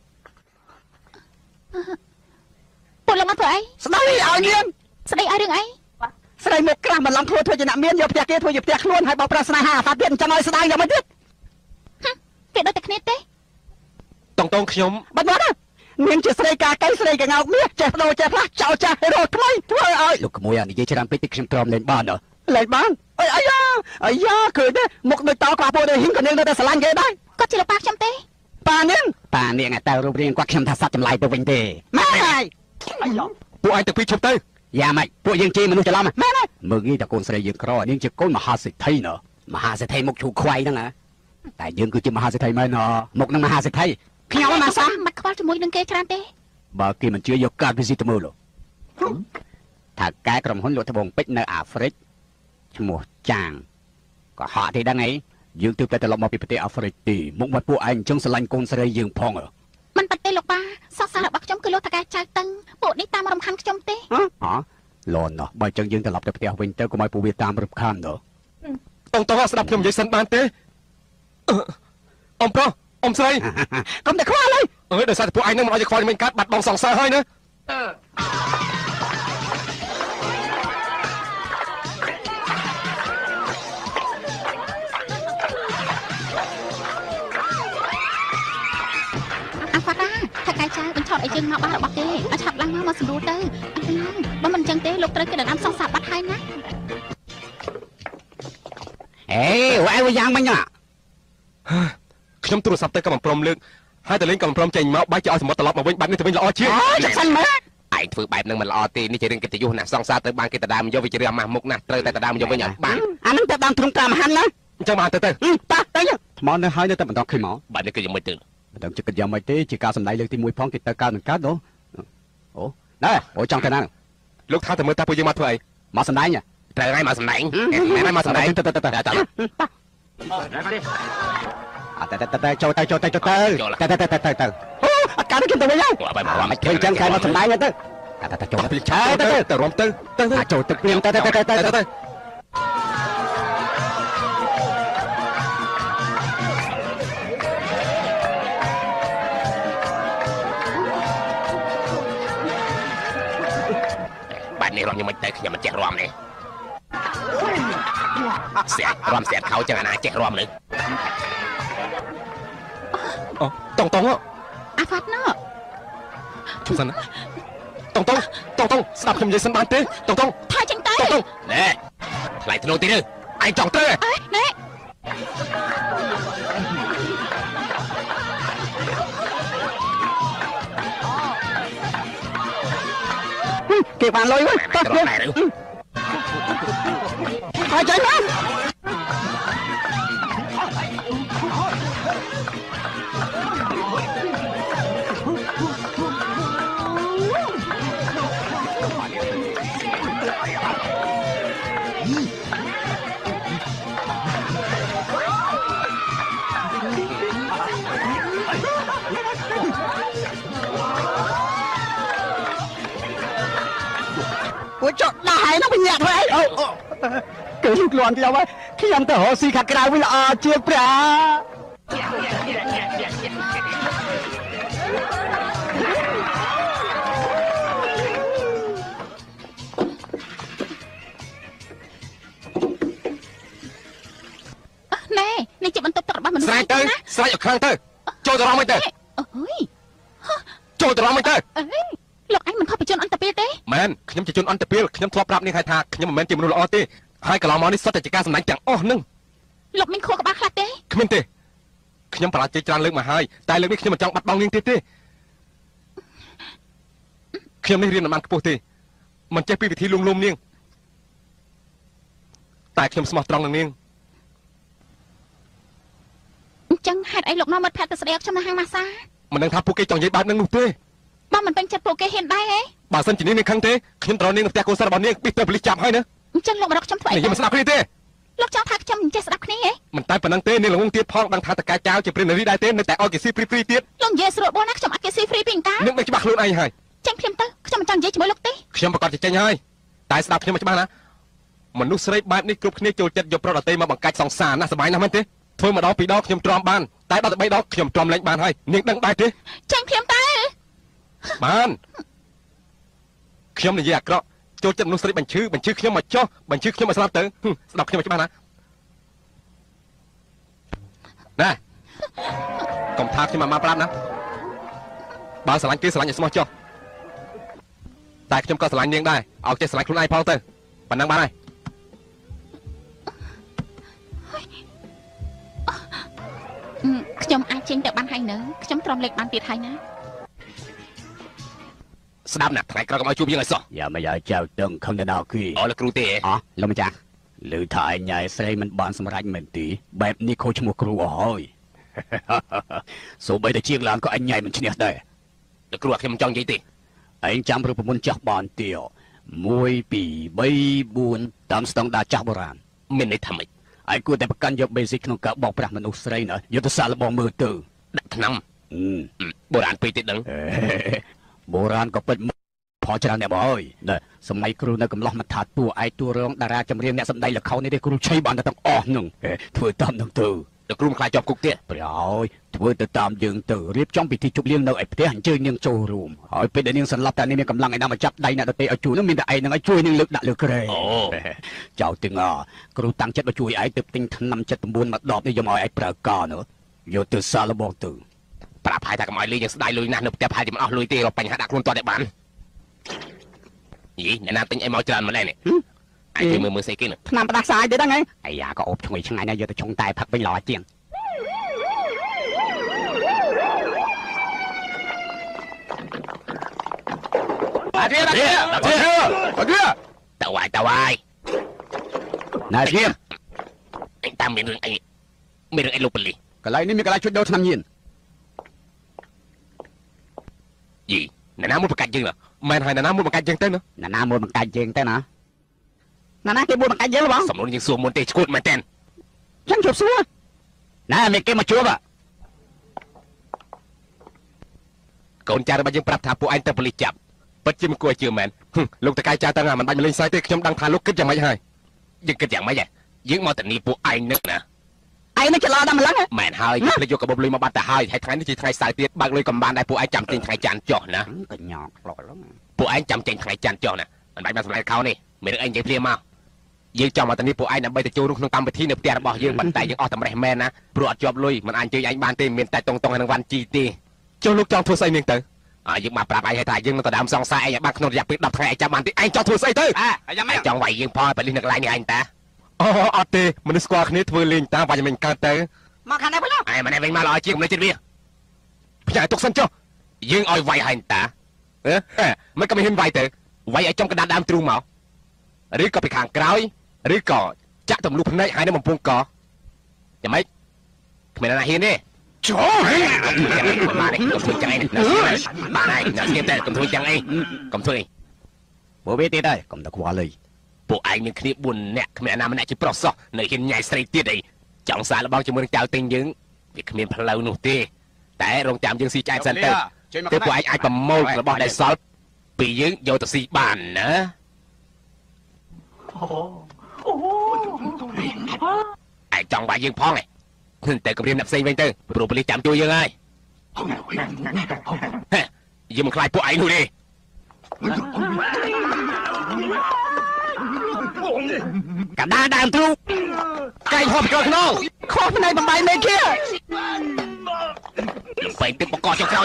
ពួកលោកមកធ្វើអីស្ដីឲ្យមានស្ដីឲ្យរឿងអីស្ដីមកក្រាស់បន្លំធ្វើធ្វើជាអ្នកមានយកផ្ទះគេធ្វើជាផ្ទះខ្លួនហើយបោកប្រាស្នេហាអាហ្វាទៀតអញ្ចឹងឲ្យស្ដាយយកមកទៀតគេដូចតែគ្នាទេតុងតុងខ្ញុំបាត់មកណានាងជាស្រីកាកៃស្រីកងោកមាសចេះបដូរចេះផ្លាស់ចោលចាស់រត់ថ្មីធ្វើឲ្យលោកក្មួយអានិយាយច្រើនពេកតិចខ្ញុំទ្រាំលេងបានលេងបានអីអាយ៉ាអាយ៉ាឃើញទេមុខដូចតខ្វះពោដូចហ៊ីងក៏នាងនៅតែស្រឡាញ់គេដែរគាត់ជាលោកប៉ាខ្ញុំទេប៉ានាងប៉ានាងតែរូបរាងគាត់ខ្ញុំថាសត្វចម្លែកទៅវិញទេម៉ែហើយអាយ៉ាពួកឯងទៅពីឈប់ទៅយ៉ាម៉េចពួកយើងជាមនុស្សច្រឡំម៉ែមើងងាយតែកូនស្រីយើងក្រនាងជាកូនមហាសេដ្ឋីណ៎មហាសេដ្ឋីមុខឈូខ្វៃហ្នឹងណាតែយើងគឺជាមហាសេដ្ឋីមែនណ៎មុខនឹងមហាសេដ្ឋីខ្ញុំមកសាមិនខ្វល់ជាមួយនឹងគេច្រើនទេបើគេមិនជឿយកកាតវិស៊ីទៅមើលថាកែក្រុមហ៊ុនលក់ត្បូងពេជ្រនៅអាហ្វ្រិកឈ្មោះចាងក៏ហក់ទេដឹងអីយើងទើបតែត្រឡប់មកពីប្រទេសអាហ្វ្រិកទីមុខមាត់ពួកឯងអញ្ចឹងស្រឡាញ់កូនស្រីយើងផងមិនប៉ាទេលោកប៉ាសោះសាររបស់ខ្ញុំគឺលោកតកែចៅតឹងពួកនេះតាមរំខានខ្ញុំទេហ៎លន់ណោះបើអញ្ចឹងយើងត្រឡប់ទៅផ្ទះវិញទៅកុំឲ្យពួកវាតាមរំខានទៅតុងតុងស្ដាប់ខ្ញុំនិយាយសិនបានទេអ៊ំប្រុសអ៊ំស្រីកុំតែខ្វល់ហើយអើយដោយសារតែពួកឯងនឹងមិនឲ្យខ្វល់មិនកើតបាត់បង់សង្សារហើយណាអាហ្វាតាថាកាយចៅបញ្ឆោតឲ្យយើងមកបានរបស់គេឲ្យឆាប់ឡើងមកមកសម្រួលទៅបើមិនអញ្ចឹងទេលោកត្រូវគេដណ្ដើមសង្សារបាត់ហើយណាអេវាយវាយ៉ាងមិញណាខ្ញុំទូរស័ព្ទទៅក៏មិនព្រមលើកហើយតលេងក៏មិនព្រមចេញមកបែរជាឲ្យសមុទ្រត្រឡប់មកវិញបែបនេះទៅវិញល្អជាងចាក់សិនមើលឯងធ្វើបែបហ្នឹងមិនល្អទេនេះជារឿងកិត្តិយសណាស់សង្សារទៅបានគេដណ្ដើមយកវាជារឿងអាម៉ាស់មុខណាស់ត្រូវតែដណ្ដើមយកវិញឲ្យបានអាហ្នឹងទៅតាមទ្រង់តាមហាន់ណាអញ្ចឹងបានទៅទៅតាទៅថ្មនៅហើយនៅតែបន្តឃើញមកបែបនេះគឺយ៉ាងម៉េចទៅមិនដឹងចិត្តយ៉ាងម៉េចទេជាការសម្ដែងលើកទីមួយផងគេទៅកើតនឹងកើតអូអូណែអូចង់ទៅណាលោកថាទៅមើលតាពួកយើងមកធ្វើអីមកសម្ដែងត្រូវហើយមកសម្ដែងមែនហើយមកសម្ដែងទៅទៅទៅទៅអត់ទៅទៅចូលទៅចូលទៅចូលទៅទៅទៅទៅទៅអូអត់ការនេះខ្ញុំទៅវិញហើយមិនឃើញចឹងខែមកសម្ដែងទៅទៅទៅចូលទៅទៅទៅទៅរំទៅទៅចូលទៅព្រៀងទៅទៅទៅទៅទៅបាត់នេះរំខ្ញុំមិនទៅខ្ញុំមិនចេះរំនេះស្អាតរំស្អាតខោចឹងអាណាចេះរំនេះអូតុងតុងអាហ្វាត់ណូជុំសិនណាតុងតុងតុងតុងស្ដាប់ខ្ញុំនិយាយសិនបានទេតុងតុងថាចឹងទៅតុងតុងណែខ្លាយធ្នូទីនេះឯងចង់ទៅណែគេបានលុយវិញទៅទៅហើយចេញមកពួកចុកដែរនោះវិញញាក់ធ្វើអីអូគឺលូកលាន់ខ្ញុំខ្ញុំទៅរកស៊ីខាត់ក្រៅវិញល្អជាងព្រះណែនេះជាបន្ទប់ទឹករបស់មនុស្សស្រែកទៅស្រែកឲ្យខ្លាំងទៅចូលទៅរំមិនទៅអើយចូលទៅរំមិនទៅលោកអញមិនខុសពីជនអន្តពាលទេមែនខ្ញុំជាជនអន្តពាលខ្ញុំធ្លាប់ប្រាប់នាងហើយថាខ្ញុំមិនមែនជាមនុស្សល្អទេហើយកន្លងមកនេះសុទ្ធតែជាការសម្ដែងទាំងអស់ហ្នឹងលោកមានខួរក្បាលខ្លះទេគ្មានទេខ្ញុំបរាជ័យច្រើនលើកមកហើយតែលើកនេះខ្ញុំមិនចង់បាត់បង់នាងទៀតទេខ្ញុំនេះរៀនមិនបានខ្ពស់ទេមិនចេះពីវិធីលួងលោមនាងតែខ្ញុំស្មោះត្រង់នឹងនាងចឹងហេតុអីលោកនាំមិត្តភក្តិទៅស្ដីខ្ញុំនៅហាងម៉ាសាមិនដឹងថាពួកគេចង់និយាយបែបហ្នឹងនោះទេបើមិនពេញចិត្តពួកគេហ៊ានដែរហ៎បើសិនជានាងនឹងខឹងទេខ្ញុំត្រូវនាងនៅផ្ទះកូនសិស្សរបស់នាងបិទទៅប៉ូលីសចាប់ហើយណាអញ្ចឹងលោករកខ្ញុំធ្វើអីនាងមិនស្ដាប់គ្នាទេលោកចង់ថាខ្ញុំមិនចេះស្ដាប់គ្នាហ៎មិនតែប៉ុណ្្នឹងទេនាងល្ងងទៀតផងដឹងថាតកាចៅជាព្រានារីដែរទេនៅតែឲ្យគេស៊ីហ្វ្រីហ្វ្រីទៀតលោកនិយាយស្រួលបួលណាខ្ញុំអត់គេស៊ីហ្វ្រីពីកានាងដឹងច្បាស់ខ្លួនឯងហើយចេញភ្លាមទៅខ្ញុំមិនចង់និយាយជាមួយលោកទេខ្ញុំប្រកាសចេញហើយតែស្ដាប់ខ្ញុំច្បាស់ណាមនុស្សស្រីបែបនេះគ្រប់គ្នាចូលចិត្តយកប្រុសដតីមកបង្កាច់សង្សារណាសប្បាយណាស់មែនទេធ្វើម្ដងពីរដងខ្ញុំទ្រាំបានតែដល់ទៅបីដងខ្ញុំទ្រាំលែងបានហើយនាងដឹងដែរទេចេញភ្លាមទៅបានខ្ញុំនិយាយអាក្រក់ចូលចិត្តមនុស្សស្រីបញ្ឈឺបញ្ឈឺខ្ញុំមកចោះបញ្ឈឺខ្ញុំមកស្លាប់ទៅស្ដាប់ខ្ញុំច្បាស់ណាណែកុំថាខ្ញុំមកប្រាប់ណាបើស្រឡាញ់គេស្រឡាញ់ឲ្យស្មោះចុះតែខ្ញុំក៏ស្រឡាញ់នាងដែរឲ្យចេះស្រឡាញ់ខ្លួនឯងផងទៅប៉ុណ្ណឹងបានហើយខ្ញុំអាចចេញទៅបានហើយនៅខ្ញុំទ្រាំលេខបានទៀតហើយណាស្ដាប់ណាថ្ងៃក្រោយកុំឲ្យជួបយើងឲ្យសោះយ៉ាមិនឲ្យចៅតឹងខឹងទៅដល់គីអូលោកគ្រូទេអោះលោកម្ចាស់ឮថាឯងញ៉ៃស្រីមិនបានសម្រេចមែនទេបែបនេះខូចឈ្មោះគ្រូអស់ហើយសូម្បីតែជាងឡានក៏អញញ៉ៃមិនឈ្នះដែរលោកគ្រូខ្ញុំចង់និយាយទេឯងចាំរូបមន្តចាស់បានទៀវមួយពីរបីបួនតាមស្តង់ដារចាស់បុរាណមានន័យថាម៉េចឯងគួរតែប្រកាន់យក basic ក្នុងការបោកប្រាស់មនុស្សស្រីណាយកទៅសាកល្បងមើលទៅដាក់ឆ្នាំបុរាណពេកទេដឹងបុរាណក៏ពិតផលច្រើនអ្នកបងអើយសម័យគ្រូនៅកំឡោះមកថាតួឯកតួរងតារាចម្រៀងអ្នកសម្ដែងល្ខោននេះទេគ្រូឆៃបានតែទាំងអស់នឹងធ្វើតាមនឹងទៅលោកគ្រូមិនខ្លាចជាប់គុកទៀតប្រយោយធ្វើទៅតាមយើងទៅរៀបចំពិធីជប់លៀងនៅឯផ្ទះអញ្ជើញនាងចូលរួមហើយពេលដែលនាងសន្លប់តែនាងមានកម្លាំងឯណាមកចាប់ដៃអ្នកដទៃឲ្យជួយនឹងមានតែឯងនឹងឲ្យជួយនាងលើកដាក់លើក្រែអូចៅទាំងអគ្រូតាំងចិត្តមកជួយឯងទៅទិញថ្នាំចិត្ត៩មកដបនេះយកមកឲ្យឯងប្រើការនោះយកទៅសាឡបងទៅប្រាប់ហើយថាកុំឲ្យលេងយ៉ាងស្ដាយលុយណាស់នៅផ្ទះហើយមិនអស់លុយទេរកបញ្ហាដាក់ខ្លួនតតែបានយីអ្នកណាទិញអីមកច្រើនម្ល៉េះនេះអាចមើលមើលស្អីគេនោះថ្នាំផ្ដាសាយទេហ្នឹងហ៎អាយ៉ាក៏អូបឈ្ងុយឆ្ងាញ់ណាស់យកទៅឆុងតែផឹកវិញល្អជាងអាទៀតអាទៀតអាទៀតអាទៀតតើវាយតើវាយណែទៀតអញតាមមានរឿងអីមានរឿងអីលោកប៉ូលីសកន្លែងនេះមានកន្លែងជួយដូរថ្នាំញៀនយីអ្នកណាមួយបង្កាច់យើងមែនហើយអ្នកណាមួយបង្កាច់យើងទៅណាអ្នកណាមួយបង្កាច់យើងទៅណាណាណាគេមួយបង្កាច់យើងបងសំណួរយើងសួរមុនទេឈួតមែនតើចឹងជប់សួរណាមានគេមកជួបកូនចាស់របស់យើងប្រាប់ថាពួកឯងទៅប៉ូលីសចាប់ពិតជាមិនគួរជឿមែនលោកតកែចៅតាំងមិនបាច់មកលេងសើចទេខ្ញុំដឹងថាលោកគិតយ៉ាងម៉េចហើយយើងគិតយ៉ាងម៉េចហ៎យើងមកទៅនេះពួកឯងនឹកណាឯងនឹងច្រឡំដល់ម្លឹងមែនហើយភ្លេចយកកាបូបលុយមកបាត់ទៅហើយហើយថ្ងៃនេះជាថ្ងៃសៅរ៍ទៀតបើកលុយកំបានដែរពួកឯងចាំចេញថ្ងៃច័ន្ទចុះណាកញ្ញោខ្លោឡងពួកឯងចាំចេញថ្ងៃច័ន្ទចុះណាមិនបាច់មកសម្ដែងខោនេះមានរឿងអីនិយាយភ្លាមមកយើងចង់មកទៅនេះពួកឯងដើម្បីទៅចូលរួមក្នុងកម្មវិធីនៅផ្ទះរបស់យើងប៉ុន្តែយើងអស់តែម្រេះមែនណាព្រោះអត់ជាប់លុយមិនអាចជួយឯងបានទេមានតែតុងតុងហើយនឹងវ៉ាន់ជីទេចុះលោកចង់ធ្វើស្អីនាងទៅអើយើងមកប្រាប់ឯងថាយើងនឹងទៅដើមសង្សារឯងឲ្យបានក្នុងរយៈពេលដប់ថ្ងៃឯងចាំបានទេឯងចង់ធ្វើស្អីទៅអើចង់វាយយើងផងប៉ូលីសនៅកន្លែងនេះឯងតាអូអត់ទេមនុស្សស្គាល់គ្នាធ្វើលេងតាមបាច់មិនកើតទៅមកខាងនេះវិញឯម្នាក់វិញមកល្អជាងមិនចិត្តវាផ្ញើទុកសិនចុះយើងឲ្យវាយហើយតាអឺមិនក៏មិនហ៊ានវាយទៅវាយឲ្យចំកណ្ដាលដើមទ្រូងមកឬក៏ពីខាងក្រោយឬក៏ចាក់ទម្លុះភ្នែកហើយនៅបំពង់កយ៉ាងម៉េចគ្មានណាហ៊ានទេចូលមកនេះកុំធ្វើចឹងឯងបានហើយកុំធ្វើតែកុំធ្វើចឹងឯងកុំធ្វើអីពួកវាទៀតហើយកុំទៅខ្វល់អីពួកឯងមានគ្នាបួននាក់គ្មានណាម្នាក់ជាប្រុសសោះនៅហ៊ានញ៉ៃស្រីទៀតអីចង់សាកល្បងជាមួយនឹងចៅទិញយើងវាគ្មានផ្លូវនោះទេតែរងចាំយើងស៊ីចែកសិនទៅទៅពួកឯងអាចប្រមូលរបស់ដែលសល់ពីយើងយកទៅស៊ីបានណាឯងចង់វាយយើងផងឯងតែគម្រាមអ្នកផ្សេងវិញទៅព្រោះប៉ូលីសចាំជួយយើងហើយយើងមិនខ្លាចពួកឯងនោះទេកណ្ដាលដើមទ្រូងកែងហូបចូលក្នុងខុសផ្នែកបំបីមេkia បែកទឹកបកកចុះក្រោយ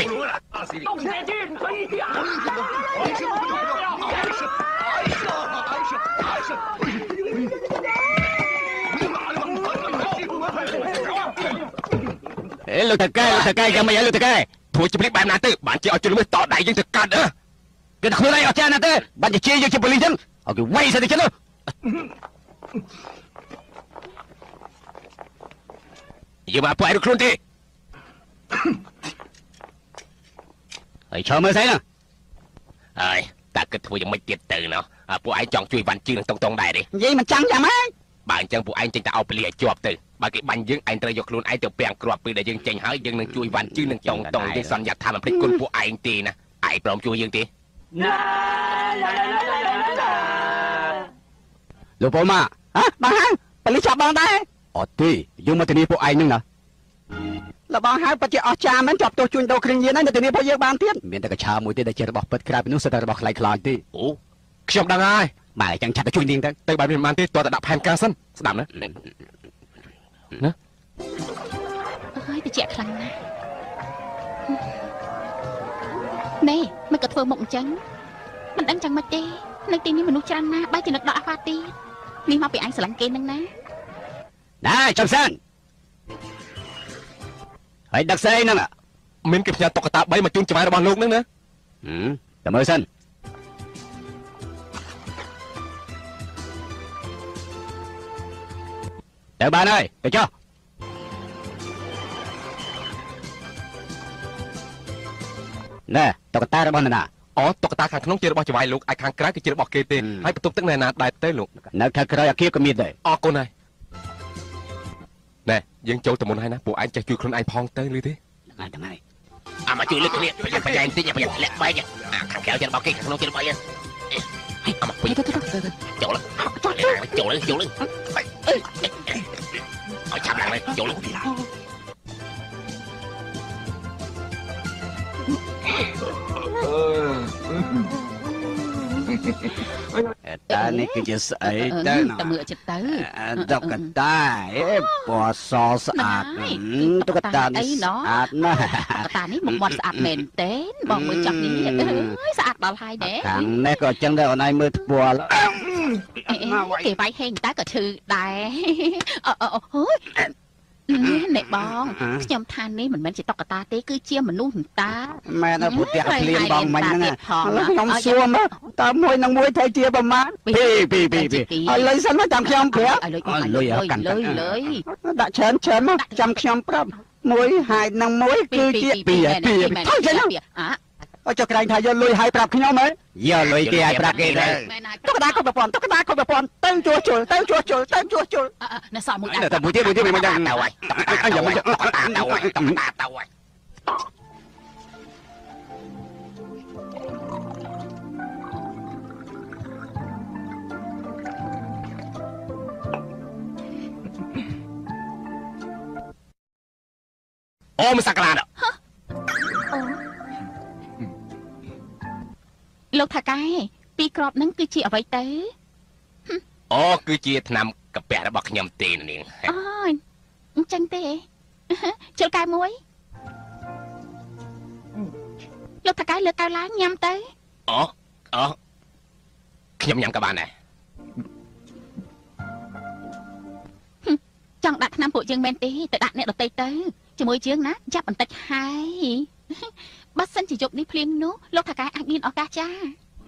អេលោកតាកែលោកតាកែយ៉ាងម៉េចលោកតាកែធ្វើជំរាបបែបណាទៅបានជាឲ្យជួយមើលតដៃយើងទៅកាត់អើគេខ្លួនឯងអត់ចាណាទេបានជាជាយើងជាប៉ូលីសចឹងឲ្យគេវាយសិនទៅចឹងយើងមកពួកឯងខ្លួនទេហើយឈើមើលស្អីហ្នឹងហើយតើគិតធ្វើយ៉ាងម៉េចទៀតទៅណោះពួកឯងចង់ជួយវ៉ាន់ជឿនឹងតុងតុងដែរទេនិយាយមិនចាំយ៉ាងម៉េចបើអញ្ចឹងពួកឯងចេញតែអោបពលីឲ្យជាប់ទៅបើគេបាញ់យើងឯងត្រូវយកខ្លួនឯងទៅពាំងគ្រាប់ពេលដែលយើងចេញហើយយើងនឹងជួយវ៉ាន់ជឿនឹងតុងតុងយើងសន្យាថាមិនភ្លេចគុណពួកឯងទេណាឯងព្រមជួយយើងទេលោកពូម៉ាហ៎បងហៅប៉ូលីសចាប់បងដែរអត់ទេយើងមកធានាពួកឯងហ្នឹងណាលបងហៅពិតជាអស្ចារ្យមែនជាប់ទោសជួញដូរគ្រឿងញៀនហើយនៅធានាពួកយើងបានទៀតមានតែកញ្ឆាមួយទេដែលជារបស់ពិតក្រៅពីនោះសិតតែរបស់ខ្លាយខ្លាយទេអូខ្ញុំដឹងហើយបើអញ្ចឹងឆាប់ទៅជួយនាងទៅទៅបែបនេះមិនបានទេតើតែដាក់ផែនការសិនស្ដាប់ណាអើយតិចខ្លាំងណាស់ណែមិនក៏ធ្វើមុខអញ្ចឹងមិនដឹងចឹងមិនទេនៅទីនេះមនុស្សច្រើនណាស់បែរជានឹកដល់អាហ្វាទីនេះមកពីអញស្រឡាញ់គេនឹងណាដែរចំសិនហើយដឹកស្អីហ្នឹងមានគេផ្ញើតុក្កតាបីមកជូនចៅរបស់លោកហ្នឹងណាតែមើលសិនទៅបានហើយទៅចុះណែតុក្កតារបស់នរណាអូតុក្កតាខាងក្នុងជារបស់ចៅលោកឯខាងក្រៅគឺជារបស់គេទេហើយបន្ទប់ទឹកនៅណាដែរទេលោកនៅខាងក្រៅអាគារក៏មានដែរអរគុណហើយណែយើងចូលទៅមុនហើយណាពួកឯងចេះជួយខ្លួនឯងផងទៅលឺទេហ្នឹងហើយហ្នឹងហើយអាមកជួយលើកគ្នាប្រយ័ត្នប្រយែងតិចប្រយ័ត្នធ្លាក់បែកអាខាងក្រៅជារបស់គេខាងក្នុងជារបស់យើងអាមកពេញចូលចូលចូលចូលឲ្យឆាប់ឡើងចូលតានេះគឺជាស្អីទៅតែមើលចិត្តទៅតុក្កតាអេពណ៌សស្អាតតុក្កតានេះស្អាតណាស់តុក្កតានេះមុខមាត់ស្អាតមែនទេបងមើលចាប់នេះអើយស្អាតដល់ហើយណែខាងនេះក៏អញ្ចឹងដែរអូនឯងមើលថ្ពាល់គេវាយហេងតែក៏ឈឺដែរអូអូណែបងខ្ញុំថានេះមិនមែនជាតុក្កតាទេគឺជាមនុស្សតាមែនពុទ្ធៈភ្លៀងបងមិញហ្នឹងខ្ញុំសួរមើលតើមួយនឹងមួយត្រូវជាប្រមាណពីពីពីពីឲ្យលុយសិនមកចាំខ្ញុំប្រាប់ឲ្យលុយឲ្យកាន់លុយលុយដាក់ច្រើនច្រើនមកចាំខ្ញុំប្រាប់មួយហើយនឹងមួយគឺជាពីពីថយចេញអើចុះក្រែងថាយកលុយឲ្យប្រាប់ខ្ញុំហ៎យកលុយគេឲ្យប្រាប់គេដែរតុក្កតាក៏ប្រព័ន្ធតុក្កតាក៏ប្រព័ន្ធទៅជួសជុលទៅជួសជុលទៅជួសជុលណែសក់មួយតែមួយទៀតមួយទៀតមិនដឹងទៅហើយអញយកមកតុក្កតាទៅហើយតុក្កតាទៅហើយអូមិនសក្លាដល់លោកថាកែពីក្របហ្នឹងគឺជាអ្វីទៅអូគឺជាថ្នាំកាពះរបស់ខ្ញុំទេនាងអូអញ្ចឹងទេជិលកែមួយលោកថាកែលើកកៅឡើងញ៉ាំទៅអូអូខ្ញុំញ៉ាំក៏បានដែរចង់ដាក់ថ្នាំពួកយើងមែនទេទៅដាក់អ្នកដទៃទៅជាមួយយើងណាចាប់បន្តិចហើយបើសិនជាយប់នេះភ្លៀងនោះលោកថាកែអាចមានឱកាសចា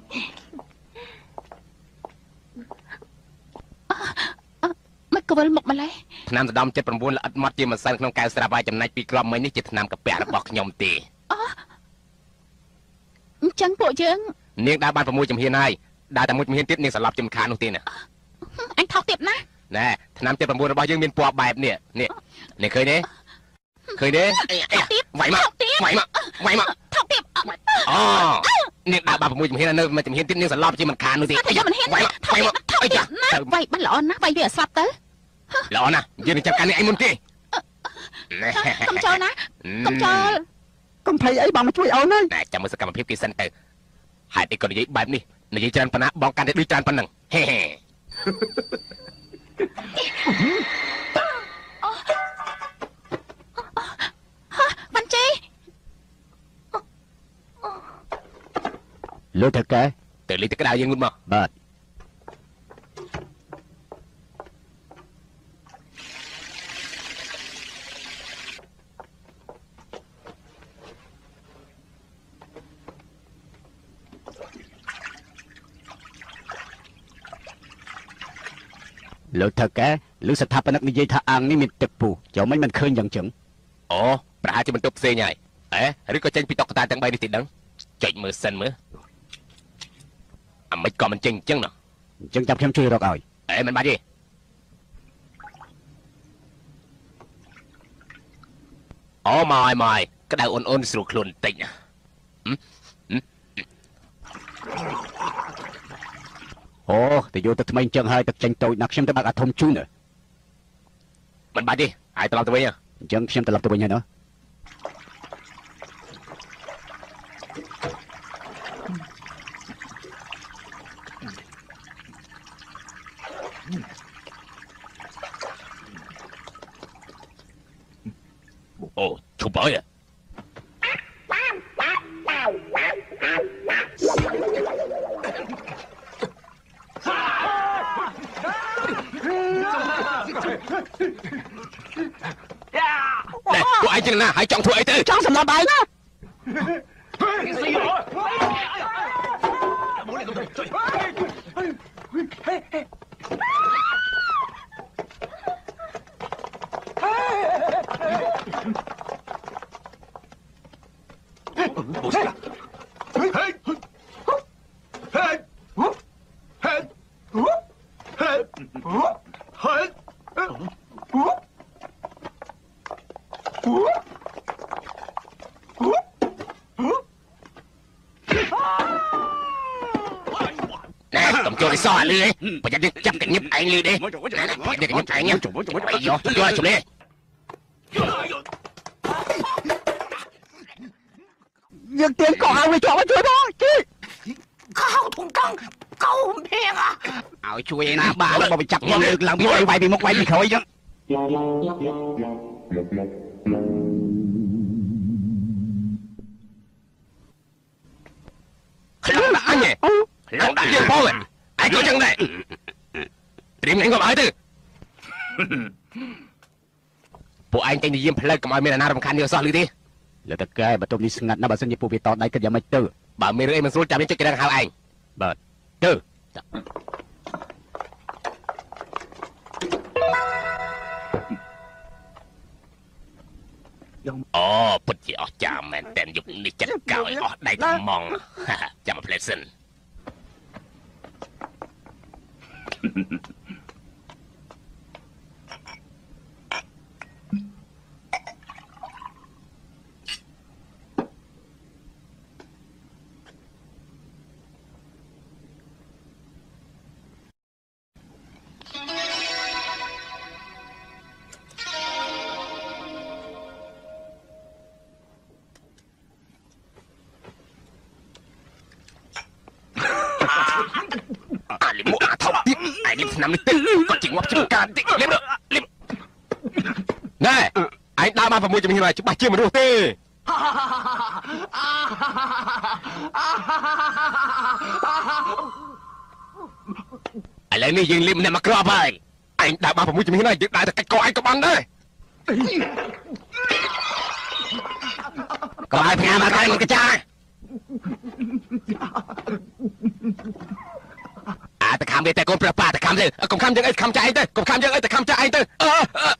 មិនកវលមកម្លេះថ្នាំដដំចិត្ត9ល្អិតម៉ត់ជាមិនសិនក្នុងកែវស្រាប់ហើយចំណែកពីក្របមិញនេះជាថ្នាំកាពះរបស់ខ្ញុំទេអញ្ចឹងពួកយើងនាងដើរបាន6ជំហានហើយដើរតែមួយជំហានទៀតនាងស្លាប់ជាមិនខាននោះទេណាអញថោកទៀតណាណែថ្នាំចិត្ត9របស់យើងមានពណ៌បែបនេះនេះនេះឃើញទេឃើញទេវាយមកវាយមកវាយមកថោកទៀតអូនាងដើរបាន6ជំហាននៅមួយជំហានទៀតនាងស្លាប់ជាមិនខាននោះទេវាយមិនហ៊ានវាយវាយអីចាវាយបានល្អណាស់វាយវាស្លាប់ទៅល្អណាស់យើងនឹងចាប់ការនេះឯងមុនទេកុំចូលណាកុំចូលកុំភ័យអីបងមកជួយអូនហើយណែចាំមើលសកម្មភាពគេសិនទៅហេតុអីក៏និយាយបែបនេះនិយាយច្រើនប៉ុណ្ណាបងកាន់តែដូចច្រើនប៉ុណ្ណឹងហេហេបានជេលោកថាកែទៅលេខទឹកក្តៅយើងងូតមកបាទ លោកថាកែលោកស្ថាបនិកនិយាយថាអាងនេះមានទឹកពុះចូលមិនមិនឃើញយ៉ាងចឹងអូប្រហែលជាបន្ទប់ផ្សេងហើយអេឬក៏ចេញពីតុកតាទាំងបីនេះទីដឹងចុចមើលសិនមើលអាមិនក៏មិនចេញអញ្ចឹងណោះអញ្ចឹងចាំខ្ញុំជួយរកឲ្យអេមិនបាច់ទេអូមកហើយមកហើយក្តៅអូនអូនស្រួលខ្លួនបន្តិចណាអូទៅយកទៅថ្មីអញ្ចឹងហើយទឹកចេញតូចណាស់ខ្ញុំទៅបើកអាធំជូនមិនបាច់ទេហើយត្រឡប់ទៅវិញអញ្ចឹងខ្ញុំត្រឡប់ទៅវិញហើយណោះអូឈប់ហើយនេះពួកឯងចឹងណាហើយចង់ធ្វើអីទៅចង់សម្លាប់ឯងណាសោះលឺប្រយ័ត្នចាប់កញឹបឯងលឺទេប្រយ័ត្នកញឹបឯងយកយកជុំនេះយើងទៀនកោឲ្យវាជាប់ឲ្យជួយបងជីកោពងកងកោភៀងឲ្យជួយឯណាបាទបើវាចាប់ខ្ញុំលើកឡើងពីវាយពីមុខវាយពីក្រោយចឹងខ្លាំងណាស់អញខ្លាំងដាក់យើងបងឯងក៏ចឹងដែរត្រៀមឯងក៏ឲ្យទៅពួកឯងតែនិយាយផ្លូវកុំឲ្យមានអាណារំខាននេះអសោះលឺទេលើតកែបន្ទប់នេះស្ងាត់ណាស់បើសិនជាពួកវាតដៃគិតយ៉ាងម៉េចទៅបើមានរឿងអីមិនស្រួលចាំយើងចុចកណ្ដឹងហៅឯងបាទទៅអូពិតជាអស្ចារ្យមែនតែនយុគនេះចិត្តកោឲ្យអស់ដៃថ្មងចាំផ្លែសិនឆ្នាំនេះទៅគាត់ជាងាប់ជាការតិចលេបលេបណែឯងដើរមក6ជំនាញហើយច្បាស់ជាមិនរស់ទេឥឡូវនេះយើងលេបម្នាក់មកក្របហើយឯងដើរមក6ជំនាញហើយយើងដើរទៅកាច់កឯងក៏បានដែរកុំឲ្យផ្ញើមកកាយមកចាអាតខំវាតែកូនប្រប៉ាតខំទៅកុំខំយើងអីខំចាឯងទៅកុំខំយើងអីតែខំចាឯងទៅអឺ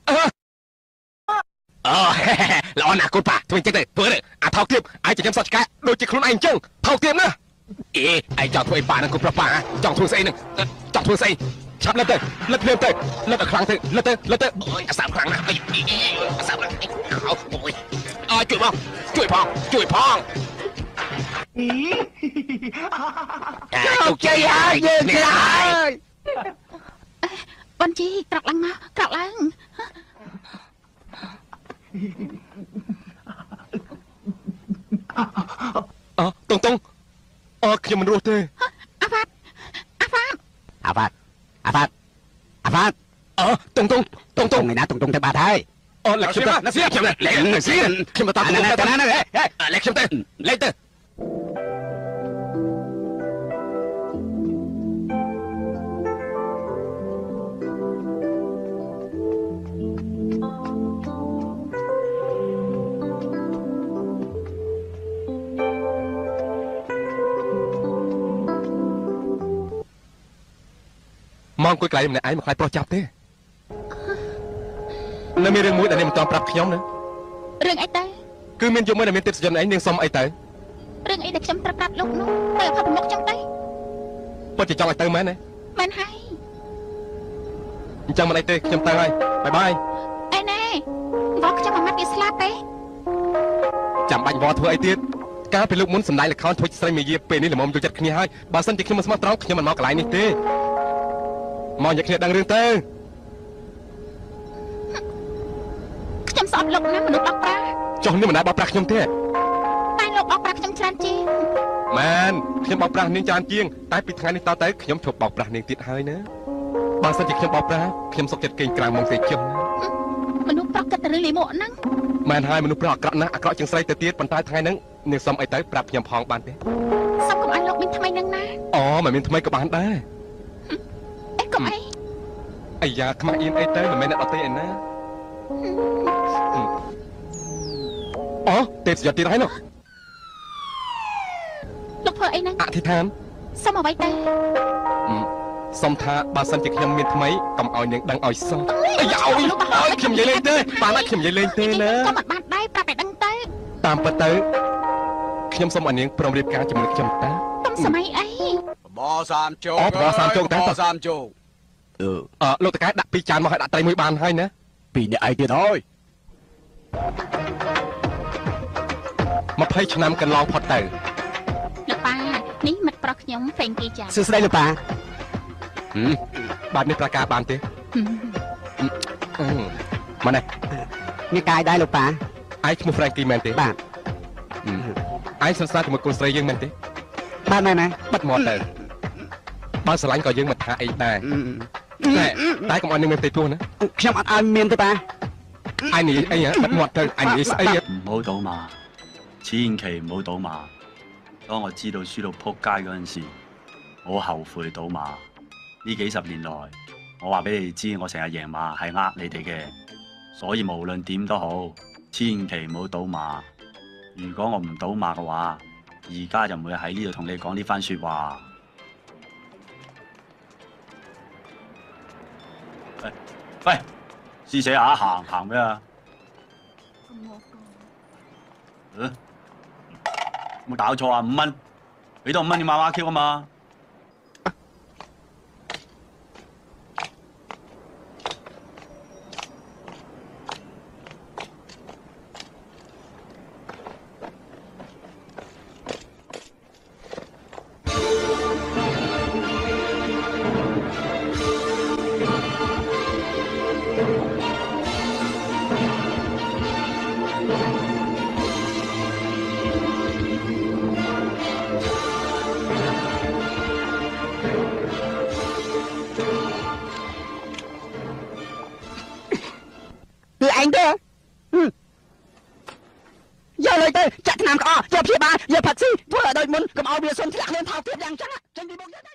អូល្អណាស់កូនប៉ាធ្វើអញ្ចឹងទៅធ្វើទៅអាថោកទៀតឯងចិញ្ចឹមសត្វឆ្កែដូចជាខ្លួនឯងអញ្ចឹងថោកទៀតណាអេឯងចង់ធ្វើអីប៉ានឹងកូនប្រប៉ាចង់ធ្វើស្អីនឹងចង់ធ្វើស្អីឆាប់លឹកទៅលឹកភ្លាមទៅលឹកឲ្យខ្លាំងទៅលឹកទៅលឹកទៅអូយអាសាប់ខ្លាំងណាស់អីអាសាប់អូយអើជួយផងជួយផងជួយផងជោគជ័យហើយយើងឆ្លើយបញ្ជីក្រោកឡើងមកក្រោកឡើងអតុងតុងអើខ្ញុំមិនរស់ទេអាវ៉ាត់អាវ៉ាត់អាវ៉ាត់អាវ៉ាត់អាវ៉ាត់អតុងតុងតុងតុងឯណាតុងតុងទៅបាត់ហើយអូលេខខ្ញុំទៅណាសៀខ្ញុំលេខសៀខ្ញុំទៅតាមណាណាណាលេខខ្ញុំទៅលេខទៅមកអង្គុយកន្លែងម្នាក់ឯងមកខ្លាចប្រុសចាប់ទេនៅមានរឿងមួយដែលអ្នកមិនតន់ប្រាប់ខ្ញុំណារឿងអីទៅគឺមានយកមួយដែលមានទេពសញ្ញឯងនាងសុំអីទៅរឿងអីដែលខ្ញុំត្រូវប្រាប់លោកនោះទៅផុតមុខចឹងទៅពិតជាចង់ឲ្យទៅមែនទេមែនហើយអញ្ចឹងមិនអីទេខ្ញុំទៅហើយបាយបាយអីណែវល់ខ្ញុំអាម៉ាត់វាស្លាប់ទេចាំបាច់វល់ធ្វើអីទៀតកាលពីលោកមុនសម្ដែងល្ខោនធ្វើស្រីមេយាពេលនេះល្មមយកចិត្តគ្នាហើយបើសិនជាខ្ញុំមិនស្មោះត្រង់ខ្ញុំមិនមកកន្លែងនេះទេមកយកគ្នាដឹងរឿងទៅខ្ញុំស្អប់លោកណាមនុស្សបោកប្រាស់ចុះនេះមិនដែលបោកប្រាស់ខ្ញុំទេតែលោកបោកប្រាស់ខ្ញុំច្រើនជាងមែនខ្ញុំបោកប្រាស់នាងច្រើនជាងតែពីថ្ងៃនេះតទៅខ្ញុំឈប់បោកប្រាស់នាងទៀតហើយណាបើសិនជាខ្ញុំបោកប្រាស់ខ្ញុំសុខចិត្តគេងក្រៅមកទេចុះមនុស្សប្រុសគិតតែរឿងលីមកហ្នឹងមែនហើយមនុស្សប្រុសអាក្រក់ណាស់អាក្រក់ជាងស្រីទៅទៀតប៉ុន្តែថ្ងៃហ្នឹងនាងសុំអីទៅប្រាប់ខ្ញុំផងបានទេសុំកុំឲ្យលោកមានថ្មីហ្នឹងណាអូមិនមានថ្មីក៏បានដែរអីកុំអីអាយ៉ាខ្មាស់អៀនអីទៅមិនមែនអ្នកដទៃឯណាអូទេពសយទៀតហើយនោះលោកធ្វើអីហ្នឹងអធិដ្ឋានសុំអ្វីទៅសុំថាបើសិនជាខ្ញុំមានថ្មីកុំឲ្យនាងដឹងឲ្យសោះអាយ៉ាអើយខ្ញុំនិយាយលេងទេបានតែខ្ញុំនិយាយលេងទេណាក៏មិនបានដែរប្រាប់ឲ្យដឹងទៅតាមពិតទៅខ្ញុំសុំឲ្យនាងព្រមរៀបការជាមួយខ្ញុំតាទុំសម័យអីបោសាមជោគអូបោសាមជោគតាបោសាមជោគអឺអឺលោកតកែដាក់ពីរចានមកឲ្យដាក់ត្រីមួយបានហើយណាពីអ្នកឯងទៀតហើយยี่สิบឆ្នាំកន្លងផុតទៅលោកប៉ានេះមិត្តប្រុសខ្ញុំហ្វេងគីចាសួស្ដីលោកប៉ាបាទនេះប្រកាសបានទេមកនេះនេះកាយដែរលោកប៉ាឯងឈ្មោះ Frankie មែនទេបាទឯងស្និទ្ធស្នាលជាមួយកូនស្រីយើងមែនទេបាទមែនណាបិទមាត់ទៅបើស្រឡាញ់ក៏យើងមិនថាអីដែរតែតែកុំឲ្យនឹងមានផ្ទៃពោះណាខ្ញុំអត់ឲ្យមានទេប៉ាឯងនិយាយអីហ៎បិទមាត់ទៅឯងនិយាយស្អី唔好賭馬，千祈唔好賭馬。當我知道輸到撲街嗰陣時，我後悔賭馬。呢幾十年來，我話俾你哋知，我成日贏馬係呃你哋嘅，所以無論點都好，千祈唔好賭馬。如果我唔賭馬嘅話，而家就唔會喺呢度同你講呢番説話。喂喂，試寫下行行咩啊？嗯，冇搞錯啊！五蚊，俾多五蚊你買孖 Q 啊嘛！ យកលុយទៅចាក់ថ្នាំក្អកយកព្យាបាលយកផឹកស៊ីធ្វើឲ្យដូចមុនកុំឲ្យវាសុំធ្លាក់ខ្លួនថោកទៀតយ៉ាងចឹងចេញពីមុខយើង